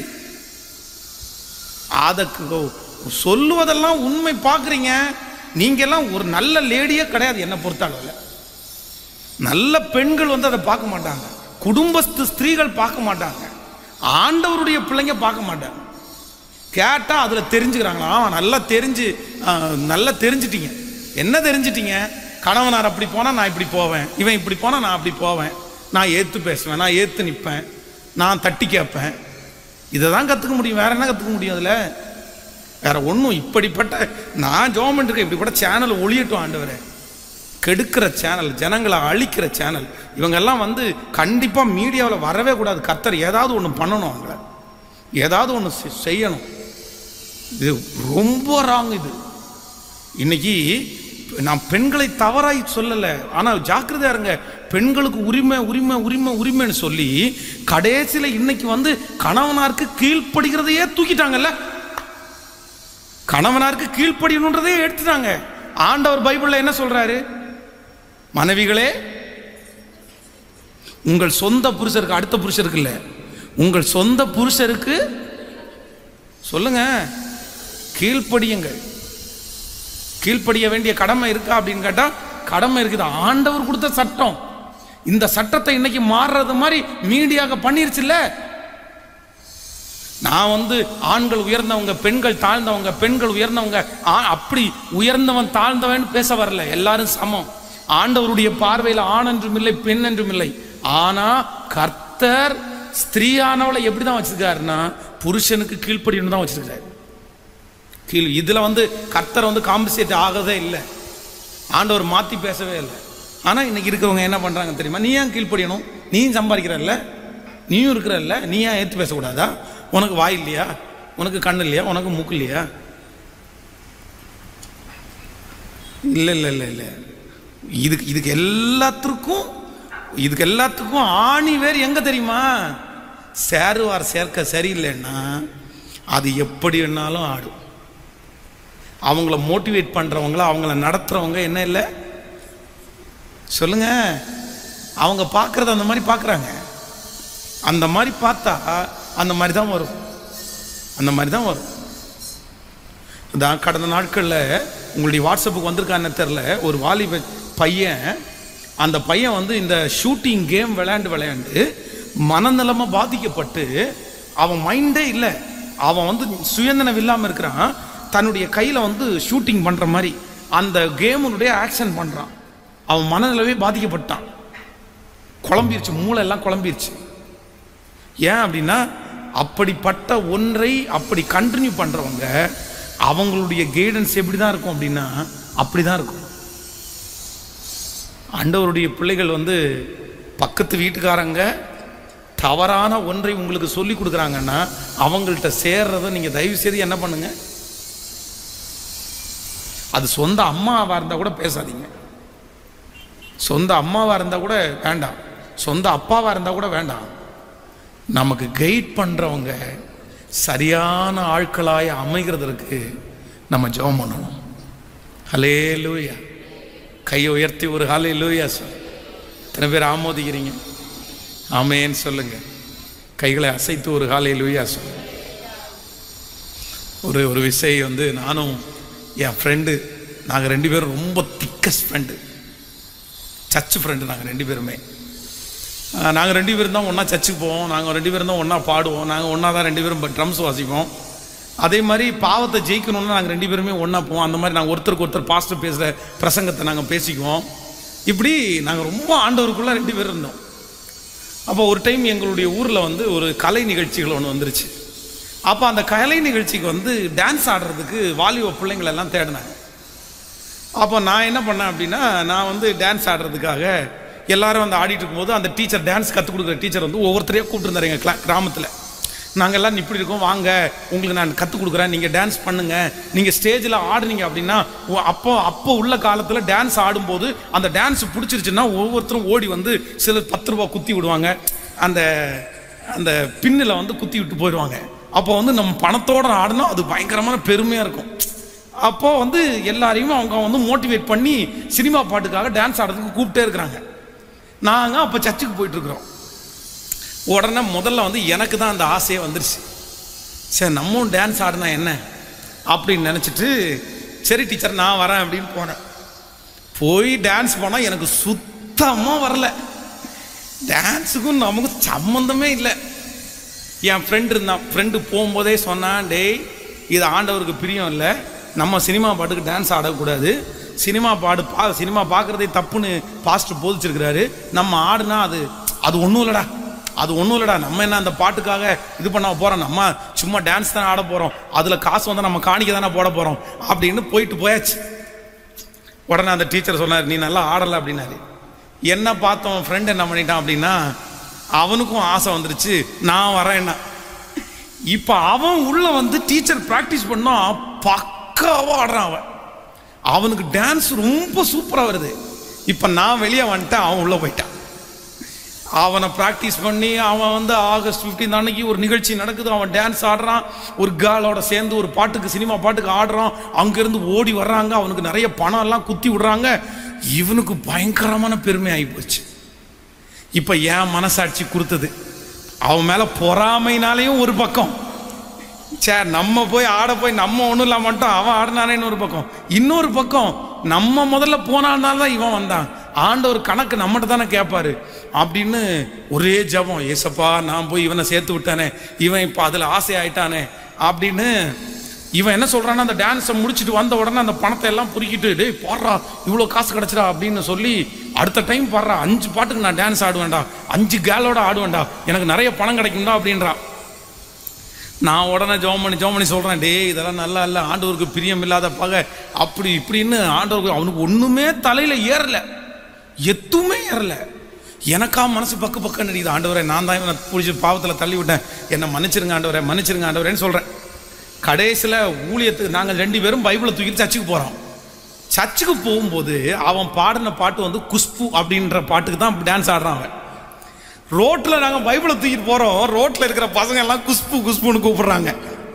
அதுக்கு சொல்லுவதெல்லாம் உண்மை. பார்க்குறீங்க நீங்கெல்லாம் ஒரு நல்ல லேடியே கிடையாது என்னை பொறுத்தளவில். நல்ல பெண்கள் வந்து அதை பார்க்க மாட்டாங்க, குடும்பஸ்து ஸ்திரீகள் பார்க்க மாட்டாங்க, ஆண்டவருடைய பிள்ளைங்க பார்க்க மாட்டாங்க. கேட்டால் அதில் தெரிஞ்சுக்கிறாங்களா? நல்லா தெரிஞ்சிட்டீங்க. என்ன தெரிஞ்சிட்டீங்க? கணவனார் அப்படி போனால் நான் இப்படி போவேன், இவன் இப்படி போனால் நான் அப்படி போவேன், நான் ஏற்று பேசுவேன், நான் ஏற்று நிற்பேன், நான் தட்டி கேட்பேன். இதை தான் கற்றுக்க முடியும். வேற என்ன கற்றுக்க முடியும்? அதில் வேற ஒன்றும். இப்படிப்பட்ட நான் ஜோமெண்ட் இருக்க இப்படிப்பட்ட சேனல் ஒளியட்டும் ஆண்டவரே. கெடுக்கிற சேனல், ஜனங்களை அழிக்கிற சேனல், இவங்கெல்லாம் வந்து கண்டிப்பாக மீடியாவில் வரவே கூடாது. கர்த்தர் ஏதாவது ஒன்று பண்ணணும், அவங்கள ஏதாவது ஒன்று செய்யணும். இது ரொம்ப ராங். இது இன்னைக்கு நான் பெண்களை தவறாய் சொல்லலை, ஆனால் ஜாக்கிரதையா இருங்க. பெண்களுக்கு உரிமை உரிமை உரிமை உரிமைன்னு சொல்லி கடைசியில் இன்னைக்கு வந்து கணவனாருக்கு கீழ்ப்படுகிறதையே தூக்கிட்டாங்கல்ல. கணவனாருக்கு கீழ்ப்படியணுன்றதே எடுத்துட்டாங்க. ஆண்டவர் பைபிள்ல என்ன சொல்றாரு? மனைவிகளே உங்கள் சொந்த புருஷருக்கு, அடுத்த புருஷருக்கு இல்லை, உங்கள் சொந்த புருஷருக்கு சொல்லுங்க கீழ்ப்படியுங்கள். கீழ்ப்படிய வேண்டிய கடமை இருக்கா அப்படின்னு கேட்டா கடமை இருக்குது. ஆண்டவர் கொடுத்த சட்டம். இந்த சட்டத்தை இன்னைக்கு மாறுறது மாதிரி மீடியாக பண்ணிருச்சுல்ல. நான் வந்து ஆண்கள் உயர்ந்தவங்க, பெண்கள் தாழ்ந்தவங்க, பெண்கள் உயர்ந்தவங்க, அப்படி உயர்ந்தவன் தாழ்ந்தவன் பேச வரல. எல்லாரும் சமம். ஆண்டவருடைய பார்வையில் ஆண் என்றும் இல்லை, பெண் என்றும் இல்லை. ஆனா கர்த்தர் ஸ்திரீயானவளை எப்படிதான் வச்சிருக்காருன்னா புருஷனுக்கு கீழ்ப்படின்னு தான் வச்சிருக்காரு. இதுல வந்து கர்த்தர் வந்து காம்பன்சேட் ஆகவே இல்லை, ஆண்டவர் மாத்தி பேசவே இல்லை. ஆனா இன்னைக்கு இருக்கிறவங்க என்ன பண்றாங்க தெரியுமா? நீ ஏன் கீழ்ப்படியணும்? நீயும் சம்பாதிக்கிறல்ல, நீயும் இருக்கிறல்ல, நீ ஏன் ஏற்று பேசக்கூடாதா? உனக்கு வாய் இல்லையா? உனக்கு கண்ணு இல்லையா? உனக்கு மூக்கு இல்லையா? இல்லை இல்லை இல்லை இல்லை. இதுக்கு எல்லாத்துக்கும் ஆணி வேறு எங்க தெரியுமா? சேருவார் சேர்க்க சரியில்லைன்னா அது எப்படி வேணாலும் ஆடும். அவங்கள மோட்டிவேட் பண்றவங்கள, அவங்கள நடத்துறவங்க என்ன இல்லை சொல்லுங்க? அவங்க பார்க்கறது அந்த மாதிரி பார்க்குறாங்க. அந்த மாதிரி பார்த்தா அந்த மாதிரி தான் வரும், அந்த மாதிரி தான் வரும். தான் கடந்த நாட்களில் உங்களுடைய வாட்ஸ்அப்புக்கு வந்திருக்கான்னு தெரில, ஒரு வாலிப பையன், அந்த பையன் வந்து இந்த ஷூட்டிங் கேம் விளையாண்டு மனநலமாக பாதிக்கப்பட்டு அவன் மைண்டே இல்லை, அவன் வந்து சுயநலம் இல்லாமல் இருக்கிறான். தன்னுடைய கையில் வந்து ஷூட்டிங் பண்ணுற மாதிரி அந்த கேமுடைய ஆக்ஷன் பண்ணுறான். அவன் மனநிலவே பாதிக்கப்பட்டான், குழம்பிருச்சு, மூளை எல்லாம் குழம்பிருச்சு. ஏன் அப்படின்னா அப்படிப்பட்ட ஒன்றை அப்படி கண்டினியூ பண்ணுறவங்க அவங்களுடைய கைடன்ஸ் எப்படி தான் இருக்கும் அப்படின்னா அப்படி தான் இருக்கும். ஆண்டவருடைய பிள்ளைகள் வந்து பக்கத்து வீட்டுக்காரங்க தவறான ஒன்றை உங்களுக்கு சொல்லி கொடுக்குறாங்கன்னா அவங்கள்ட்ட சேர்றதை நீங்கள் தயவு செய்து என்ன பண்ணுங்க, அது சொந்த அம்மாவாக இருந்தால் கூட பேசாதீங்க, சொந்த அம்மாவாக இருந்தால் கூட வேண்டாம், சொந்த அப்பாவாக இருந்தால் கூட வேண்டாம். நமக்கு கைட் பண்ணுறவங்க சரியான ஆட்களாய் அமைகிறதுக்கு நம்ம ஜெபம் பண்ணணும். ஹல்லேலூயா. கையை உயர்த்தி ஒரு ஹல்லேலூயா சொல். எத்தனை பேர் ஆமோதிக்கிறீங்க? ஆமேன்னு சொல்லுங்க. கைகளை அசைத்து ஒரு ஹல்லேலூயா சொல். ஒரு விஷயம் வந்து நானும் என் ஃப்ரெண்டு, நாங்கள் 2 பேரும் ரொம்ப திக்கஸ்ட் ஃப்ரெண்டு, சர்ச் ஃப்ரெண்டு. நாங்கள் 2 பேருமே, நாங்கள் 2 பேரும் தான் ஒன்றா சர்ச்சுக்கு போவோம், நாங்கள் 2 பேரும் தான் ஒன்றா பாடுவோம், நாங்கள் ஒன்றா தான் 2 பேரும் ட்ரம்ஸ் வாசிப்போம். அதே மாதிரி பாவத்தை ஜெயிக்கணும்னா நாங்கள் 2 பேருமே ஒன்றா போவோம். அந்த மாதிரி நாங்கள் ஒருத்தருக்கு ஒருத்தர் பாஸ்டர் பேசுகிற பிரசங்கத்தை நாங்கள் பேசிக்குவோம். இப்படி நாங்கள் ரொம்ப ஆண்டவருக்குள்ளே 2 பேர் இருந்தோம். அப்போ ஒரு டைம் எங்களுடைய ஊரில் வந்து ஒரு கலை நிகழ்ச்சிகள் ஒன்று வந்துருச்சு. அப்போ அந்த கலை நிகழ்ச்சிக்கு வந்து டான்ஸ் ஆடுறதுக்கு வாலிப பிள்ளைங்களெல்லாம் தேடினாங்க. அப்போ நான் என்ன பண்ணேன் அப்படின்னா, நான் வந்து டான்ஸ் ஆடுறதுக்காக எல்லாரும் வந்து ஆடிட்டு இருக்கும்போது அந்த டீச்சர், டான்ஸ் கற்றுக் கொடுக்குற டீச்சர் வந்து ஒவ்வொருத்தரையாக கூப்பிட்டுருந்தாரு எங்கள் கிராமத்தில். நாங்கள் எல்லாம் இப்படி இருக்கோம், வாங்க உங்களுக்கு நான் கற்றுக் கொடுக்குறேன், நீங்கள் டான்ஸ் பண்ணுங்கள், நீங்கள் ஸ்டேஜில் ஆடுனீங்க அப்படின்னா. அப்போ உள்ள காலத்தில் டான்ஸ் ஆடும்போது அந்த டான்ஸ் பிடிச்சிருச்சுன்னா ஒவ்வொருத்தரும் ஓடி வந்து சிலர் 10 ரூபா குத்தி விடுவாங்க, அந்த அந்த பின்னில் வந்து குத்தி விட்டு போயிடுவாங்க. அப்போ வந்து நம்ம பணத்தோடு ஆடினா அது பயங்கரமான பெருமையாக இருக்கும். அப்போது வந்து எல்லாரையும் அவங்க வந்து மோட்டிவேட் பண்ணி சினிமா பாட்டுக்காக டான்ஸ் ஆடுறதுக்கு கூப்பிட்டே இருக்கிறாங்க. நாங்கள் அப்போ சர்ச்சுக்கு போயிட்டுருக்குறோம். உடனே முதல்ல வந்து எனக்கு தான் அந்த ஆசையே வந்துருச்சு. சரி நம்மளும் டான்ஸ் ஆடினா என்ன அப்படின்னு நினச்சிட்டு சரி டீச்சர் நான் வரேன் அப்படின்னு போனேன். போய் டான்ஸ் போனால் எனக்கு சுத்தமாக வரல. டான்ஸுக்கும் நமக்கு சம்மந்தமே இல்லை. என் ஃப்ரெண்டு இருந்தான். ஃப்ரெண்டு போகும்போதே சொன்னான், டேய் இது ஆண்டவருக்கு பிரியம் இல்லை, நம்ம சினிமா பாட்டுக்கு டான்ஸ் ஆடக்கூடாது, சினிமா சினிமா பார்க்குறதே தப்புன்னு பாஸ்டர் போதிச்சிருக்கிறாரு, நம்ம ஆடுனா அது ஒன்றும் இல்லைடா, அது ஒன்றும் இல்லைடா, நம்ம என்ன அந்த பாட்டுக்காக இது பண்ண போகிறோம், நம்ம சும்மா டான்ஸ் தானே ஆட போகிறோம், அதில் காசு வந்தால் நம்ம காணிக்க தானே போட போகிறோம் அப்படின்னு போயாச்சு. உடனே அந்த டீச்சர் சொன்னார், நீ நல்லா ஆடலை அப்படின்னாரு. என்ன பார்த்தோம் ஃப்ரெண்ட் என்ன பண்ணிட்டான் அப்படின்னா, அவனுக்கும் ஆசை வந்துருச்சு, நான் வரேன்னா. இப்போ அவன் உள்ள வந்து டீச்சர் ப்ராக்டிஸ் பண்ணா பக்காவாக ஆடுறான். அவனுக்கு டான்ஸ் ரொம்ப சூப்பராக வருது. இப்போ நான் வெளியே வந்துட்டேன், அவன் உள்ளே போயிட்டான். அவனை ப்ராக்டிஸ் பண்ணி அவன் வந்து ஆகஸ்ட் 15 அன்னைக்கு ஒரு நிகழ்ச்சி நடக்குது, அவன் டான்ஸ் ஆடுறான், ஒரு கேர்ளோட சேர்ந்து ஒரு பாட்டுக்கு சினிமா பாட்டுக்கு ஆடுறான். அங்கேருந்து ஓடி வர்றாங்க, அவனுக்கு நிறைய பணம் எல்லாம் குத்தி விடுறாங்க. இவனுக்கு பயங்கரமான பெருமை ஆகி போச்சு. இப்போ என் மனசாட்சி கொடுத்தது, அவன் மேலே பொறாமைனாலையும் ஒரு பக்கம், நம்ம போய் ஆட போய் நம்ம ஒன்றும் இல்லாம மட்டும் அவன் ஆடினானேன்னு ஒரு பக்கம், இன்னொரு பக்கம் நம்ம முதல்ல போனால்தான் தான் இவன் வந்தான், ஆண்டவர் கணக்கு நம்மகிட்ட தானே கேட்பாரு அப்படின்னு ஒரே ஜபம், ஏசப்பா நான் போய் இவனை சேர்த்து விட்டானே, இவன் இப்போ அதில் ஆசை ஆயிட்டானே அப்படின்னு. இவன் என்ன சொல்றான்னா, அந்த டான்ஸை முடிச்சுட்டு வந்த உடனே அந்த பணத்தை எல்லாம் பொறுக்கிட்டு, டேய் பாடுறா இவ்வளோ காசு கிடச்சிடா அப்படின்னு சொல்லி, அடுத்த டைம் பாடுறா 5 பாட்டுக்கு நான் டான்ஸ் ஆடுவேன்டா, 5 கேலோட ஆடுவேன்டா, எனக்கு நிறைய பணம் கிடைக்கும்டா அப்படின்றான். நான் உடனே ஜோம் பண்ணி சொல்கிறேன், டே இதெல்லாம் நல்லா இல்லை, ஆண்டவருக்கு பிரியம் இல்லாத பகை அப்படி இப்படின்னு. ஆண்டவருக்கு அவனுக்கு ஒன்றுமே தலையில் ஏறலை, எதுவுமே ஏறலை. எனக்கா மனசு பக்கம் நடிக்குது, ஆண்டவரே நான் தான் இவனை பிடிச்சி பாவத்தில் தள்ளி விட்டேன், என்னை மன்னிச்சிருங்க ஆண்டவரேன்னு சொல்கிறேன். கடைசியில் ஊழியத்துக்கு நாங்கள் 2 பேரும் பைபிளை தூக்கிட்டு சர்ச்சுக்கு போகிறோம். சர்ச்சுக்கு போகும்போது அவன் பாடின பாட்டு வந்து குஷ்பு அப்படின்ற பாட்டுக்கு தான் டான்ஸ் ஆடுறான். அவன் ரோட்டில் நாங்கள் பைபிளை தூக்கிட்டு போகிறோம், ரோட்டில் இருக்கிற பசங்க எல்லாம் குஷ்புன்னு கூப்பிடுறாங்க.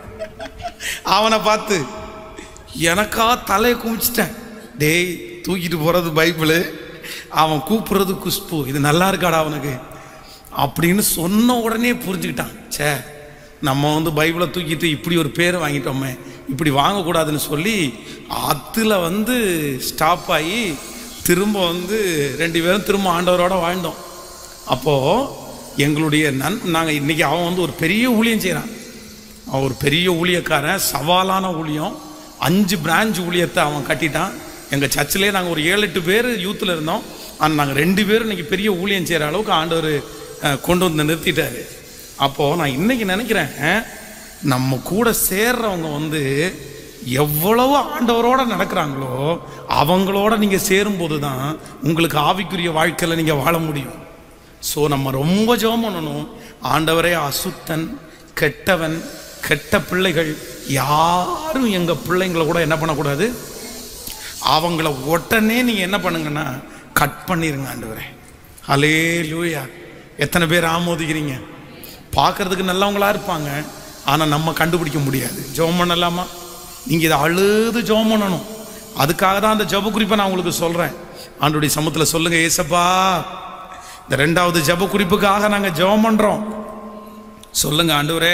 அவனை பார்த்து எனக்கா தலையை குமிச்சிட்டேன், டேய் தூக்கிட்டு போகிறது பைபிளு, அவன் கூப்பிடுறது குஷ்பு, இது நல்லா இருக்காடா அவனுக்கு அப்படின்னு சொன்ன உடனே புரிஞ்சுக்கிட்டான். சே நம்ம வந்து பைபிளை தூக்கிட்டு இப்படி ஒரு பேர் வாங்கிட்டோமே, இப்படி வாங்கக்கூடாதுன்னு சொல்லி அதில் வந்து ஸ்டாப் ஆகி திரும்ப வந்து 2 பேரும் திரும்ப ஆண்டவரோட வாழ்ந்தோம். அப்போது எங்களுடைய நாங்கள் இன்றைக்கி அவன் வந்து ஒரு பெரிய ஊழியம் செய்கிறான், அவன் ஒரு பெரிய ஊழியக்காரன், சவாலான ஊழியம், 5 பிரான்ச் ஊழியத்தை அவன் கட்டிட்டான். எங்கள் சர்ச்சிலே நாங்கள் ஒரு 7-8 பேர் யூத்தில் இருந்தோம், ஆனால் நாங்கள் 2 பேரும் இன்றைக்கி பெரிய ஊழியம் செய்கிற அளவுக்கு ஆண்டவர் கொண்டு வந்து நிறுத்திட்டார். அப்போது நான் இன்றைக்கி நினைக்கிறேன், நம்ம கூட சேர்றவங்க வந்து எவ்வளவு ஆண்டவரோடு நடக்கிறாங்களோ அவங்களோட நீங்கள் சேரும்போது தான் உங்களுக்கு ஆவிக்குரிய வாழ்க்கையில் நீங்கள் வாழ முடியும். ஸோ நம்ம ரொம்ப ஜெபம் பண்ணணும், ஆண்டவரே அசுத்தன் கெட்டவன் கெட்ட பிள்ளைகள் யாரும் எங்கள் பிள்ளைங்களை கூட என்ன பண்ணக்கூடாது, அவங்கள உடனே நீங்கள் என்ன பண்ணுங்கன்னா கட் பண்ணிடுங்க ஆண்டவரே. ஹல்லேலூயா. எத்தனை பேர் ஆமோதிக்கிறீங்க? பார்க்கறதுக்கு நல்லவங்களா இருப்பாங்க, ஆனால் நம்ம கண்டுபிடிக்க முடியாது. ஜெபம் பண்ணலாமா? நீங்கள் இதை அழுது ஜெபம் பண்ணணும். அதுக்காக தான் அந்த ஜெப குறிப்பை நான் உங்களுக்கு சொல்கிறேன். ஆண்டவருடைய சமூகத்தில் சொல்லுங்க, ஏசப்பா இந்த 2வது ஜெப குறிப்புக்காக நாங்கள் ஜெபம் பண்ணுறோம். சொல்லுங்க ஆண்டவரே,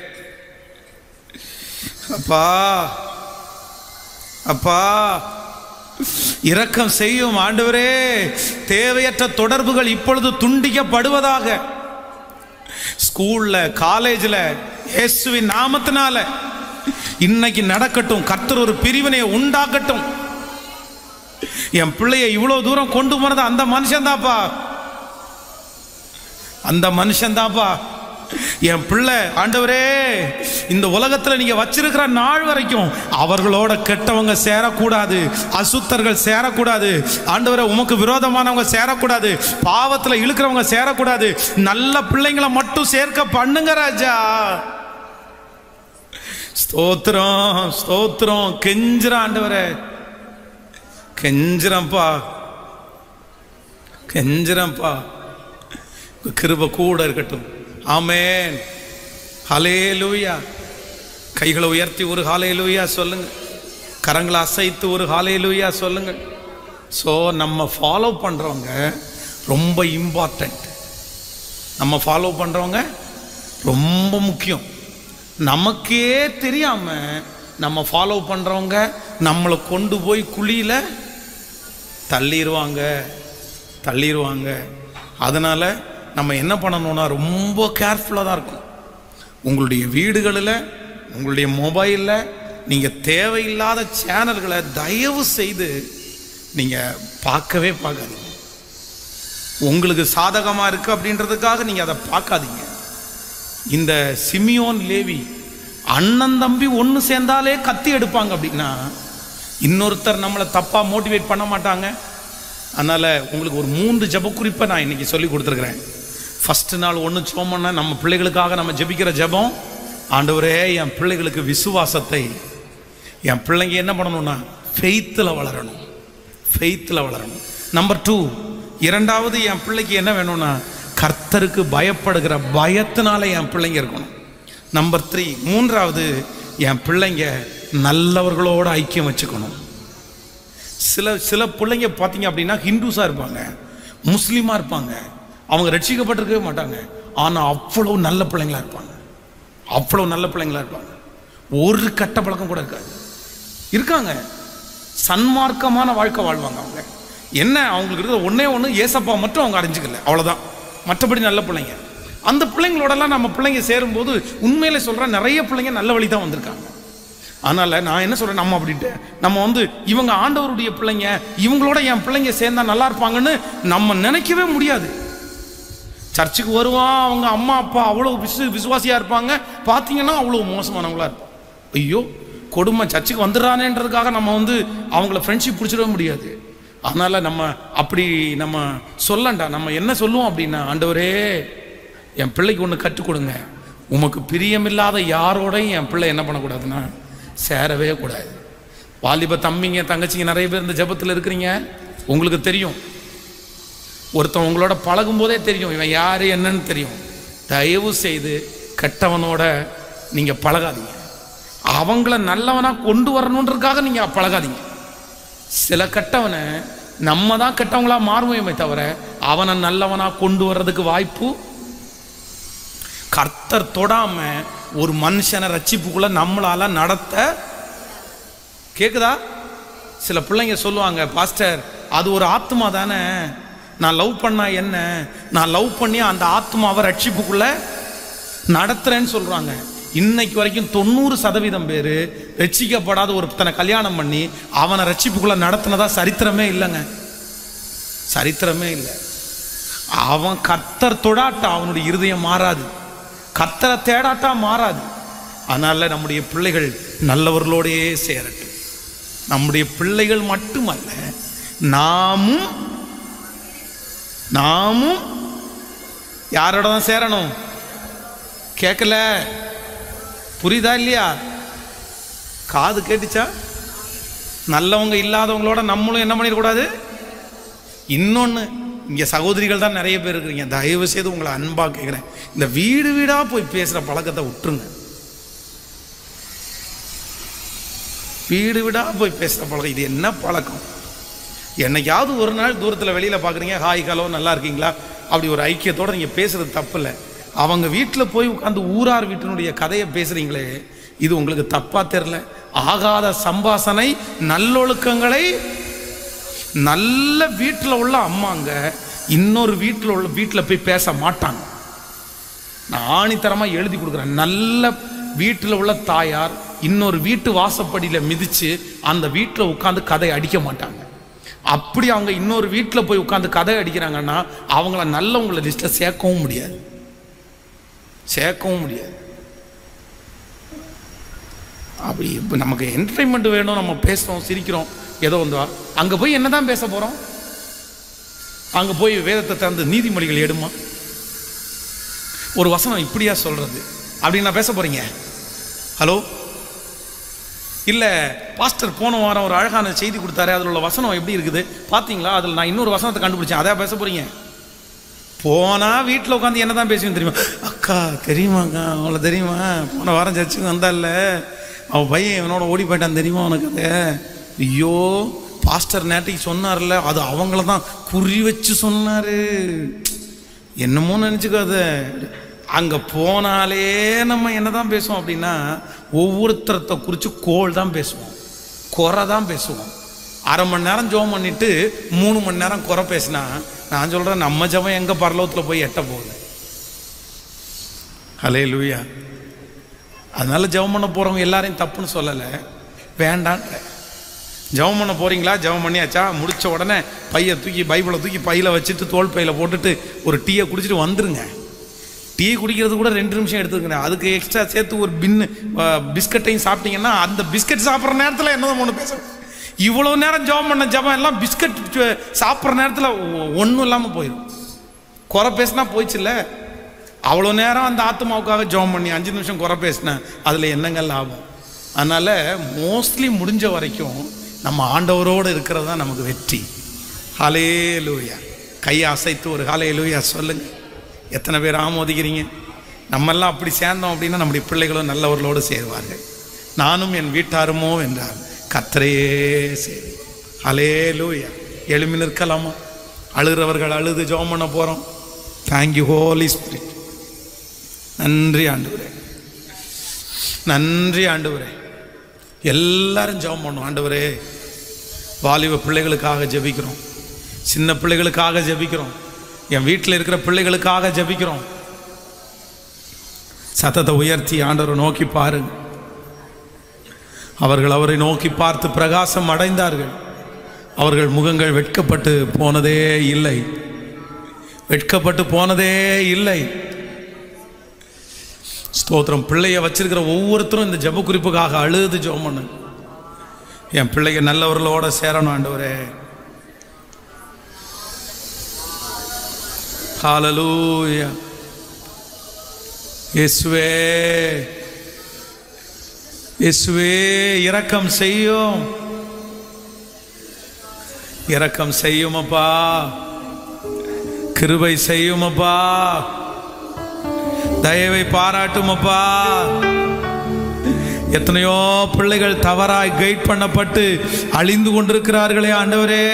அப்பா அப்பா இரக்கம் செய்யும் ஆண்டவரே, தேவையற்ற தொடர்புகள் இப்பொழுது துண்டிக்கப்படுவதாக. ஸ்கூல்ல காலேஜில் இயேசுவின் நாமத்தினால இன்னைக்கு நடக்கட்டும். கர்த்தர் ஒரு பிரிவினையை உண்டாக்கட்டும். என் பிள்ளைய இவ்வளவு தூரம் கொண்டு போனது அந்த மனுஷன்தாப்பா. என் பிள்ளை ஆண்டவரே இந்த உலகத்தில் நீங்க வச்சிருக்கிற நாள் வரைக்கும் அவர்களோட கெட்டவங்க சேரக்கூடாது, அசுத்தர்கள் சேரக்கூடாது, ஆண்டவரே உமக்கு விரோதமானவங்க சேரக்கூடாது, பாவத்தில் இழுக்கிறவங்க சேரக்கூடாது, நல்ல பிள்ளைங்களை மட்டும் சேர்க்க பண்ணுங்க ராஜா. ஸ்தோத்திரம் ஸ்தோத்திரம். கெஞ்சிரம் ஆண்டவரே, கெஞ்சிரம்பா, கிருபை கூட இருக்கட்டும். ஆமென். ஹல்லேலூயா. கைகளை உயர்த்தி ஒரு ஹல்லேலூயா சொல்லுங்க, கரங்களை அசைத்து ஒரு ஹல்லேலூயா சொல்லுங்க. ஸோ நம்ம ஃபாலோ பண்ணுறவங்க ரொம்ப இம்பார்ட்டண்ட். நம்ம ஃபாலோ பண்ணுறவங்க ரொம்ப முக்கியம். நமக்கே தெரியாமல் நம்ம ஃபாலோ பண்ணுறவங்க நம்மளை கொண்டு போய் குழியில் தள்ளிடுவாங்க. அதனால் நம்ம என்ன பண்ணணும்னா ரொம்ப கேர்ஃபுல்லாக தான் இருக்கும். உங்களுடைய வீடுகளில், உங்களுடைய மொபைலில் நீங்கள் தேவையில்லாத சேனல்களை தயவு செய்து நீங்கள் பார்க்கவே பார்க்காதீங்க. உங்களுக்கு சாதகமாக இருக்குது அப்படின்றதுக்காக நீங்கள் அதை பார்க்காதீங்க. இந்த சிமியோன் லேவி அண்ணன் தம்பி ஒன்று சேர்ந்தாலே கத்தி எடுப்பாங்க அப்படின்னா இன்னொருத்தர் நம்மளை தப்பாக மோட்டிவேட் பண்ண மாட்டாங்க. அதனால் உங்களுக்கு ஒரு 3 ஜெப குறிப்பை நான் இன்றைக்கி சொல்லி கொடுத்துருக்குறேன். ஃபஸ்ட்டு நாள் ஒன்று சோமன்னா நம்ம பிள்ளைகளுக்காக நம்ம ஜெபிக்கிற ஜெபம், ஆண்டவரே என் பிள்ளைகளுக்கு விசுவாசத்தை, என் பிள்ளைங்க என்ன பண்ணணும்னா ஃபெய்த்தில் வளரணும். நம்பர் 2, இரண்டாவது என் பிள்ளைக்கு என்ன வேணும்னா கர்த்தருக்கு பயப்படுகிற பயத்தினால என் பிள்ளைங்க இருக்கணும். நம்பர் 3, மூன்றாவது என் பிள்ளைங்க நல்லவர்களோட ஐக்கியம் வச்சுக்கணும். சில பிள்ளைங்க பார்த்தீங்க அப்படின்னா ஹிந்துஸாக இருப்பாங்க, முஸ்லீமாக இருப்பாங்க, அவங்க ரட்சிக்கப்பட்டிருக்கவே மாட்டாங்க. ஆனால் அவ்வளோ நல்ல பிள்ளைங்களா இருப்பாங்க. ஒரு கெட்ட பழக்கம் கூட இருக்காங்க. சன்மார்க்கமான வாழ்க்கை வாழ்வாங்க. அவங்க என்ன, அவங்களுக்கு இருக்கிற ஒன்று ஏசப்பா மட்டும் அவங்க அறிஞ்சிக்கல, அவ்வளோதான். மற்றபடி நல்ல பிள்ளைங்க. அந்த பிள்ளைங்களோடலாம் நம்ம பிள்ளைங்க சேரும்போது உண்மையிலே சொல்கிறேன், நிறைய பிள்ளைங்க நல்ல வழி தான் வந்திருக்காங்க. அதனால் நான் என்ன சொல்கிறேன், நம்ம அப்படின்ட்டு நம்ம இவங்க ஆண்டவருடைய பிள்ளைங்க, இவங்களோட என் பிள்ளைங்க சேர்ந்தா நல்லா இருப்பாங்கன்னு நம்ம நினைக்கவே முடியாது. சர்ச்சுக்கு வருவான், அவங்க அம்மா அப்பா அவ்வளோ விசுவாசியாக இருப்பாங்க, பார்த்தீங்கன்னா அவ்வளோ மோசமானவங்களா இருப்பாங்க. ஐயோ கொடுமை, சர்ச்சுக்கு வந்துடுறானேன்றதுக்காக நம்ம அவங்கள ஃப்ரெண்ட்ஷிப் பிடிச்சிடவே முடியாது. அதனால் நம்ம சொல்லண்டா. நம்ம என்ன சொல்லுவோம் அப்படின்னா, ஆண்டவரே என் பிள்ளைக்கு ஒன்று கற்றுக் கொடுங்க, உமக்கு பிரியமில்லாத யாரோடையும் என் பிள்ளை என்ன பண்ணக்கூடாதுன்னா சேரவே கூடாது. வாலிப தம்பிங்க தங்கச்சிங்க நிறைய பேர் இந்த ஜெபத்தில் இருக்கிறீங்க. உங்களுக்கு தெரியும், ஒருத்தன் உங்களோட பழகும் போதே தெரியும் இவன் யார் என்னன்னு தெரியும். தயவு செய்து கெட்டவனோட நீங்கள் பழகாதீங்க. அவங்கள நல்லவனாக கொண்டு வரணுன்றதுக்காக நீங்கள் பழகாதீங்க. சில கெட்டவனை நம்ம தான் கெட்டவங்களா மாறுவோமே தவிர அவனை நல்லவனாக கொண்டு வர்றதுக்கு வாய்ப்பு. கர்த்தர் தொடாம ஒரு மனுஷனை ரட்சிப்புக்குள்ள நம்மளால நடத்த. கேக்குதா? சில பிள்ளைங்க சொல்லுவாங்க, பாஸ்டர் அது ஒரு ஆத்மா தானே, நான் லவ் பண்ணா என்ன, நான் லவ் பண்ணி அந்த ஆத்மாவை ரட்சிப்புக்குள்ள நடத்துறேன்னு சொல்றாங்க. இன்னைக்கு வரைக்கும் 90% பேர் ரட்சிக்கப்படாத ஒருத்தனை கல்யாணம் பண்ணி அவனை ரட்சிப்புக்குள்ள நடத்தினதா சரித்திரமே இல்லைங்க, சரித்திரமே இல்லை. அவன் கர்த்தர் தொடாட்டா அவனுடைய இருதயம் மாறாது, கர்த்தரை தேடாட்டா மாறாது. அதனால நம்முடைய பிள்ளைகள் நல்லவர்களோடையே சேரட்டும். நம்முடைய பிள்ளைகள் மட்டுமல்ல, நாமும் யாரோட தான் சேரணும்? கேட்கல, புரியுதா இல்லையா? காது கேட்டுச்சா? நல்லவங்க இல்லாதவங்களோட நம்மளும் என்ன பண்ணிடக்கூடாது. இன்னொன்று, இங்கே சகோதரிகள் தான் நிறைய பேர் இருக்கிறீங்க, தயவு செய்து உங்களை அன்பா கேட்குறேன், இந்த வீடு வீடாக போய் பேசுகிற பழக்கத்தை விட்டுருங்க. வீடு வீடாக போய் பேசுகிற பழக்கம் இது என்ன பழக்கம்? என்னைக்காவது ஒரு நாள் தூரத்தில் வெளியில் பார்க்குறீங்க, ஹாய் ஹலோ நல்லா இருக்கீங்களா, அப்படி ஒரு ஐக்கியத்தோடு நீங்கள் பேசுகிறது தப்பு இல்லை. அவங்க வீட்டில் போய் உட்காந்து ஊரார் வீட்டினுடைய கதையை பேசுகிறீங்களே, இது உங்களுக்கு தப்பாக தெரில. ஆகாத சம்பாசனை நல்லொழுக்கங்களை, நல்ல வீட்டில் உள்ள அம்மாங்க இன்னொரு வீட்டில் போய் பேச மாட்டாங்க. நான் ஆணித்தரமாக எழுதி கொடுக்குறேன். நல்ல வீட்டில் உள்ள தாயார் இன்னொரு வீட்டு வாசப்படியில் மிதித்து அந்த வீட்டில் உட்காந்து கதை அடிக்க மாட்டாங்க. அப்படி அவங்க இன்னொரு வீட்டில் போய் உட்காந்து கதை அடிக்கிறாங்கன்னா அவங்கள நல்லவங்கள லிஸ்ட்டில் சேர்க்கவும் முடியாது. அப்படி இப்போ நமக்கு என்டர்டைன்மெண்ட் வேணும், நம்ம பேசுகிறோம் சிரிக்கிறோம் ஏதோ வந்தா, அங்கே போய் என்ன தான் பேச போகிறோம்? அங்கே போய் வேதத்தை திறந்து நீதிமொழிகள் எடுமா, ஒரு வசனம் இப்படியா சொல்கிறது அப்படின்னு நான் பேச போகிறீங்க? ஹலோ, இல்லை பாஸ்டர் போன வாரம் ஒரு அழகான செய்தி கொடுத்தாரு, அதில் உள்ள வசனம் எப்படி இருக்குது பார்த்தீங்களா, அதில் நான் இன்னொரு வசனத்தை கண்டுபிடிச்சேன், அதான் பேச போகிறீங்க? போனால் வீட்டில் உட்காந்து என்ன தான் பேசுவேன் தெரியுமா? அக்கா தெரியுமாக்கா, அவளை தெரியுமா, போன வாரம் சர்ச்சுக்கு வந்தால அவள் பையன் இவனோட ஓடி போயிட்டான் தெரியுமா உனக்கு? அது ஐயோ பாஸ்டர் நேற்றுக்கு சொன்னார்ல, அது அவங்கள தான் குறி வச்சு சொன்னார். என்னமோ நினச்சிக்காத. அங்கே போனாலே நம்ம என்ன தான் பேசுவோம் அப்படின்னா, ஒவ்வொருத்தரத்தை குறித்து கோள் தான் பேசுவோம், குறை தான் பேசுவோம். அரை மணி நேரம் ஜெபம் பண்ணிட்டு 3 மணி நேரம் குறை பேசினா, நான் சொல்கிறேன் நம்ம ஜெபம் எங்கே பரலோகத்தில் போய் எட்ட போகுது? ஹல்லேலூயா. அதனால ஜெபம் பண்ண போகிறவங்க எல்லாரையும் தப்புன்னு சொல்லலை, வேண்டான்ற. ஜெபம் பண்ண போகிறீங்களா? ஜெபம் பண்ணியாச்சா? முடித்த உடனே பையை தூக்கி, பைபிளை தூக்கி பையில் வச்சுட்டு தோல் பையில் போட்டுட்டு ஒரு டீயை குடிச்சிட்டு வந்துடுங்க. டீ குடிக்கிறது கூட 2 நிமிஷம் எடுத்துக்கிறேன். அதுக்கு எக்ஸ்ட்ரா சேர்த்து ஒரு பிஸ்கட்டையும் சாப்பிட்டீங்கன்னா, அந்த பிஸ்கட் சாப்பிட்ற நேரத்தில் என்னதான் ஒன்று பேசுகிறேன். இவ்வளோ நேரம் ஜெபம் பண்ண ஜெபம் எல்லாம் பிஸ்கட் சாப்பிட்ற நேரத்தில் ஒன்றும் இல்லாமல் போயிடும். குறை பேசினா போயிடுச்சுல்ல. அவ்வளோ நேரம் அந்த ஆத்மாவுக்காக ஜெபம் பண்ணி 5 நிமிஷம் குறை பேசினேன், அதில் என்னங்க லாபம்? அதனால் மோஸ்ட்லி முடிஞ்ச வரைக்கும் நம்ம ஆண்டவரோடு இருக்கிறது தான் நமக்கு வெற்றி. ஹல்லேலூயா. கையை அசைத்து ஒரு ஹல்லேலூயா சொல்லுங்க. எத்தனை பேர் ஆமோதிக்கிறீங்க? நம்மெல்லாம் அப்படி சேர்ந்தோம் அப்படின்னா நம்முடைய பிள்ளைகளும் நல்லவர்களோடு சேருவார்கள். நானும் என் வீட்டாருமோ என்றார் கர்த்தரையே சேரு. ஹல்லேலூயா. எழும்பி நிற்கலாமா? அழுகிறவர்கள் அழுது ஜெபம் பண்ண போகிறோம். Thank you holy spirit. நன்றி ஆண்டவரே, நன்றி ஆண்டவரே. எல்லாரும் ஜெபம் பண்ணோம். ஆண்டவரே, வாலிப பிள்ளைகளுக்காக ஜெபிக்கிறோம், சின்ன பிள்ளைகளுக்காக ஜெபிக்கிறோம், என் வீட்டில் இருக்கிற பிள்ளைகளுக்காக ஜெபிக்கிறோம். சத்தத்தை உயர்த்தி ஆண்டவரை நோக்கி பாருங்க. அவர்கள் அவரை நோக்கி பார்த்து பிரகாசம் அடைந்தார்கள். அவர்கள் முகங்கள் வெட்கப்பட்டு போனதே இல்லை, வெட்கப்பட்டு போனதே இல்லை. ஸ்தோத்திரம். பிள்ளைய வச்சிருக்கிற ஒவ்வொருத்தரும் இந்த ஜெப குறிப்புக்காக அழுது ஜெபம் பண்ணு. என் பிள்ளைங்க நல்லவர்களோட சேரணும் ஆண்டவரே. ஹல்லேலூயா. இயேசுவே, இயேசுவே இரக்கம் செய்யும், இரக்கம் செய்யும் அப்பா, கிருபை செய்யும் அப்பா, தயவை பாராட்டும் அப்பா. எத்தனையோ பிள்ளைகள் தவறாய் கைட் பண்ணப்பட்டு அழிந்து கொண்டிருக்கிறார்களே ஆண்டவரே.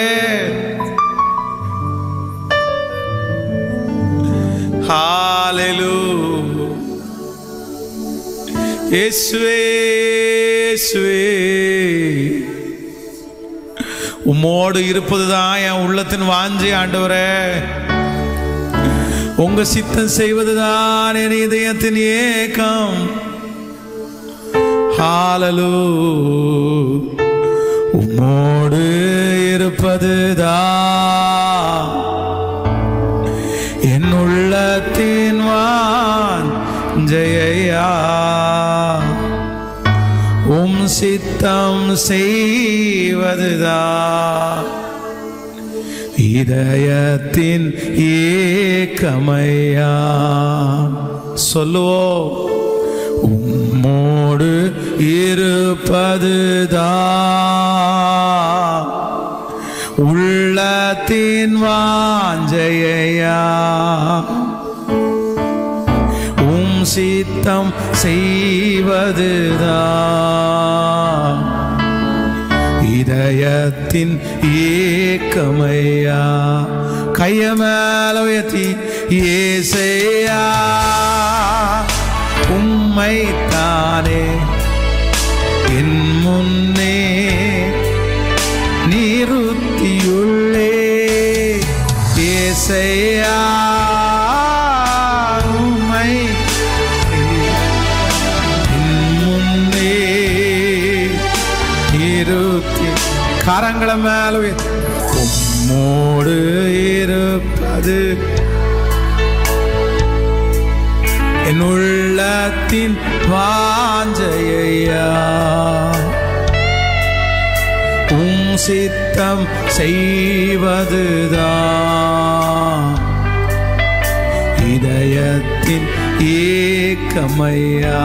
ஹல்லேலூயா. இயேசுவே, இயேசுவே, உம்மோடு இருப்பதுதான் என் உள்ளத்தின் வாஞ்சை ஆண்டவரே. உங்க சித்தம் செய்வதுதான் என் இதயத்தின் ஏக்கம். ஹல்லேலூயா. உம்மோடு இருப்பதுதான் என் உள்ளத்தின் வாஞ்சையா. உம் சித்தம் செய்வதுதான் இதயத்தின் ஏக்கமையா. சொல்லுவோம். உம்மோடு இருப்பதுதான் உள்ளத்தின் வாஞ்சையா. உம் சித்தம் செய்வதுதான் இதயத்தின் ஏக்கமையா. கைய மேல உயர்த்தி ஏசையா, உம்மைத்தானே என் முன்னே நிறுத்தியுள்ளே. ஏசையா, உம்மை என் முன்னே நிறுத்தி. கரங்களை மேல உம்மோடு இருப்பது என் உள்ளத்தின் வாஞ்சையா. உம் சித்தம் செய்வதுதான் இதயத்தின் ஏக்கமையா.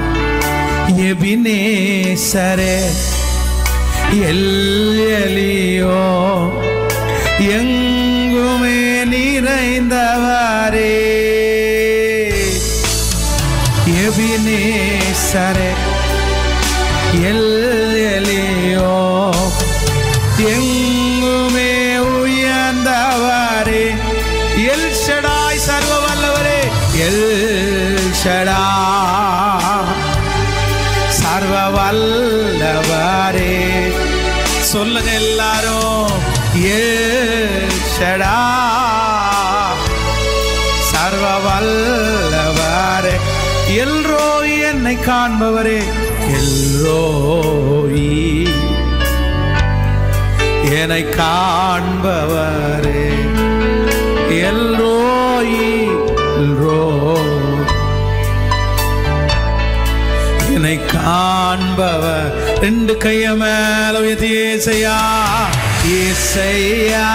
எபினேசரே, எல்லியோ, எங்குமே நிறைந்தவரே. எபினேசரே, எல்லியோ, எங்குமே உயர்ந்தவரே. எல் ஷடாய் சர்வ சொல்லுங்க எல்லாரும். எல் ஷடாய், சர்வ வல்லவரே, எல்ரோய் என்னை காண்பவரே, எல்ரோய் என்னை காண்பவரே, எல்ரோய் எல்ரோய் என்னை காண்பவர். ரெண்டு கைய மேல உயர்த்தி ஏசையா, ஏசையா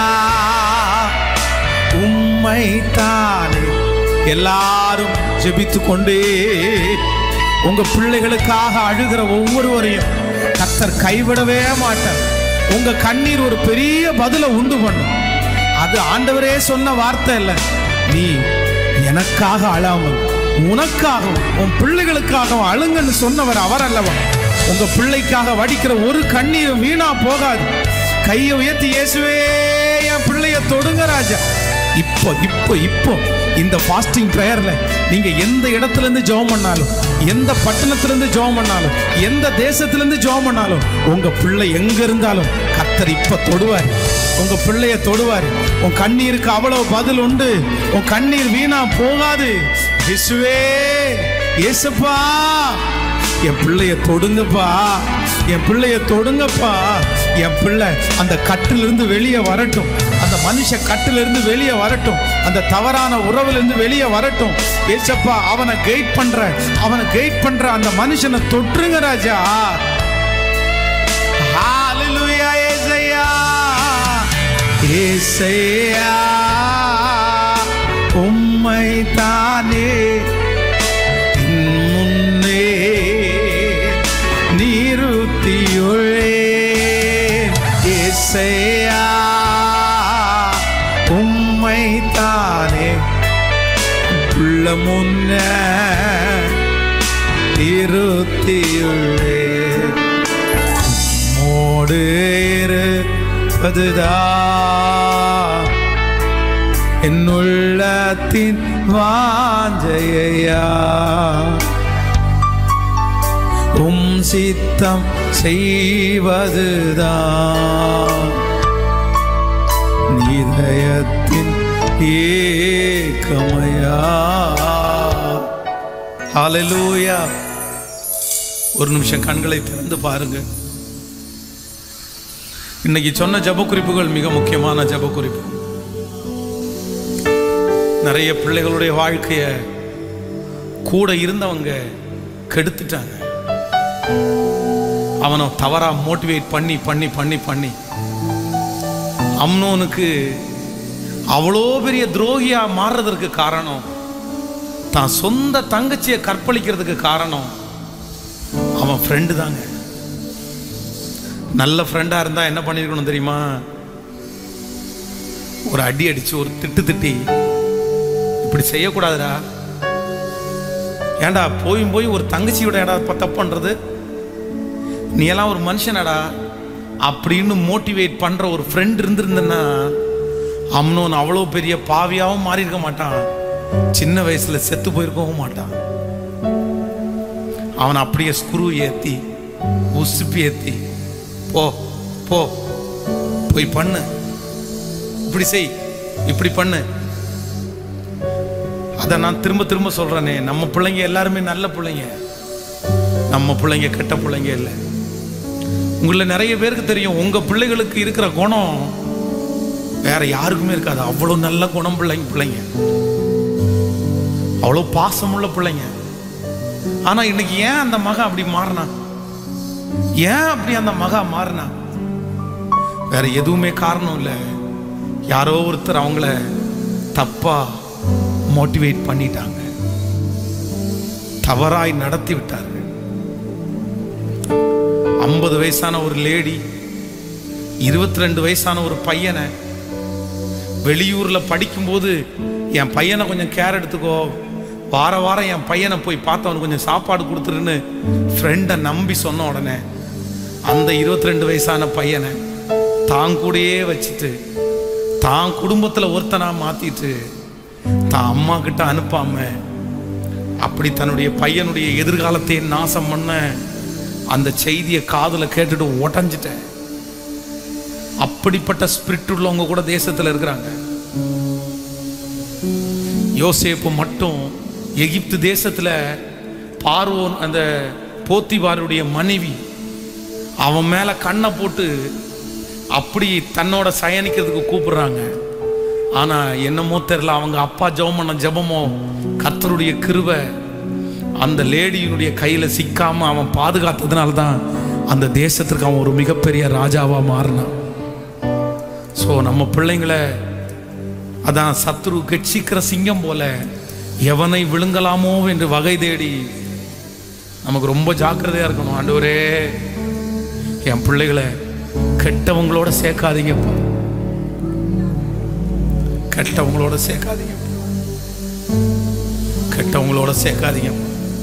உம்மை தானே. எல்லாரும் ஜெபித்து கொண்டே உங்க பிள்ளைகளுக்காக அழுகிற ஒவ்வொருவரையும் கர்த்தர் கைவிடவே மாட்டார். உங்க கண்ணீர் ஒரு பெரிய பதில உண்டு பண்ணும். அது ஆண்டவரே சொன்ன வார்த்தை இல்ல. நீ எனக்காக அழாமல் உனக்காகவும் உன் பிள்ளைகளுக்காகவும் அழுங்கன்னு சொன்னவர் அவர் அல்லவா? உங்க பிள்ளைக்காக வடிக்கிற ஒரு கண்ணீரும் வீணா போகாது. கையை உயர்த்தி இயேசுவே என் பிள்ளைய தொடுங்க ராஜா. இப்போ இப்போ இப்போ இந்த ஃபாஸ்டிங் பிரேயர்ல நீங்க எந்த இடத்துல இருந்து ஜெபம் பண்ணாலும், எந்த பட்டணத்துல இருந்து ஜெபம் பண்ணாலும், எந்த தேசத்துல இருந்து ஜெபம் பண்ணாலும், உங்க பிள்ளை எங்க இருந்தாலும் கர்த்தர் இப்ப தொடுவார். உங்க பிள்ளைய தொடுவார். உன் கண்ணீருக்கு அவ்வளவு பதில் உண்டு. உன் கண்ணீர் வீணா போகாது. இயேசுவே, இயேசுப்பா என் பிள்ளைய தொடுங்கப்பா, என் பிள்ளைய தொடுங்கப்பா. என் பிள்ளை அந்த கட்டிலிருந்து வெளியே வரட்டும். அந்த மனுஷ கட்டிலிருந்து வெளியே வரட்டும். அந்த தவறான உறவுல இருந்து வெளியே வரட்டும். ஏசப்பா அவனை கைட் பண்ற அந்த மனுஷனை தொற்றுங்க ராஜா. ஹalleluya ஏசையா, ஏசையா உம்மை தானே முன்னே நிறுத்தியுள்ளே. ஏசையா உம்மை தானே உள்ள முன்ன நிறுத்தியுள்ளே. மோடு இருப்பதுதான் என்னுள்ளத்தின் வாஞ்சையா. உம் சித்தம் செய்வதுதான் இதயத்தின் ஏக்கமையா. ஹalleluya. ஒரு நிமிஷம் கண்களை திறந்து பாருங்க. இன்னைக்கு சொன்ன ஜெப குறிப்புகள் மிக முக்கியமான ஜெப குறிப்பு. நிறைய பிள்ளைகளுடைய வாழ்க்கைய கூட இருந்தவங்க கெடுத்துட்டாங்க. அவனை தவறா மோட்டிவேட் பண்ணி பண்ணி பண்ணி பண்ணி அம்னோனுக்கு அவ்வளோ பெரிய துரோகியா மாறுறதுக்கு காரணம், தான் சொந்த தங்கச்சியை கற்பழிக்கிறதுக்கு காரணம் அவன் ஃப்ரெண்டு தாங்க. நல்ல ஃப்ரெண்டா இருந்தா என்ன பண்ணிருக்கணும் தெரியுமா? ஒரு அடி அடிச்சு ஒரு திட்டி இப்படி செய்யக்கூடாதுடா, ஏண்டா போய் ஒரு தங்கச்சியோட ஏடா தப்பு பண்றது, நீ எல்லாம் ஒரு மனுஷனடா அப்படின்னு மோட்டிவேட் பண்ற ஒரு ஃப்ரெண்ட் இருந்திருந்தன்னா அம்னோன் அவ்வளோ பெரிய பாவியாவும் மாறி இருக்க மாட்டான். சின்ன வயசுல செத்து போயிருக்கவும் மாட்டான். அவன் அப்படியே ஸ்க்ரூ ஏத்தி உசுப்பி ஏத்தி போ போ போய் பண்ணு, இப்படி செய், இப்படி பண்ணு. அதை நான் திரும்ப திரும்ப சொல்றேனே, நம்ம பிள்ளைங்க எல்லாருமே நல்ல பிள்ளைங்க, நம்ம பிள்ளைங்க கெட்ட பிள்ளைங்க இல்லை. உங்கள நிறைய பேருக்கு தெரியும் உங்க பிள்ளைகளுக்கு இருக்கிற குணம் வேற யாருக்குமே இருக்காது. அவ்வளவு நல்ல குணம் பிள்ளைங்க, அவ்வளவு பாசமுள்ள பிள்ளைங்க. ஆனா இன்னைக்கு ஏன் அந்த மகன் அப்படி மாறினா, ஏன் அப்படி அந்த மகா மாறினா? வேற எதுவுமே காரணம் இல்லை. யாரோ ஒருத்தர் அவங்கள தப்பா மோட்டிவேட் பண்ணிட்டாங்க, தவறாய் நடத்தி விட்டார்கள். 50 வயசான ஒரு லேடி 22 வயசான ஒரு பையனை வெளியூர்ல படிக்கும்போது, என் பையனை கொஞ்சம் கேர் எடுத்துக்கோ, வார வாரம் என் பையனை போய் பார்த்து அவனுக்கு கொஞ்சம் சாப்பாடு கொடுத்துருன்னு ஃப்ரெண்டை நம்பி சொன்ன உடனே அந்த 22 வயசான பையனை தான் கூடயே வச்சுட்டு தான் குடும்பத்தில் ஒருத்தனா மாத்திட்டு தான் அம்மா கிட்ட அனுப்பாம அப்படி தன்னுடைய பையனுடைய எதிர்காலத்தை நாசம் பண்ண அந்த செய்தியை காதுல கேட்டுட்டு உடஞ்சிட்டேன். அப்படிப்பட்ட ஸ்பிரிட் உள்ளவங்க கூட தேசத்தில் இருக்கிறாங்க. யோசேப்பு மட்டும் எகிப்து தேசத்தில் பார்வோன் அந்த போத்திபாருடைய மனைவி அவன் மேல கண்ணை போட்டு அப்படி தன்னோட சயனிக்கிறதுக்கு கூப்பிடுறாங்க. ஆனா என்னமோ தெரியல, அவங்க அப்பா ஜெபம் பண்ண ஜெபமோ கர்த்தருடைய கிருபை அந்த லேடியினுடைய கையில சிக்காம அவன் பாதுகாத்ததுனால தான் அந்த தேசத்திற்கு அவன் ஒரு மிகப்பெரிய ராஜாவா மாறினான். ஸோ நம்ம பிள்ளைங்களை அதான் சத்துரு கட்சிக்கிற சிங்கம் போல எவனை விழுங்கலாமோ என்று வகை தேடி நமக்கு ரொம்ப ஜாக்கிரதையா இருக்கணும். ஆண்டவரே, என் பிள்ளைகளை கெட்டவங்களோட சேர்க்காதீங்கப்பா, கெட்டவங்களோட சேர்க்காதீங்க, கெட்டவங்களோட சேர்க்காதீங்கப்பா.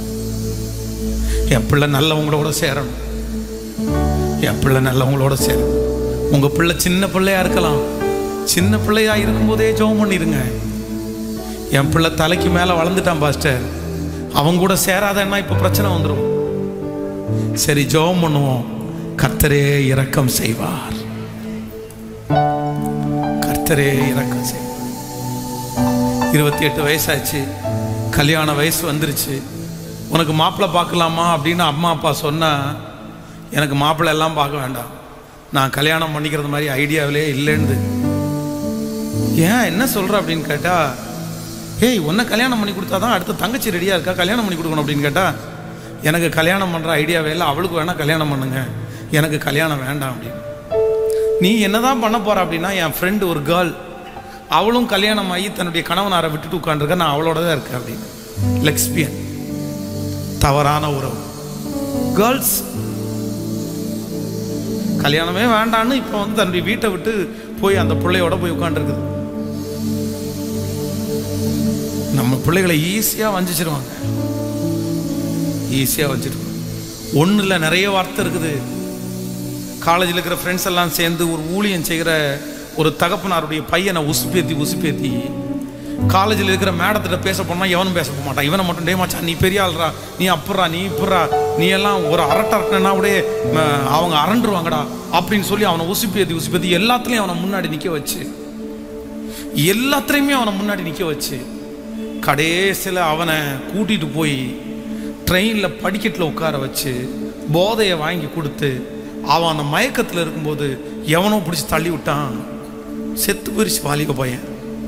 என் பிள்ளை நல்லவங்களோட சேரணும், என் பிள்ளை நல்லவங்களோட சேரணும். உங்க பிள்ளை சின்ன பிள்ளையா இருக்கலாம், சின்ன பிள்ளையா இருக்கும்போதே ஜெபம் பண்ணிருங்க. என் பிள்ளை தலைக்கு மேல வளர்ந்துட்டான் பாஸ்டர், அவங்க கூட சேராதன்னா இப்ப பிரச்சனை வந்துடும். சரி, ஜெபம் பண்ணுவோம். கர்த்தரே இரக்கம் செய்வார், கர்த்தரே இரக்கம் செய்வார். 28 வயசாச்சு, கல்யாண வயசு வந்துருச்சு. உனக்கு மாப்பிள்ளை பார்க்கலாமா அப்படின்னு அம்மா அப்பா சொன்னா, எனக்கு மாப்பிள்ளை எல்லாம் பார்க்க வேண்டாம், நான் கல்யாணம் பண்ணிக்கிறது மாதிரி ஐடியாவிலே இல்லைன்னு. ஏன் என்ன சொல்ற அப்படின்னு கேட்டா, ஏய் உன்னை கல்யாணம் பண்ணி கொடுத்தாதான் அடுத்த தங்கச்சி ரெடியா இருக்கா, கல்யாணம் பண்ணி கொடுக்கணும் அப்படின்னு கேட்டா, எனக்கு கல்யாணம் பண்ற ஐடியாவே இல்லை, அவளுக்கு வேணா கல்யாணம் பண்ணுங்க, எனக்கு கல்யாணம் வேண்டாம் அப்படின்னு. நீ என்னதான் பண்ண போற அப்படின்னா, என் ஃப்ரெண்டு ஒரு கேர்ள், அவளும் கல்யாணம் ஆகி தன்னுடைய கணவனாரை விட்டுட்டு உட்காந்துருக்க, நான் அவளோட தான் இருக்கேன் அப்படின்னு. லெக்ஸ்பியன், தவறான உறவு. கேர்ள்ஸ் கல்யாணமே வேண்டான்னு இப்போ வந்து தன்னுடைய வீட்டை விட்டு போய் அந்த பிள்ளையோட போய் உட்காந்துருக்குது. நம்ம பிள்ளைகளை ஈஸியா வஞ்சிச்சிருவாங்க, ஈஸியா வஞ்சிருவாங்க. ஒன்றும் இல்லை, நிறைய வார்த்தை இருக்குது. காலேஜில் இருக்கிற ஃப்ரெண்ட்ஸ் எல்லாம் சேர்ந்து ஒரு ஊழியம் செய்கிற ஒரு தகப்பனாருடைய பையனை உசுப்பேத்தி காலேஜில் இருக்கிற மேடத்திட்ட பேச போனா எவனும் பேச போக மாட்டான். இவனை மட்டும், டே மச்சான் நீ பெரிய ஆள்றா, நீ அப்புறா, நீ இப்புறா, நீ எல்லாம் ஒரு அரட்டா அப்படியே அவங்க அரண்டுருவாங்கடா அப்படின்னு சொல்லி அவனை உசுப்பேத்தி எல்லாத்துலேயும் அவனை முன்னாடி நிற்க வச்சு, எல்லாத்துலேயுமே அவனை முன்னாடி நிற்க வச்சு, கடைசியில் அவனை கூட்டிட்டு போய் ட்ரெயினில் படிக்கட்டில் உட்கார வச்சு போதையை வாங்கி கொடுத்து அவன் அந்த மயக்கத்தில் இருக்கும்போது எவனோ பிடிச்சி தள்ளி விட்டான், செத்து போயிடுச்சு வாலிப பையன்.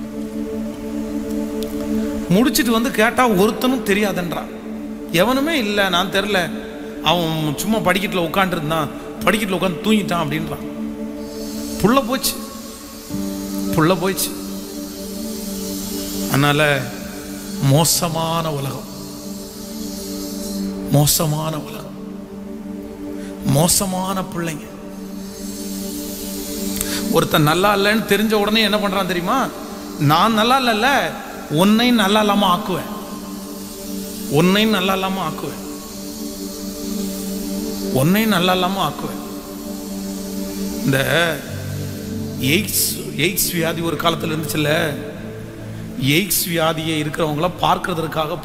முடிச்சுட்டு வந்து கேட்டா ஒருத்தனும் தெரியாதுன்றான், எவனுமே இல்லை, நான் தெரில, அவன் சும்மா படிக்கட்டில் உட்காந்துருந்தான், படிக்கட்டில் உட்காந்து தூங்கிட்டான் அப்படின்றான். புள்ள போச்சு, புள்ள போயிடுச்சு. அதனால மோசமான உலகம், மோசமான உலகம், மோசமான பிள்ளைங்க. ஒருத்தன் நல்லா இல்லைன்னு தெரிஞ்ச உடனே என்ன பண்றான் தெரியுமா, நான் நல்லா இல்லைல்ல, உன்னையும் நல்லா இல்லாம ஆக்குவேன், உன்னையும் நல்லா இல்லாம ஆக்குவேன், உன்னையும் நல்லா இல்லாம ஆக்குவேன். இந்த எய்ட்ஸ் வியாதி ஒரு காலத்தில் இருந்துச்சுல்ல, எய்ட்ஸ் வியாதியை இருக்கிறவங்கள பார்க்கறதுக்காக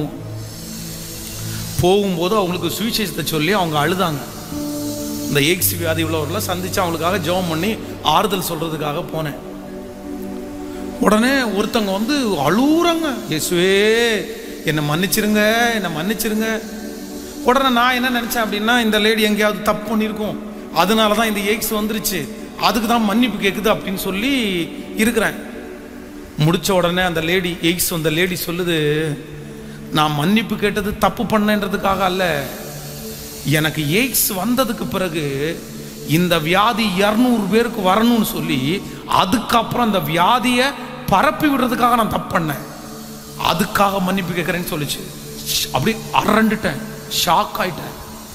போகும்போது அவங்களுக்கு சுவிசேஷத்தை சொல்லி அவங்க அழுதாங்க. இந்த எய்ட்ஸ் வியாதி உள்ளவர்களை சந்திச்சு அவங்களுக்காக ஜெபம் பண்ணி ஆறுதல் சொல்றதுக்காக போனேன். உடனே ஒருத்தவங்க வந்து அழுகுறாங்க, இயேசுவே என்னை மன்னிச்சிருங்க, என்னை மன்னிச்சிருங்க. உடனே நான் என்ன நினைச்சேன் அப்படின்னா, இந்த லேடி எங்கேயாவது தப்பு பண்ணியிருக்கோம், அதனால தான் இந்த எய்ட்ஸ் வந்துருச்சு, அதுக்கு தான் மன்னிப்பு கேட்குது அப்படின்னு சொல்லி இருக்கிறேன். முடிச்ச உடனே அந்த லேடி, எய்ட்ஸ் வந்த லேடி சொல்லுது, நான் மன்னிப்பு கேட்டது தப்பு பண்ணன்றதுக்காக அல்ல, எனக்கு எய்ட்ஸ் வந்ததுக்கு பிறகு இந்த வியாதி 200 பேருக்கு வரணும்னு சொல்லி அதுக்கப்புறம் அந்த வியாதியை பரப்பி விடுறதுக்காக நான் தப்பு பண்ணேன், அதுக்காக மன்னிப்பு கேட்கிறேன்னு சொல்லிச்சு. அப்படி அரண்டுட்டேன், ஷாக் ஆயிட்டேன்.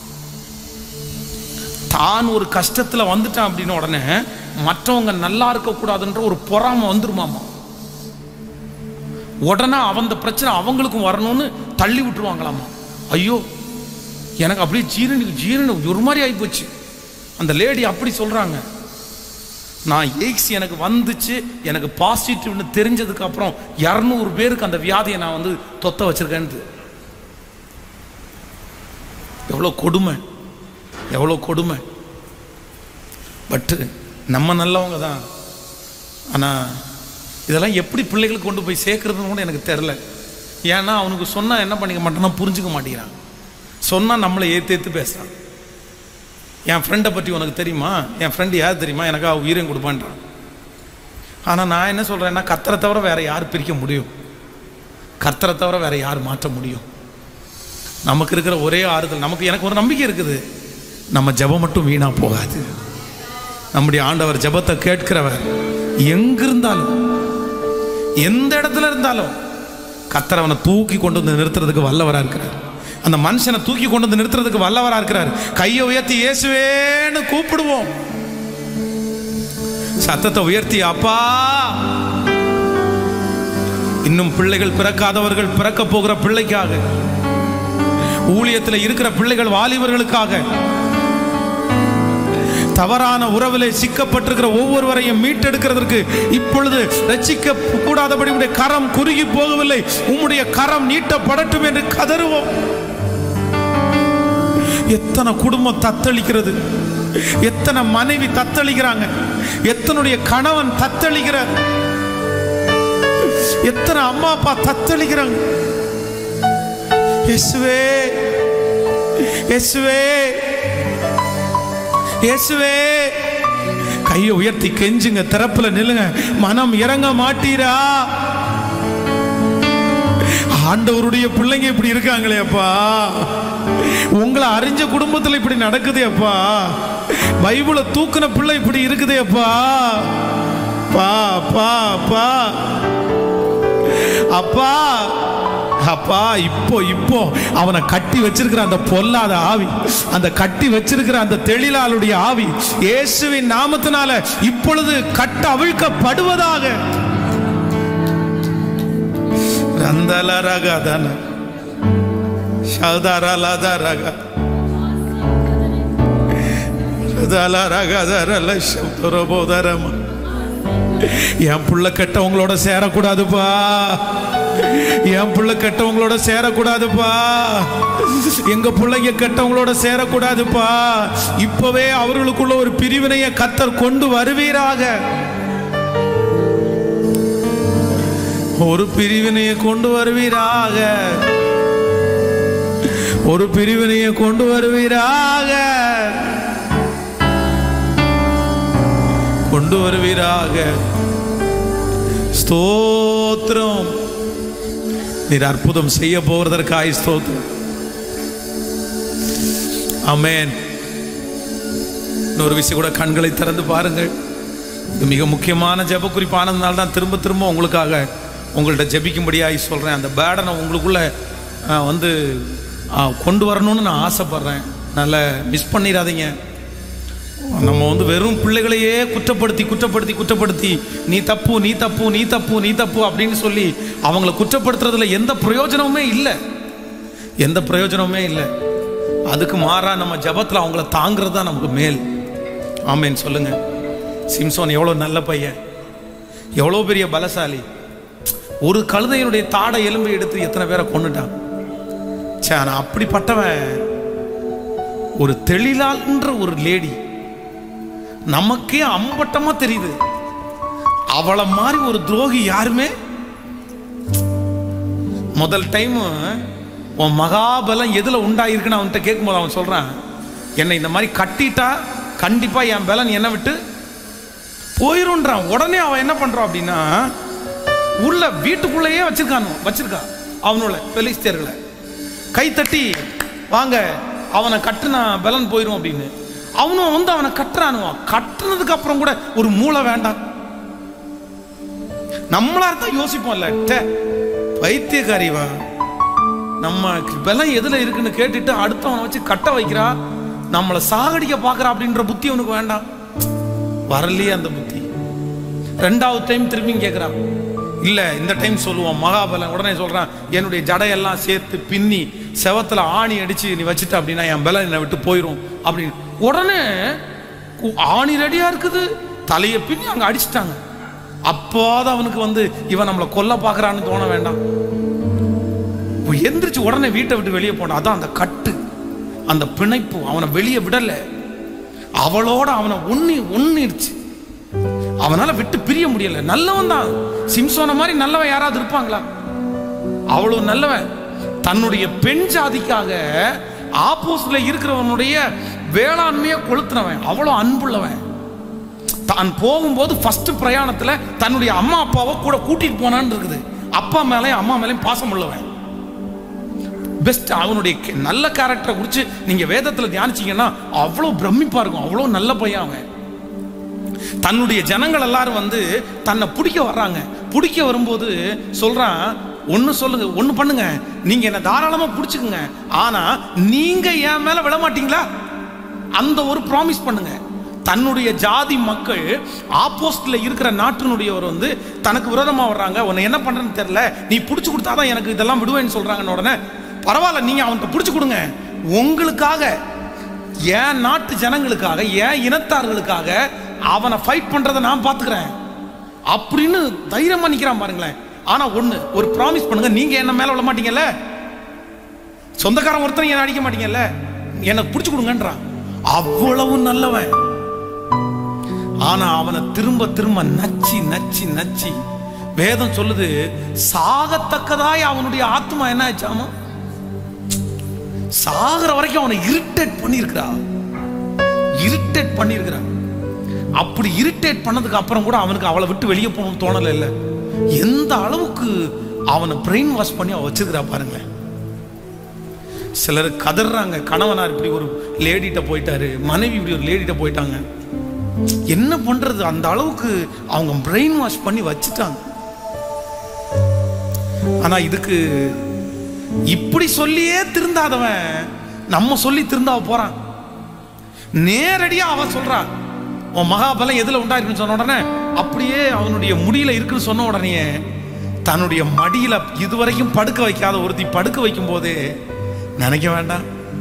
தான் ஒரு கஷ்டத்துல வந்துட்டேன் அப்படின்னு உடனே மற்றவங்க நல்லா இருக்க கூடாதுன்ற ஒரு பொறாமை வந்துருமாமா. உடனே அவன் பிரச்சனை அவங்களுக்கும் வரணும்னு தள்ளி விட்டுருவாங்களாமா. ஐயோ, எனக்கு அப்படியே ஜீரணி ஒரு மாதிரி ஆகி போச்சு. அந்த லேடி அப்படி சொல்றாங்க, நான் எய்ட்ஸ் எனக்கு வந்துச்சு, எனக்கு பாசிட்டிவ்னு தெரிஞ்சதுக்கு அப்புறம் 200 பேருக்கு அந்த வியாதியை நான் வந்து தொத்த வச்சிருக்கேன்னு. எவ்வளோ கொடுமை, எவ்வளோ கொடுமை. பட் நம்ம நல்லவங்க தான். ஆனால் இதெல்லாம் எப்படி பிள்ளைகளுக்கு கொண்டு போய் சேர்க்கறதுன்னு கூட எனக்கு தெரில. ஏன்னா அவனுக்கு சொன்னால் என்ன பண்ணிக்க மாட்டான்னா புரிஞ்சுக்க மாட்டேங்கிறான். சொன்னால் நம்மளை ஏற்று பேசுகிறான். என் ஃப்ரெண்டை பற்றி உனக்கு தெரியுமா, என் ஃப்ரெண்டு யார் தெரியுமா, எனக்கு உயிரையும் கொடுப்பான்றான். ஆனால் நான் என்ன சொல்கிறேன்னா, கர்த்தரை தவிர வேறு யார் பிரிக்க முடியும்? கர்த்தரை தவிர வேறு யார் மாற்ற முடியும்? நமக்கு இருக்கிற ஒரே ஆறுதல், எனக்கு ஒரு நம்பிக்கை இருக்குது, நம்ம ஜெபம் மட்டும் வீணாக போகாது. நம்முடைய ஆண்டவர் ஜெபத்தை கேட்கிறவர். எங்கிருந்தாலும் எந்த இடத்துல இருந்தாலும் கர்த்தர் அவனை தூக்கி கொண்டு வந்து நிறுத்துறதுக்கு வல்லவராக இருக்கிறார். அந்த மனுஷனை தூக்கி கொண்டு வந்து நிறுத்துறதுக்கு வல்லவராக இருக்கிறார். கையை உயர்த்தி இயேசுவேன்னு கூப்பிடுவோம். சத்தத்தை உயர்த்தி அப்பா. இன்னும் பிள்ளைகள் பிறக்காதவர்கள், பிறக்க போகிற பிள்ளைக்காக, ஊழியத்தில் இருக்கிற பிள்ளைகள், வாலிபர்களுக்காக, தவறான உறவிலே சிக்கப்பட்டிருக்கிற ஒவ்வொருவரையும் மீட்டெடுக்கிறதற்கு இப்பொழுது ரட்சிக்க கூடாதபடி உடைய கரம் குறுகி போகவில்லை, உம்முடைய கரம் நீட்டப்படட்டும் என்று கதறுவோம். எத்தனை குடும்பம் தத்தளிக்கிறது, எத்தனை மனைவி தத்தளிக்கிறாங்க, எத்தனுடைய கணவன் தத்தளிக்கிறார், எத்தனை அம்மா அப்பா தத்தளிக்கிறாங்க. இயேசுவே இயேசுவே இயேசுவே. கையை உயர்த்தி கெஞ்சுங்க, திறப்புல நில்லுங்க. மனம் இறங்க மாட்டீரா? ஆண்டவருடைய பிள்ளைங்க இப்படி இருக்காங்களே அப்பா. உங்களை அறிஞ்ச குடும்பத்தில் இப்படி நடக்குதே அப்பா. பைபிளை தூக்குன பிள்ளை இப்படி இருக்குதே அப்பா. பா பா பா அப்பா அப்பா. இப்போ அவனை கட்டி வச்சிருக்கிற அந்த பொல்லாத ஆவி, அந்த கட்டி வச்சிருக்கிற அந்த தெளிலாளுடைய ஆவி இயேசுவின் நாமத்தினால இப்பொழுது கட்ட அவிழ்க்கப்படுவதாக. ரந்தலரகதன ஷதரலதரக ரதலரகதரல ஷதரபோதரம. என் புள்ள கெட்டவங்களோட சேரக்கூடாதுப்பா. என் புள்ள கெட்டவங்களோட சேரக்கூடாதுப்பா. எங்க பிள்ளைங்க கெட்டவங்களோட சேரக்கூடாதுப்பா. இப்பவே அவர்களுக்குள்ள ஒரு பிரிவினையை கர்த்தர் கொண்டு வருவீராக. ஒரு பிரிவினையை கொண்டு வருவீராக. ஒரு பிரிவினையை கொண்டு வருவீராக. கொண்டு வருவீராக. ஸ்தோத்திரம். நீர் அற்புதம் செய்ய போவதற்காக ஸ்தோத்திரம். ஆமென். இன்னொரு விஷயம் கூட, கண்களை திறந்து பாருங்கள். இது மிக முக்கியமான ஜெப குறிப்பானதுனால தான் திரும்ப திரும்ப உங்களுக்காக உங்கள்கிட்ட ஜெபிக்கும்படியாக சொல்கிறேன். அந்த பேடனை உங்களுக்குள்ள வந்து கொண்டு வரணும்னு நான் ஆசைப்பட்றேன். நல்லா மிஸ் பண்ணிடாதீங்க. நம்ம வந்து வெறும் பிள்ளைகளையே குற்றப்படுத்தி குற்றப்படுத்தி குற்றப்படுத்தி நீ தப்பு நீ தப்பு நீ தப்பு நீ தப்பு அப்படின்னு சொல்லி அவங்கள குற்றப்படுத்துறதுல எந்த பிரயோஜனமுமே இல்லை. எந்த பிரயோஜனமுமே இல்லை. அதுக்கு மாறா நம்ம ஜபத்தில் அவங்கள தாங்கிறது தான் நமக்கு மேல். ஆமேன் சொல்லுங்க. சிம்சோன் எவ்வளோ நல்ல பையன், எவ்வளோ பெரிய பலசாலி. ஒரு கழுதையினுடைய தாடை எலும்பை எடுத்து எத்தனை பேரை கொண்டுட்டான். ஆனால் அப்படிப்பட்டவன் ஒரு தெளிலாள்ன்ற ஒரு லேடி நமக்கே அம்பட்டமா தெரியுது. அவளை மாதிரி ஒரு துரோகி யாருமே. முதல் டைம் உன் மகாபலம் எதுல உண்டாயிருக்குன்னு அவன்கிட்ட கேட்கும்போது அவன் சொல்றான், என்னை இந்த மாதிரி கட்டிட்டா கண்டிப்பா என் பலன் என்னை விட்டு போயிருன்றான். உடனே அவன் என்ன பண்றான் அப்படின்னா, உள்ள வீட்டுக்குள்ளேயே வச்சிருக்கான் அவனோட பெலிஸ்தியர்களை. கை தட்டி வாங்க அவனை கட்டுனா பலன் போயிரும் அப்படின்னு. அவனும் வந்து அவனை கட்டுறானுவான். கட்டுனதுக்கு அப்புறம் கூட ஒரு மூளை வேண்டாம். நம்மளா தான் யோசிப்போம்ல, பைத்தியக்காரிவா நம்ம பலம் எதுல இருக்குன்னு கேட்டுட்டு அடுத்தவனை வச்சு கட்ட வைக்கிறா, நம்மளை சாகடிக்க பாக்குறா அப்படின்ற புத்தி அவனுக்கு வேண்டாம். வரலையே அந்த புத்தி. ரெண்டாவது டைம் திரும்பி கேட்கிறான். இல்ல இந்த டைம் சொல்லுவான் மகாபலன். உடனே சொல்றான், என்னுடைய ஜடையெல்லாம் சேர்த்து பின்னி செவத்துல ஆணி அடிச்சு நீ வச்சுட்ட அப்படின்னா என் பலம் என்னை விட்டு போயிரும் அப்படின்னு. உடனே ஆணி ரெடியா இருக்குது, தலையை பின்னி அங்க அடிச்சுட்டாங்க. அப்போது அவனுக்கு வந்து இவன் நம்மளை கொல்ல பாக்குறான்னு தோண வேண்டாம். எந்திரிச்சு உடனே வீட்டை விட்டு வெளியே போனான். அதான் அந்த கட்டு, அந்த பிணைப்பு அவனை வெளியே விடல. அவளோட அவனை ஒன்னிடுச்சு. அவனால விட்டு பிரிய முடியல. நல்லவன் தான், சிம்சோன மாதிரி நல்லவன் யாராவது இருப்பாங்களா? அவ்வளவு நல்லவன். தன்னுடைய பெண் ஜாதிக்காக ஆப்போசிட்ல இருக்கிறவனுடைய வேளாண்மையை கொளுத்துனவன், அவ்வளவு அன்புள்ளவன். தான் போகும்போது ஃபர்ஸ்ட் பிரயாணத்துல தன்னுடைய அம்மா அப்பாவை கூட கூட்டிட்டு போனான்னு இருக்குது. அப்பா மேலையும் அம்மா மேலையும் பாசம் உள்ளவன். பெஸ்ட். அவனுடைய நல்ல கேரக்டரை குறித்து நீங்க வேதத்துல தியானிச்சீங்கன்னா அவ்வளவு பிரமிப்பா இருக்கும். அவ்வளவு நல்ல பையன் அவன். தன்னுடைய ஜனங்கள் எல்லாரும் வந்து தன்னை பிடிக்க வர்றாங்க. பிடிக்க வரும்போது சொல்றான், ஒன்னு சொல்லுங்க, ஒன்னு பண்ணுங்க, நீங்க என்ன தாராளமா பிடிச்சுக்குங்க, ஆனா நீங்க என் மேல விட மாட்டீங்களா? அந்த ஒரு ப்ராமிஸ் பண்ணுங்க. தன்னுடைய ஜாதி மக்கள் ஆப்போசிட்ல இருக்கிற நாட்டினுடையவர் வந்து தனக்கு விரோதமா வர்றாங்க. உன்னை என்ன பண்றேன்னு தெரியல, நீ பிடிச்சு கொடுத்தாதான் எனக்கு இதெல்லாம் விடுவேன்னு சொல்றாங்கன்னு உடனே, பரவாயில்ல நீங்க அவனுக்கு பிடிச்சு கொடுங்க, உங்களுக்காக, என் நாட்டு ஜனங்களுக்காக, என் இனத்தார்களுக்காக அவனை ஃபைட் பண்றதை நான் பார்த்துக்கிறேன் அப்படின்னு தைரியமா நிக்கிறான் பாருங்களேன். ஆனா ஒண்ணு, ஒரு ப்ராமிஸ் பண்ணுங்க, நீங்க என்ன மேல விட மாட்டீங்கல்ல, சொந்தக்காரன் ஒருத்தர் என்ன அடிக்க மாட்டீங்கல்ல, எனக்கு பிடிச்சு கொடுங்கன்றான். அவ்வளவு நல்லவன். ஆனா அவனை திரும்ப திரும்ப நச்சி நச்சி நச்சி வேதம் சொல்லுது, சாகத்தக்கதாய் அவனுடைய ஆத்மா என்ன ஆச்சாமா, சாகிற வரைக்கும் அவனை இரிட்டேட் பண்ணியிருக்கிறான். அப்படி இரிட்டேட் பண்ணதுக்கு அப்புறம் கூட அவனுக்கு அவளை விட்டு வெளியே போகணும்னு தோணல. இல்லை, எந்த அளவுக்கு அவனை பிரெயின் வாஷ் பண்ணி அவன் வச்சிருக்கிறா பாருங்களேன். சிலர் கதறாங்க, கணவனார் இப்படி ஒரு லேடிட்ட போயிட்டாரு, மனைவி இப்படி ஒரு லேடிட்ட போயிட்டாங்க, என்ன பண்றது? அந்த அளவுக்கு அவங்க பிரெயின் வாஷ் பண்ணி வச்சுட்டாங்க. ஆனா இதுக்கு இப்படி சொல்லியே திருந்தாதவன் நம்ம சொல்லி திருந்தா போறான். நேரடியா அவன் சொல்றான், உன் மகாபலம் எதுல உண்டாயிருக்குன்னு சொன்ன உடனே, அப்படியே அவனுடைய முடியில இருக்குன்னு சொன்ன உடனே தன்னுடைய மடியில இதுவரைக்கும் படுக்க வைக்காத ஒருத்தி படுக்க வைக்கும் போதே நினைக்க வேண்டாம்,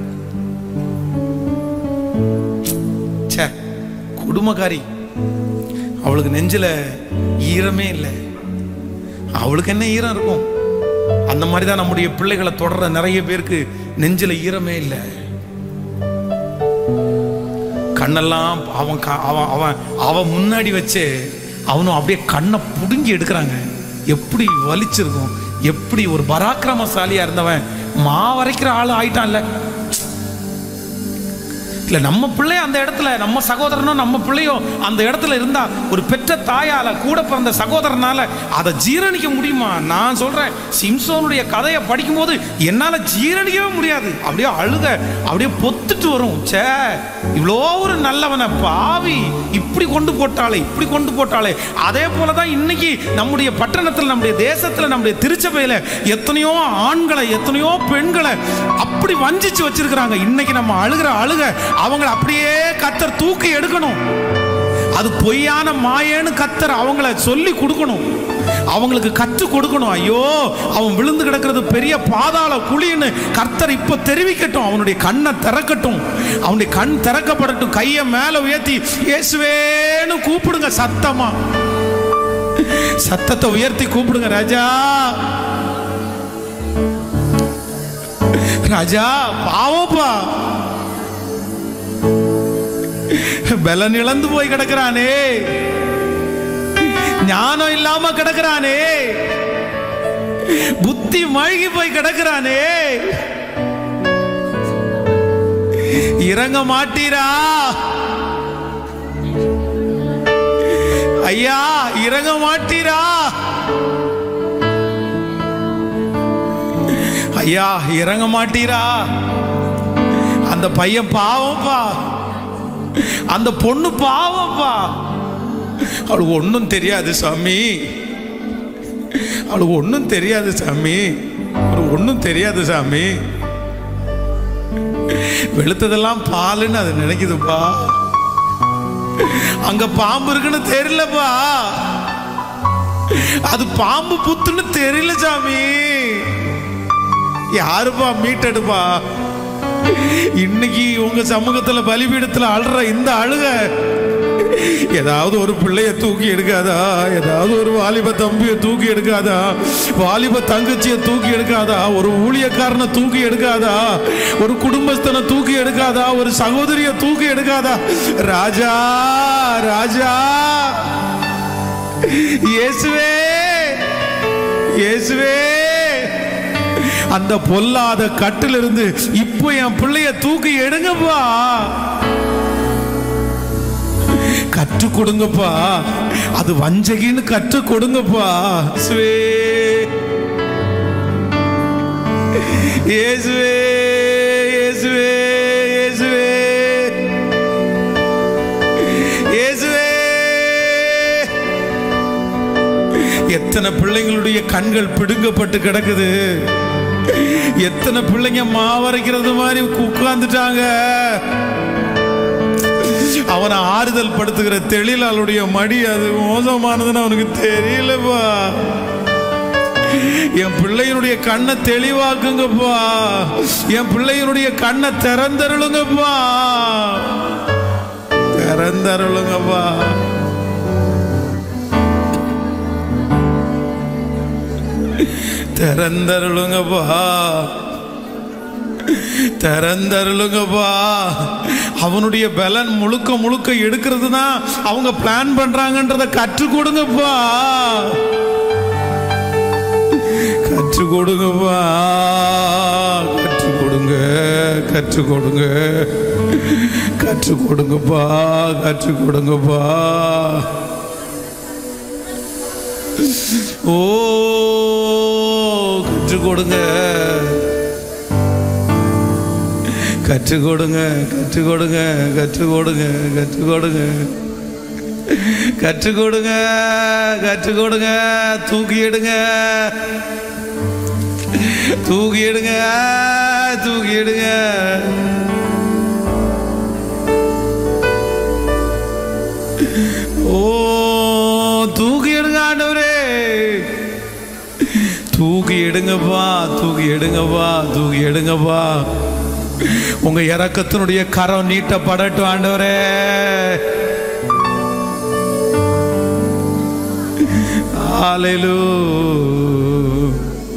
சே குடும்பக்காரி, அவளுக்கு நெஞ்சில ஈரமே இல்லை, அவளுக்கு என்ன ஈரம் இருக்கும்? அந்த மாதிரிதான் நம்முடைய பிள்ளைகளை தொடர நிறைய பேருக்கு நெஞ்சில ஈரமே இல்லை. கண்ணெல்லாம் அவன் முன்னாடி வச்சு அவனும் அப்படியே கண்ணை புடுங்கி எடுக்கிறாங்க. எப்படி வலிச்சிருக்கும்? எப்படி ஒரு பராக்கிரமசாலியா இருந்தவன் மாவரைக்கிற ஆளு ஆயிட்டான்ல. இல்ல நம்ம பிள்ளை அந்த இடத்துல, நம்ம சகோதரனோ நம்ம பிள்ளையோ அந்த இடத்துல இருந்தா, ஒரு பெற்ற தாயால, கூட பிறந்த சகோதரனால அதை ஜீரணிக்க முடியுமா? நான் சொல்றேன், சிம்சோனுடைய கதையை படிக்கும் போது என்னால ஜீரணிக்கவே முடியாது. அப்படியே அழுக அப்படியே பொத்துட்டு வரும். சே, இவ்வளோ ஒரு நல்லவனை பாவி இப்படி கொண்டு போட்டாளே. அதே போலதான் இன்னைக்கு நம்முடைய பட்டணத்தில், நம்முடைய தேசத்துல, நம்முடைய திருச்சபையில எத்தனையோ ஆண்களை, எத்தனையோ பெண்களை அப்படி வஞ்சிச்சு வச்சிருக்கிறாங்க. இன்னைக்கு நம்ம அழுக அவங்களை அப்படியே கர்த்தர் தூக்கி எடுக்கணும். அது பொய்யான மாயேன்னு கர்த்தர் அவங்கள சொல்லி கொடுக்கணும், அவங்களுக்கு கற்றுக் கொடுக்கணும். ஐயோ, அவன் விழுந்து கிடக்கிறது பெரிய பாதாள குழின்னு கர்த்தர் இப்ப தெரிவிக்கட்டும். அவனுடைய கண்ணை திறக்கட்டும், அவனுடைய கண் திறக்கப்படட்டும். கையை மேல உயர்த்தி இயேசுவேன்னு கூப்பிடுங்க. சத்தத்தை உயர்த்தி கூப்பிடுங்க. ராஜா பாவப்பா, பலன் இழந்து போய் கிடக்கிறானே, ஞானம் இல்லாம கிடக்கிறானே, புத்தி மழுகி போய் கிடக்கிறானே, இறங்க மாட்டீரா ஐயா? இறங்க மாட்டீரா ஐயா? இறங்க மாட்டீரா? அந்த பையன் பாவம்பா, அந்த பொண்ணு பாவம்பா, அவளுக்கு ஒன்றும் தெரியாது சாமி, அவளுக்கு ஒன்றும் தெரியாது சாமி, அவளுக்கு ஒன்றும் தெரியாது சாமி. வெளுத்ததெல்லாம் பாலுன்னு அது நினைக்குதுப்பா, அங்க பாம்பு இருக்குன்னு தெரியலப்பா, அது பாம்பு புத்துன்னு தெரியல சாமி. யாருப்பா மீட்டெடுப்பா? இன்னைக்கு உங்க சமூகத்துல பலிபீடத்துல அழுற இந்த அழுக ஏதாவது ஒரு பிள்ளைய தூக்கி எடுக்காதா? ஏதாவது ஒரு வாலிப தம்பியை தூக்கி எடுக்காதா? வாலிப தங்கச்சியை தூக்கி எடுக்காதா? ஒரு ஊழியக்காரனை தூக்கி எடுக்காதா? ஒரு குடும்பஸ்தனை தூக்கி எடுக்காதா? ஒரு சகோதரியை தூக்கி எடுக்காதா? ராஜா ராஜா இயேசுவே, இயேசுவே, அந்த பொல்லாத கட்டிலிருந்து இப்போ என் பிள்ளைய தூக்கி எடுங்கப்பா, கற்று கொடுங்கப்பா, அது வஞ்சகின்னு கற்று கொடுங்கப்பா. இயேசுவே, இயேசுவே, இயேசுவே, இயேசுவே. எத்தனை பிள்ளைங்களுடைய கண்கள் பிடுங்கப்பட்டு கிடக்குது. எத்தனை பிள்ளைங்க மாவரைக்கிறது மாதிரி உட்கார்ந்துட்டாங்க. அவனை ஆறுதல் படுத்துகிற தெளிலாளுடைய மடி அது மோசமானதுன்னு அவனுக்கு தெரியலப்பா. என் பிள்ளையினுடைய கண்ணை தெளிவாக்குங்கப்பா, என் பிள்ளையினுடைய கண்ணை திறந்தருளுங்கப்பா, திறந்தருளுங்கப்பா. திறந்தருளுங்கப்பா, திறந்தருளுங்கப்பா. அவனுடைய பலன் முழுக்க முழுக்க எடுக்கிறது தான் அவங்க பிளான் பண்றாங்கன்றத கற்றுக் கொடுங்கப்பா, கற்றுக் கொடுங்கப்பா, கற்றுக் கொடுங்க, கற்றுக் கொடுங்க, கற்றுக் கொடுங்கப்பா, கற்றுக் கொடுங்கப்பா. ஓ, கற்றுக் கொடுங்க, கற்றுக் கொடுங்க, கற்றுக் கொடுங்க, கற்றுக் கொடுங்க, கற்றுக் கொடுங்க, கற்றுக் கொடுங்க, கற்றுக் கொடுங்க. தூக்கி எடுங்க, தூக்கி எடுங்க, தூக்கி எடுங்க. ஓ, தூக்கி எடுங்க ஆண்டவரே, தூக்கி எடுங்கப்பா, தூக்கி எடுங்கப்பா, தூக்கி எடுங்கப்பா. உங்க இரக்கத்தினுடைய கரம் நீட்டப்படட்டும் ஆண்டவரே. ஹல்லேலூயா.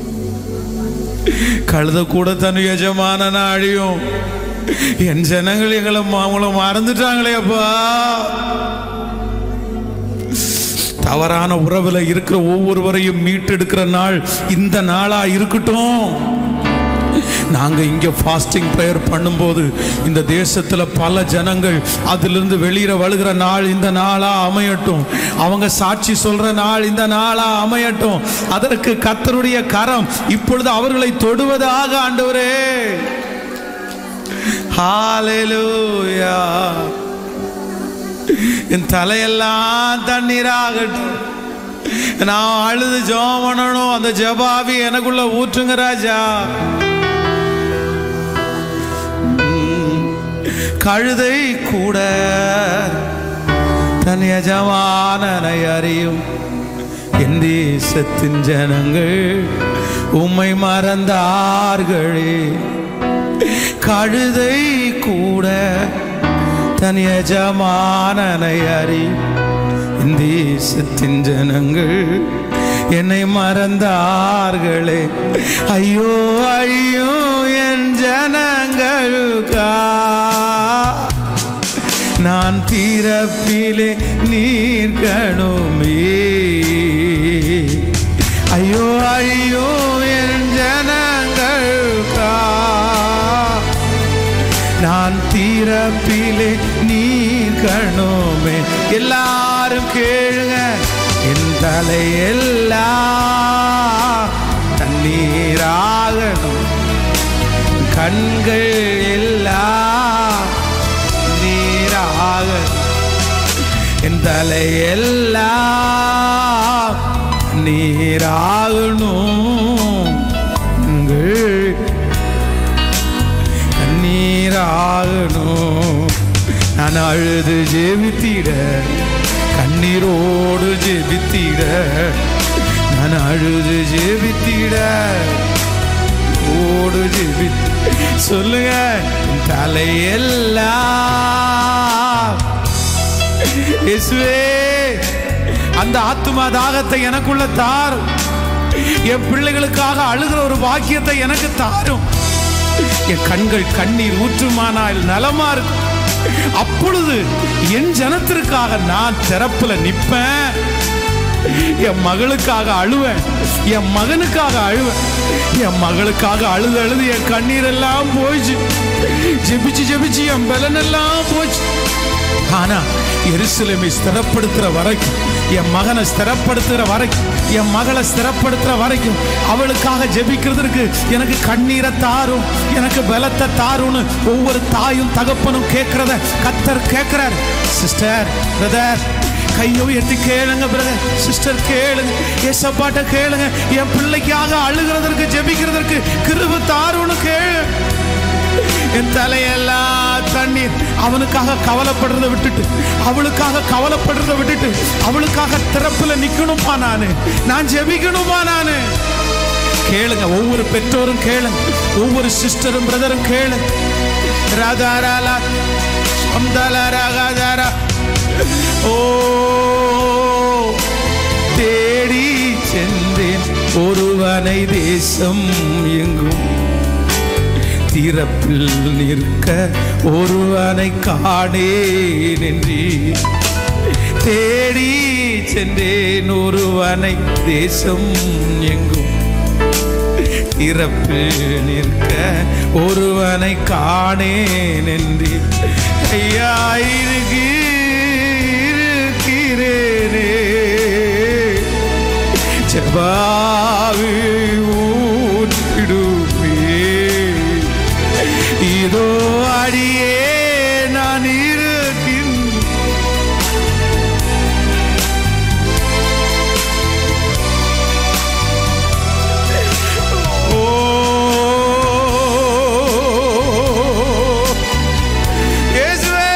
கழுத கூட தன் எஜமான அழியும். என் ஜனங்கள் எங்களை மறந்துட்டாங்களே அப்பா. தவறான உறவுல இருக்கிற ஒவ்வொருவரையும் மீட்டெடுக்கிற நாள் இந்த நாளா இருக்கட்டும். நாங்க இங்க ஃபாஸ்டிங் பிரேயர் பண்ணும்போது இந்த தேசத்துல பல ஜனங்கள் அதிலிருந்து வெளியில வழுகிற நாள் இந்த நாளா அமையட்டும். அவங்க சாட்சி சொல்ற நாள் இந்த நாளா அமையட்டும். அதற்கு கர்த்தருடைய கரம் இப்பொழுது அவர்களை தொடுவதாக ஆண்டவரே. ஹல்லேலூயா. என் தலையெல்லாம் தண்ணீராகட்டும். நான் அழுது ஜெபம் பண்ணணும். அந்த ஜெபாவி எனக்குள்ள ஊற்றுங்க ராஜா. கழுதை கூட தன் எஜமானனை அறியும். என் தேசத்தின் ஜனங்கள் உம்மை மறந்தார்களே. கழுதை கூட தன் எஜமானனை அறியும். என் தேசத்தின் ஜனங்கள் என்னை மறந்தார்களே. ஐயோ ஐயோ என் ஜனங்களுக்கா நான் திறப்பிலே நீர்க்கணுமே. ஐயோ ஐயோ என் ஜனங்களுக்கா நான் திறப்பிலே நீர்க்கணுமே. எல்லாரும் கேளுங்க. என் தலையெல்லாம் தண்ணீராகணும். கண்கள் எல்லாம் நீராக. என் தலையெல்லாம் நீராகணும். கண்ணீராகணும். நான் அழுது ஜெபித்திட, கண்ணீரோடு ஜெபித்திட, நான் அழுது ஜெபித்திட ஓடு ஜெபித்து சொல்லுங்க. தலையெல்லாம் இயேசுவே அந்த ஆத்துமா தாகத்தை எனக்குள்ள தாரும். என் பிள்ளைகளுக்காக அழுகிற ஒரு பாக்கியத்தை எனக்கு தாரும். என் கண்கள் கண்ணீர் ஊற்றுமானால் நலமா இருக்கும். அப்பொழுது என் ஜனத்திற்காக நான் திறப்புல நிற்பேன். என் மகளுக்காக அழுவேன், என் மகனுக்காக அழுவேன். என் மகளுக்காக அழுது அழுது என் கண்ணீர் எல்லாம் போயிச்சு. ஜெபிச்சு ஜெபிச்சு என் பலன் எல்லாம் போச்சு. ஆனா எருசலேமை ஸ்திரப்படுத்துற வரைக்கும், என் மகனை ஸ்திரப்படுத்துற வரைக்கும், என் மகளை ஸ்திரப்படுத்துற வரைக்கும், அவளுக்காக ஜெபிக்கிறதுக்கு எனக்கு கண்ணீரை தாரும், எனக்கு பலத்தை தாரும்னு ஒவ்வொரு தாயும் தகப்பனும் கேட்கிறத கர்த்தர் கேட்கிறார். சிஸ்டர், பிரதர், கையோ எட்டி கேளுங்க. பிரதர், சிஸ்டர், கேளுங்க. ஏசப்பாட்ட கேளுங்க. என் பிள்ளைக்காக அழுகிறதற்கு ஜெபிக்கிறதற்கு கிருபை தாருன்னு கேளு. என் தலையெல்லாம் தண்ணீர். அவனுக்காக கவலைப்படுறதை விட்டுட்டு, அவளுக்காக கவலைப்படுறதை விட்டுட்டு, அவளுக்காக திறப்புல நிக்கணுமா நான் ஜெபிக்கணுமா கேளுங்க. ஒவ்வொரு பெற்றோரும் கேளுங்க, ஒவ்வொரு சிஸ்டரும் பிரதரும் கேளுங்க. ராதாராலா சம்தலராகாதாரா. ஓ, தேடி சென்றேன் ஒருவனை தேசம் எங்கும், திறப்பில் நிற்க ஒருவனை காணேன் என்று. தேடி சென்றேன் ஒருவனை தேசம் எங்கும், திறப்பில் நிற்க ஒருவனை காணேன் என்று. ஐயா இருக்கிறேனே, ஜெபாவி ஊற்றிடுமே, இதோ அடியே நான் இருக்கின்றேன். ஓ இயேசுவே,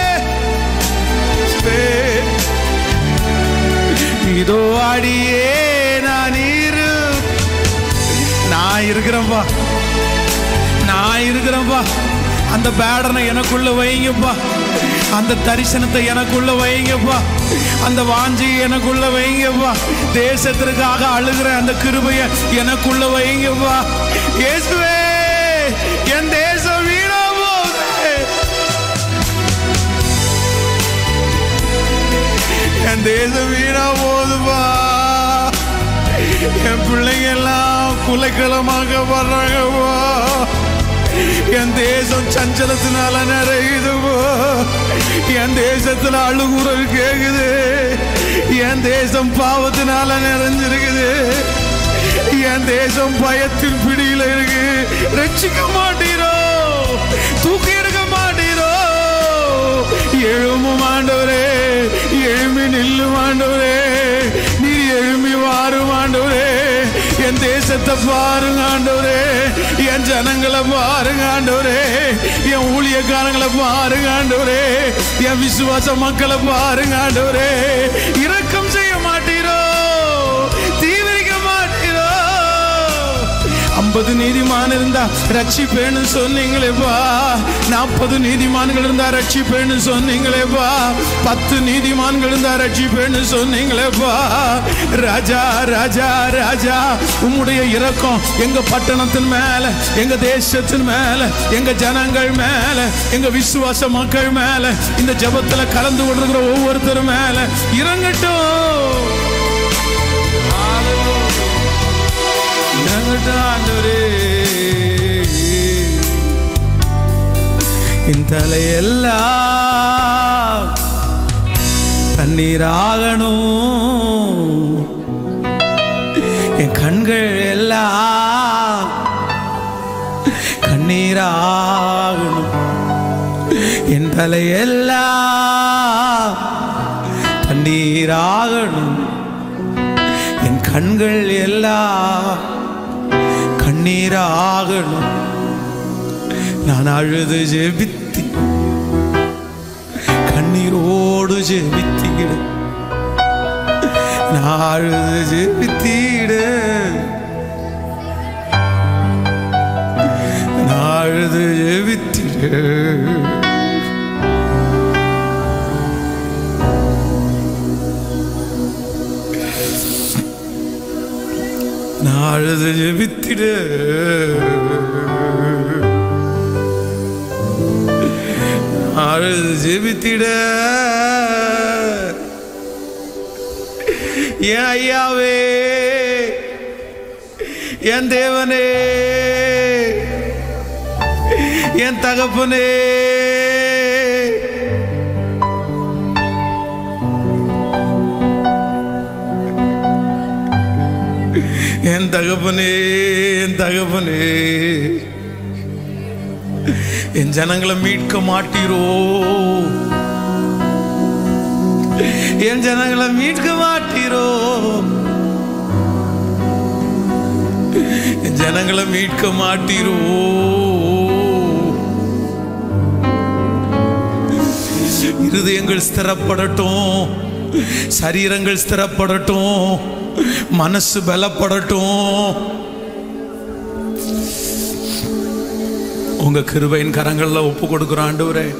இதோ அடியே நான் இருக்கிறேன்பா, நான் இருக்கிறேன்பா. அந்த பேடனை எனக்குள்ள வைங்கப்பா, அந்த தரிசனத்தை எனக்குள்ள வைங்கப்பா, அந்த வாஞ்சியை எனக்குள்ள வைங்கப்பா. தேசத்திற்காக அழுகிற அந்த கிருபையை எனக்குள்ள வைங்கப்பா. இயேசுவே, என் தேசம் வீணா போகுது, என் தேசம் வீணா போகுதுப்பா. என் பிள்ளைங்க எல்லாம் குலைக்களமாக வர்றாங்கப்பா. என் தேசம் சஞ்சலத்தினால நிறையுதுப்பா. என் தேசத்துல அழுகுறல் கேக்குது. என் தேசம் பாவத்தினால நிறைஞ்சிருக்குது. என் தேசம் பயத்தின் பிடியில இருக்கு. ரட்சிக்க மாட்டீரோ, தூக்கி எடுக்க மாட்டீரோ. எழும்பும் ஆண்டவரே, எழும்பி நில்லும் ஆண்டவரே, நீர் எழும்பி வாரும் ஆண்டவரே. என் தேசத்தை பாருங்க ஆண்டவரே, என் ஜனங்களை பாருங்க ஆண்டவரே, என் ஊழியக்காரங்களை பாருங்க ஆண்டவரே, என் விசுவாச மக்களை பாருங்க ஆண்டவரே. இரக்கம் செய்ய மாட்டீரோ, தீவிரிக்க மாட்டீரோ. 50 நீதிமான் இருந்தா ரட்சிப்பேன்னு சொன்னீங்களேப்பா, 40 நீதிமான்கள் இருந்தா ரட்சிப்பேன்னு சொன்னீங்களேப்பா, 10 நீதிமான்கள் இருந்தா ரட்சிப்பேன்னு சொன்னீங்களேப்பா. ராஜா ராஜா ராஜா, உம்முடைய இரக்கம் எங்க பட்டணத்தின் மேல, எங்க தேசத்தின் மேல, எங்க ஜனங்கள் மேல, எங்க விசுவாச மக்கள் மேல, இந்த ஜபத்துல கலந்து கொண்டிருக்கிற ஒவ்வொருத்தர் மேல இறங்கட்டும். என் தலையெல்லாம் தண்ணீராகணும், என் கண்கள் எல்லாம் கண்ணீராகணும். என் தலையெல்லாம் தண்ணீராகணும், என் கண்கள் எல்லாம் கண்ணீராகணும். நான் அழுது ஜெபித்து கண்ணீரோடு ஜெபித்திட, நான் அழுது ஜெபித்திட, நான் அழுது ஜெபித்திட. நான் அழுது ஜெபித்திட, அழுது ஜெபித்திட. என் ஐயாவே, என் தேவனே, என் தகப்பனே, என் தகப்பனே, என் தகப்பனே, என் ஜனங்களை மீட்க மாட்டீரோ, என் ஜனங்களை மீட்க மாட்டீரோ, என் ஜனங்களை மீட்க மாட்டீரோ. இருதயங்கள் ஸ்திரப்படட்டும், சரீரங்கள் ஸ்திரப்படட்டும், மனசு பலப்படட்டும். உங்க கிருபையின் கரங்கள்ல ஒப்பு கொடுக்கிற ஆண்டவரே,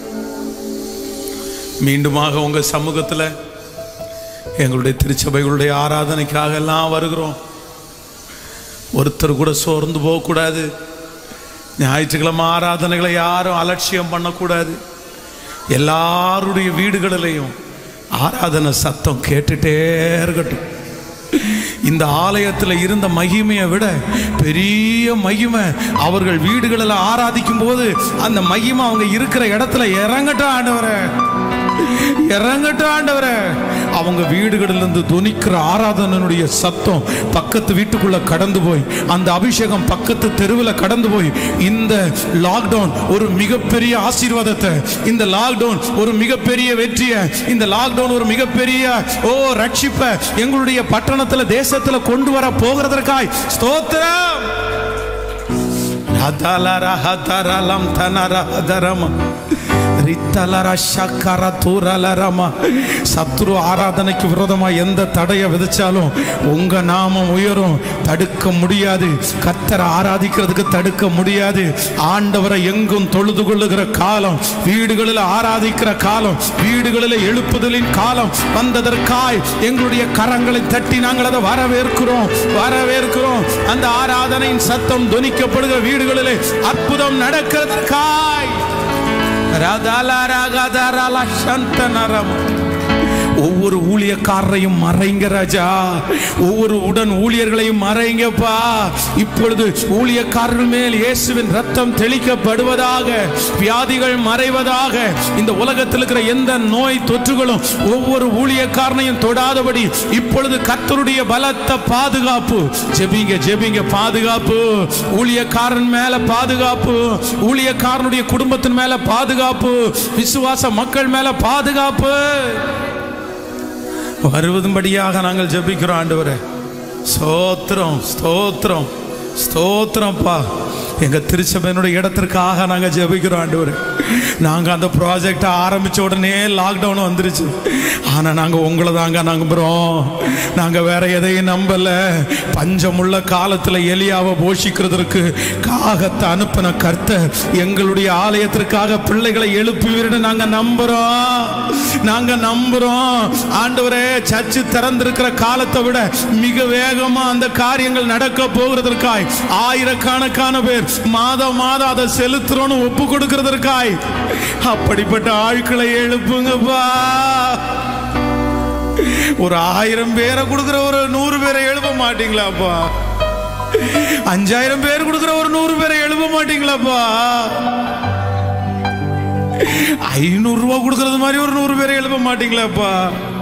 மீண்டுமாக உங்க சமூகத்துல எங்களுடைய திருச்சபைகளுடைய ஆராதனைக்காக எல்லாம் வருகிறோம். ஒருத்தர் கூட சோர்ந்து போகக்கூடாது. ஞாயிற்றுக்கிழமை ஆராதனைகளை யாரும் அலட்சியம் பண்ணக்கூடாது. எல்லாருடைய வீடுகளிலையும் ஆராதனை சத்தம் கேட்டுட்டே இருக்கட்டும். இந்த ஆலயத்தில் இருந்த மகிமையை விட பெரிய மகிமை அவர்கள் வீடுகளில் ஆராதிக்கும் போது அந்த மகிமை அவங்க இருக்கிற இடத்துல இறங்கட்டும் ஆண்டவரே, இறங்கட்டும் ஆண்டவரே. அவங்க வீடுகளிலிருந்து துணிக்கிற ஆராதனையுடைய சத்தம் பக்கத்து வீட்டுக்குள்ள கடந்து போய் அந்த அபிஷேகம் பக்கத்து தெருவில் கடந்து போய் இந்த லாக்டவுன் ஒரு மிகப்பெரிய ஆசீர்வாதத்தை, இந்த லாக்டவுன் ஒரு மிகப்பெரிய வெற்றியை, இந்த லாக்டவுன் ஒரு மிகப்பெரிய ரட்சிப்பை எங்களுடைய பட்டணத்துல தேசத்துல கொண்டு வர போகிறதற்காய் ஸ்தோத்திரம். சத்ரு ஆராதனைக்கு விரோதமா எந்த தடையை விதிச்சாலும் உங்க நாமம் உயரும், தடுக்க முடியாது. கர்த்தரை ஆராதிக்கிறதுக்கு தடுக்க முடியாது. ஆண்டவரை எங்கும் தொழுது கொள்ளுகிற காலம், வீடுகளில் ஆராதிக்கிற காலம், வீடுகளில் எழுப்புதலின் காலம் வந்ததற்காய் எங்களுடைய கரங்களை தட்டி நாங்கள் அதை வரவேற்கிறோம், வரவேற்கிறோம். அந்த ஆராதனையின் சத்தம் துணிக்கப்படுகிற வீடுகளிலே அற்புதம் நடக்கிறதற்காய் ஒவ்வொரு ஊழியக்காரரையும் மறைங்க ராஜா, ஒவ்வொரு உடன் ஊழியர்களையும் மறைங்கப்பா. இப்பொழுது ஊழியக்காரர்கள் மேல் இயேசுவின் ரத்தம் தெளிக்கப்படுவதாக, வியாதிகள் மறைவதாக, இந்த உலகத்தில் இருக்கிற எந்த நோய் தொற்றுகளும் ஒவ்வொரு ஊழியக்காரனையும் தொடாதபடி இப்பொழுது கர்த்தருடைய பலத்த பாதுகாப்பு. ஜெபிங்க ஜெபிங்க, பாதுகாப்பு ஊழியக்காரன் மேல, பாதுகாப்பு ஊழியக்காரனுடைய குடும்பத்தின் மேல, பாதுகாப்பு விசுவாச மக்கள் மேல, பாதுகாப்பு வருவதும்படியாக நாங்கள் ஜெபிக்கிறோம் ஆண்டவரே. ஸ்தோத்திரம் ஸ்தோத்திரம் ஸ்தோத்திரம்ப்பா. எங்க திருச்சபையினுடைய இடத்திற்காக நாங்க ஜெபிக்கிறோம் ஆண்டவரே. நாங்க அந்த ப்ராஜெக்டை ஆரம்பிச்ச உடனே லாக்டவுன் வந்துருச்சு. ஆனா நாங்க உங்களை தாங்க நம்புறோம், நாங்க வேற எதையும் நம்பல. பஞ்சமுள்ள காலத்துல எலியாவை போஷிக்கிறதுக்கு காகத்தை அனுப்பின கர்த்தர் எங்களுடைய ஆலயத்திற்காக பிள்ளைகளை எழுப்புவீர்னு நாங்க நம்புறோம், நாங்க நம்புறோம் ஆண்டவரே. சர்ச்சு திறந்திருக்கிற காலத்தை விட மிக வேகமா அந்த காரியங்கள் நடக்க போகிறதற்காய் ஆயிரக்கணக்கான பேர் மாதம் மாதம் அதை செலுத்துறோன்னு ஒப்பு கொடுக்கிறதற்காய் அப்படிப்பட்ட ஆட்களை எழுப்புங்கப்பா. ஒரு 1000 பேரை கொடுக்கிற ஒரு 100 பேரை எழுப்ப மாட்டீங்களாப்பா? 5000 பேர் கொடுக்கிற ஒரு 100 பேரை எழுப்ப மாட்டீங்களாப்பா? 500 ரூபா கொடுக்கறது மாதிரி ஒரு 100 பேரை எழுப்ப மாட்டீங்களாப்பா?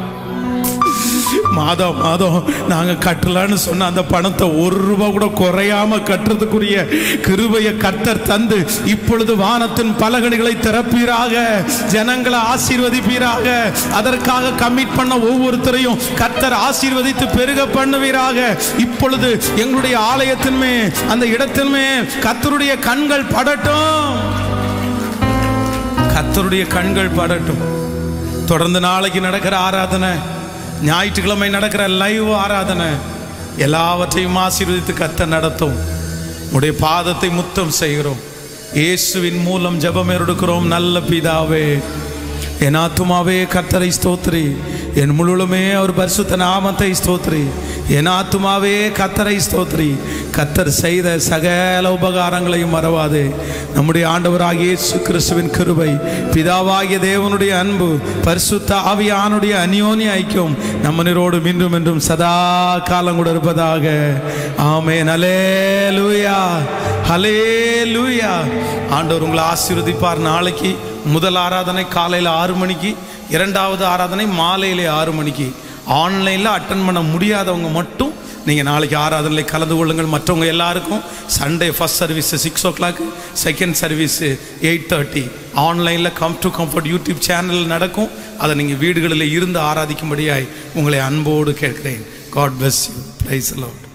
மாதம் மாதம் நாங்க கட்டலான்னு சொன்ன அந்த பணத்தை 1 ரூபா கூட குறையாம கட்டுறதுக்குரிய கிருபையை கர்த்தர் தந்து இப்பொழுது வானத்தின் பலகணிகளை திறப்பீராக, ஜனங்களை ஆசீர்வதிப்பீராக. அதற்காக கமிட் பண்ண ஒவ்வொருத்தரையும் கர்த்தர் ஆசீர்வதித்து பெருக பண்ணுவீராக. இப்பொழுது எங்களுடைய ஆலயத்தின் மேல், அந்த இடத்தின் மேல் கர்த்தருடைய கண்கள் படட்டும், கர்த்தருடைய கண்கள் படட்டும். தொடர்ந்து நாளைக்கு நடக்கிற ஆராதனை, ஞாயிற்றுக்கிழமை நடக்கிற லைவ் ஆராதனை எல்லாவற்றையும் ஆசீர்வதித்து கர்த்தர் நடத்தும். உடைய பாதத்தை முத்தம் செய்கிறோம். இயேசுவின் மூலம் ஜெபம் எடுக்கிறோம் நல்ல பிதாவே. என் ஆத்துமாவே கர்த்தரை ஸ்தோத்திரி, என் முழுமே அவர் பரிசுத்த நாமத்தை ஸ்தோத்திரி. என் ஆத்துமாவே கர்த்தரை ஸ்தோத்திரி. கர்த்தர் செய்த சகல உபகாரங்களையும் மறவாதே. நம்முடைய ஆண்டவராகிய இயேசு கிறிஸ்துவின் கிருபை, பிதாவாகிய தேவனுடைய அன்பு, பரிசுத்த ஆவியானுடைய அந்யோன்ய ஐக்கியம் நம்மனோடு மீண்டும் என்றும் சதா காலம் கூட இருப்பதாக. ஆமென். அல்லேலூயா, அல்லேலூயா. ஆண்டவர் உங்களை ஆசீர்வதிப்பார். நாளைக்கு முதல் ஆராதனை காலையில் 6 மணிக்கு, இரண்டாவது ஆராதனை மாலையிலே 6 மணிக்கு. ஆன்லைனில் அட்டன் பண்ண முடியாதவங்க மட்டும் நீங்கள் நாளைக்கு ஆராதனையில் கலந்து கொள்ளுங்கள். மற்றவங்க எல்லாருக்கும் Sunday first service 6 o'clock, second service 8:30. ஆன்லைனில் come to comfort YouTube channel நடக்கும். அதை நீங்கள் வீடுகளில் இருந்து ஆராதிக்கும்படியாய் உங்களை அன்போடு கேட்கிறேன். God bless you. Praise the Lord.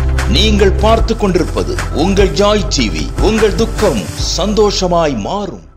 நீங்கள் பார்த்து கொண்டிருப்பது உங்கள் ஜாய் டிவி. உங்கள் துக்கம் சந்தோஷமாய் மாறும்.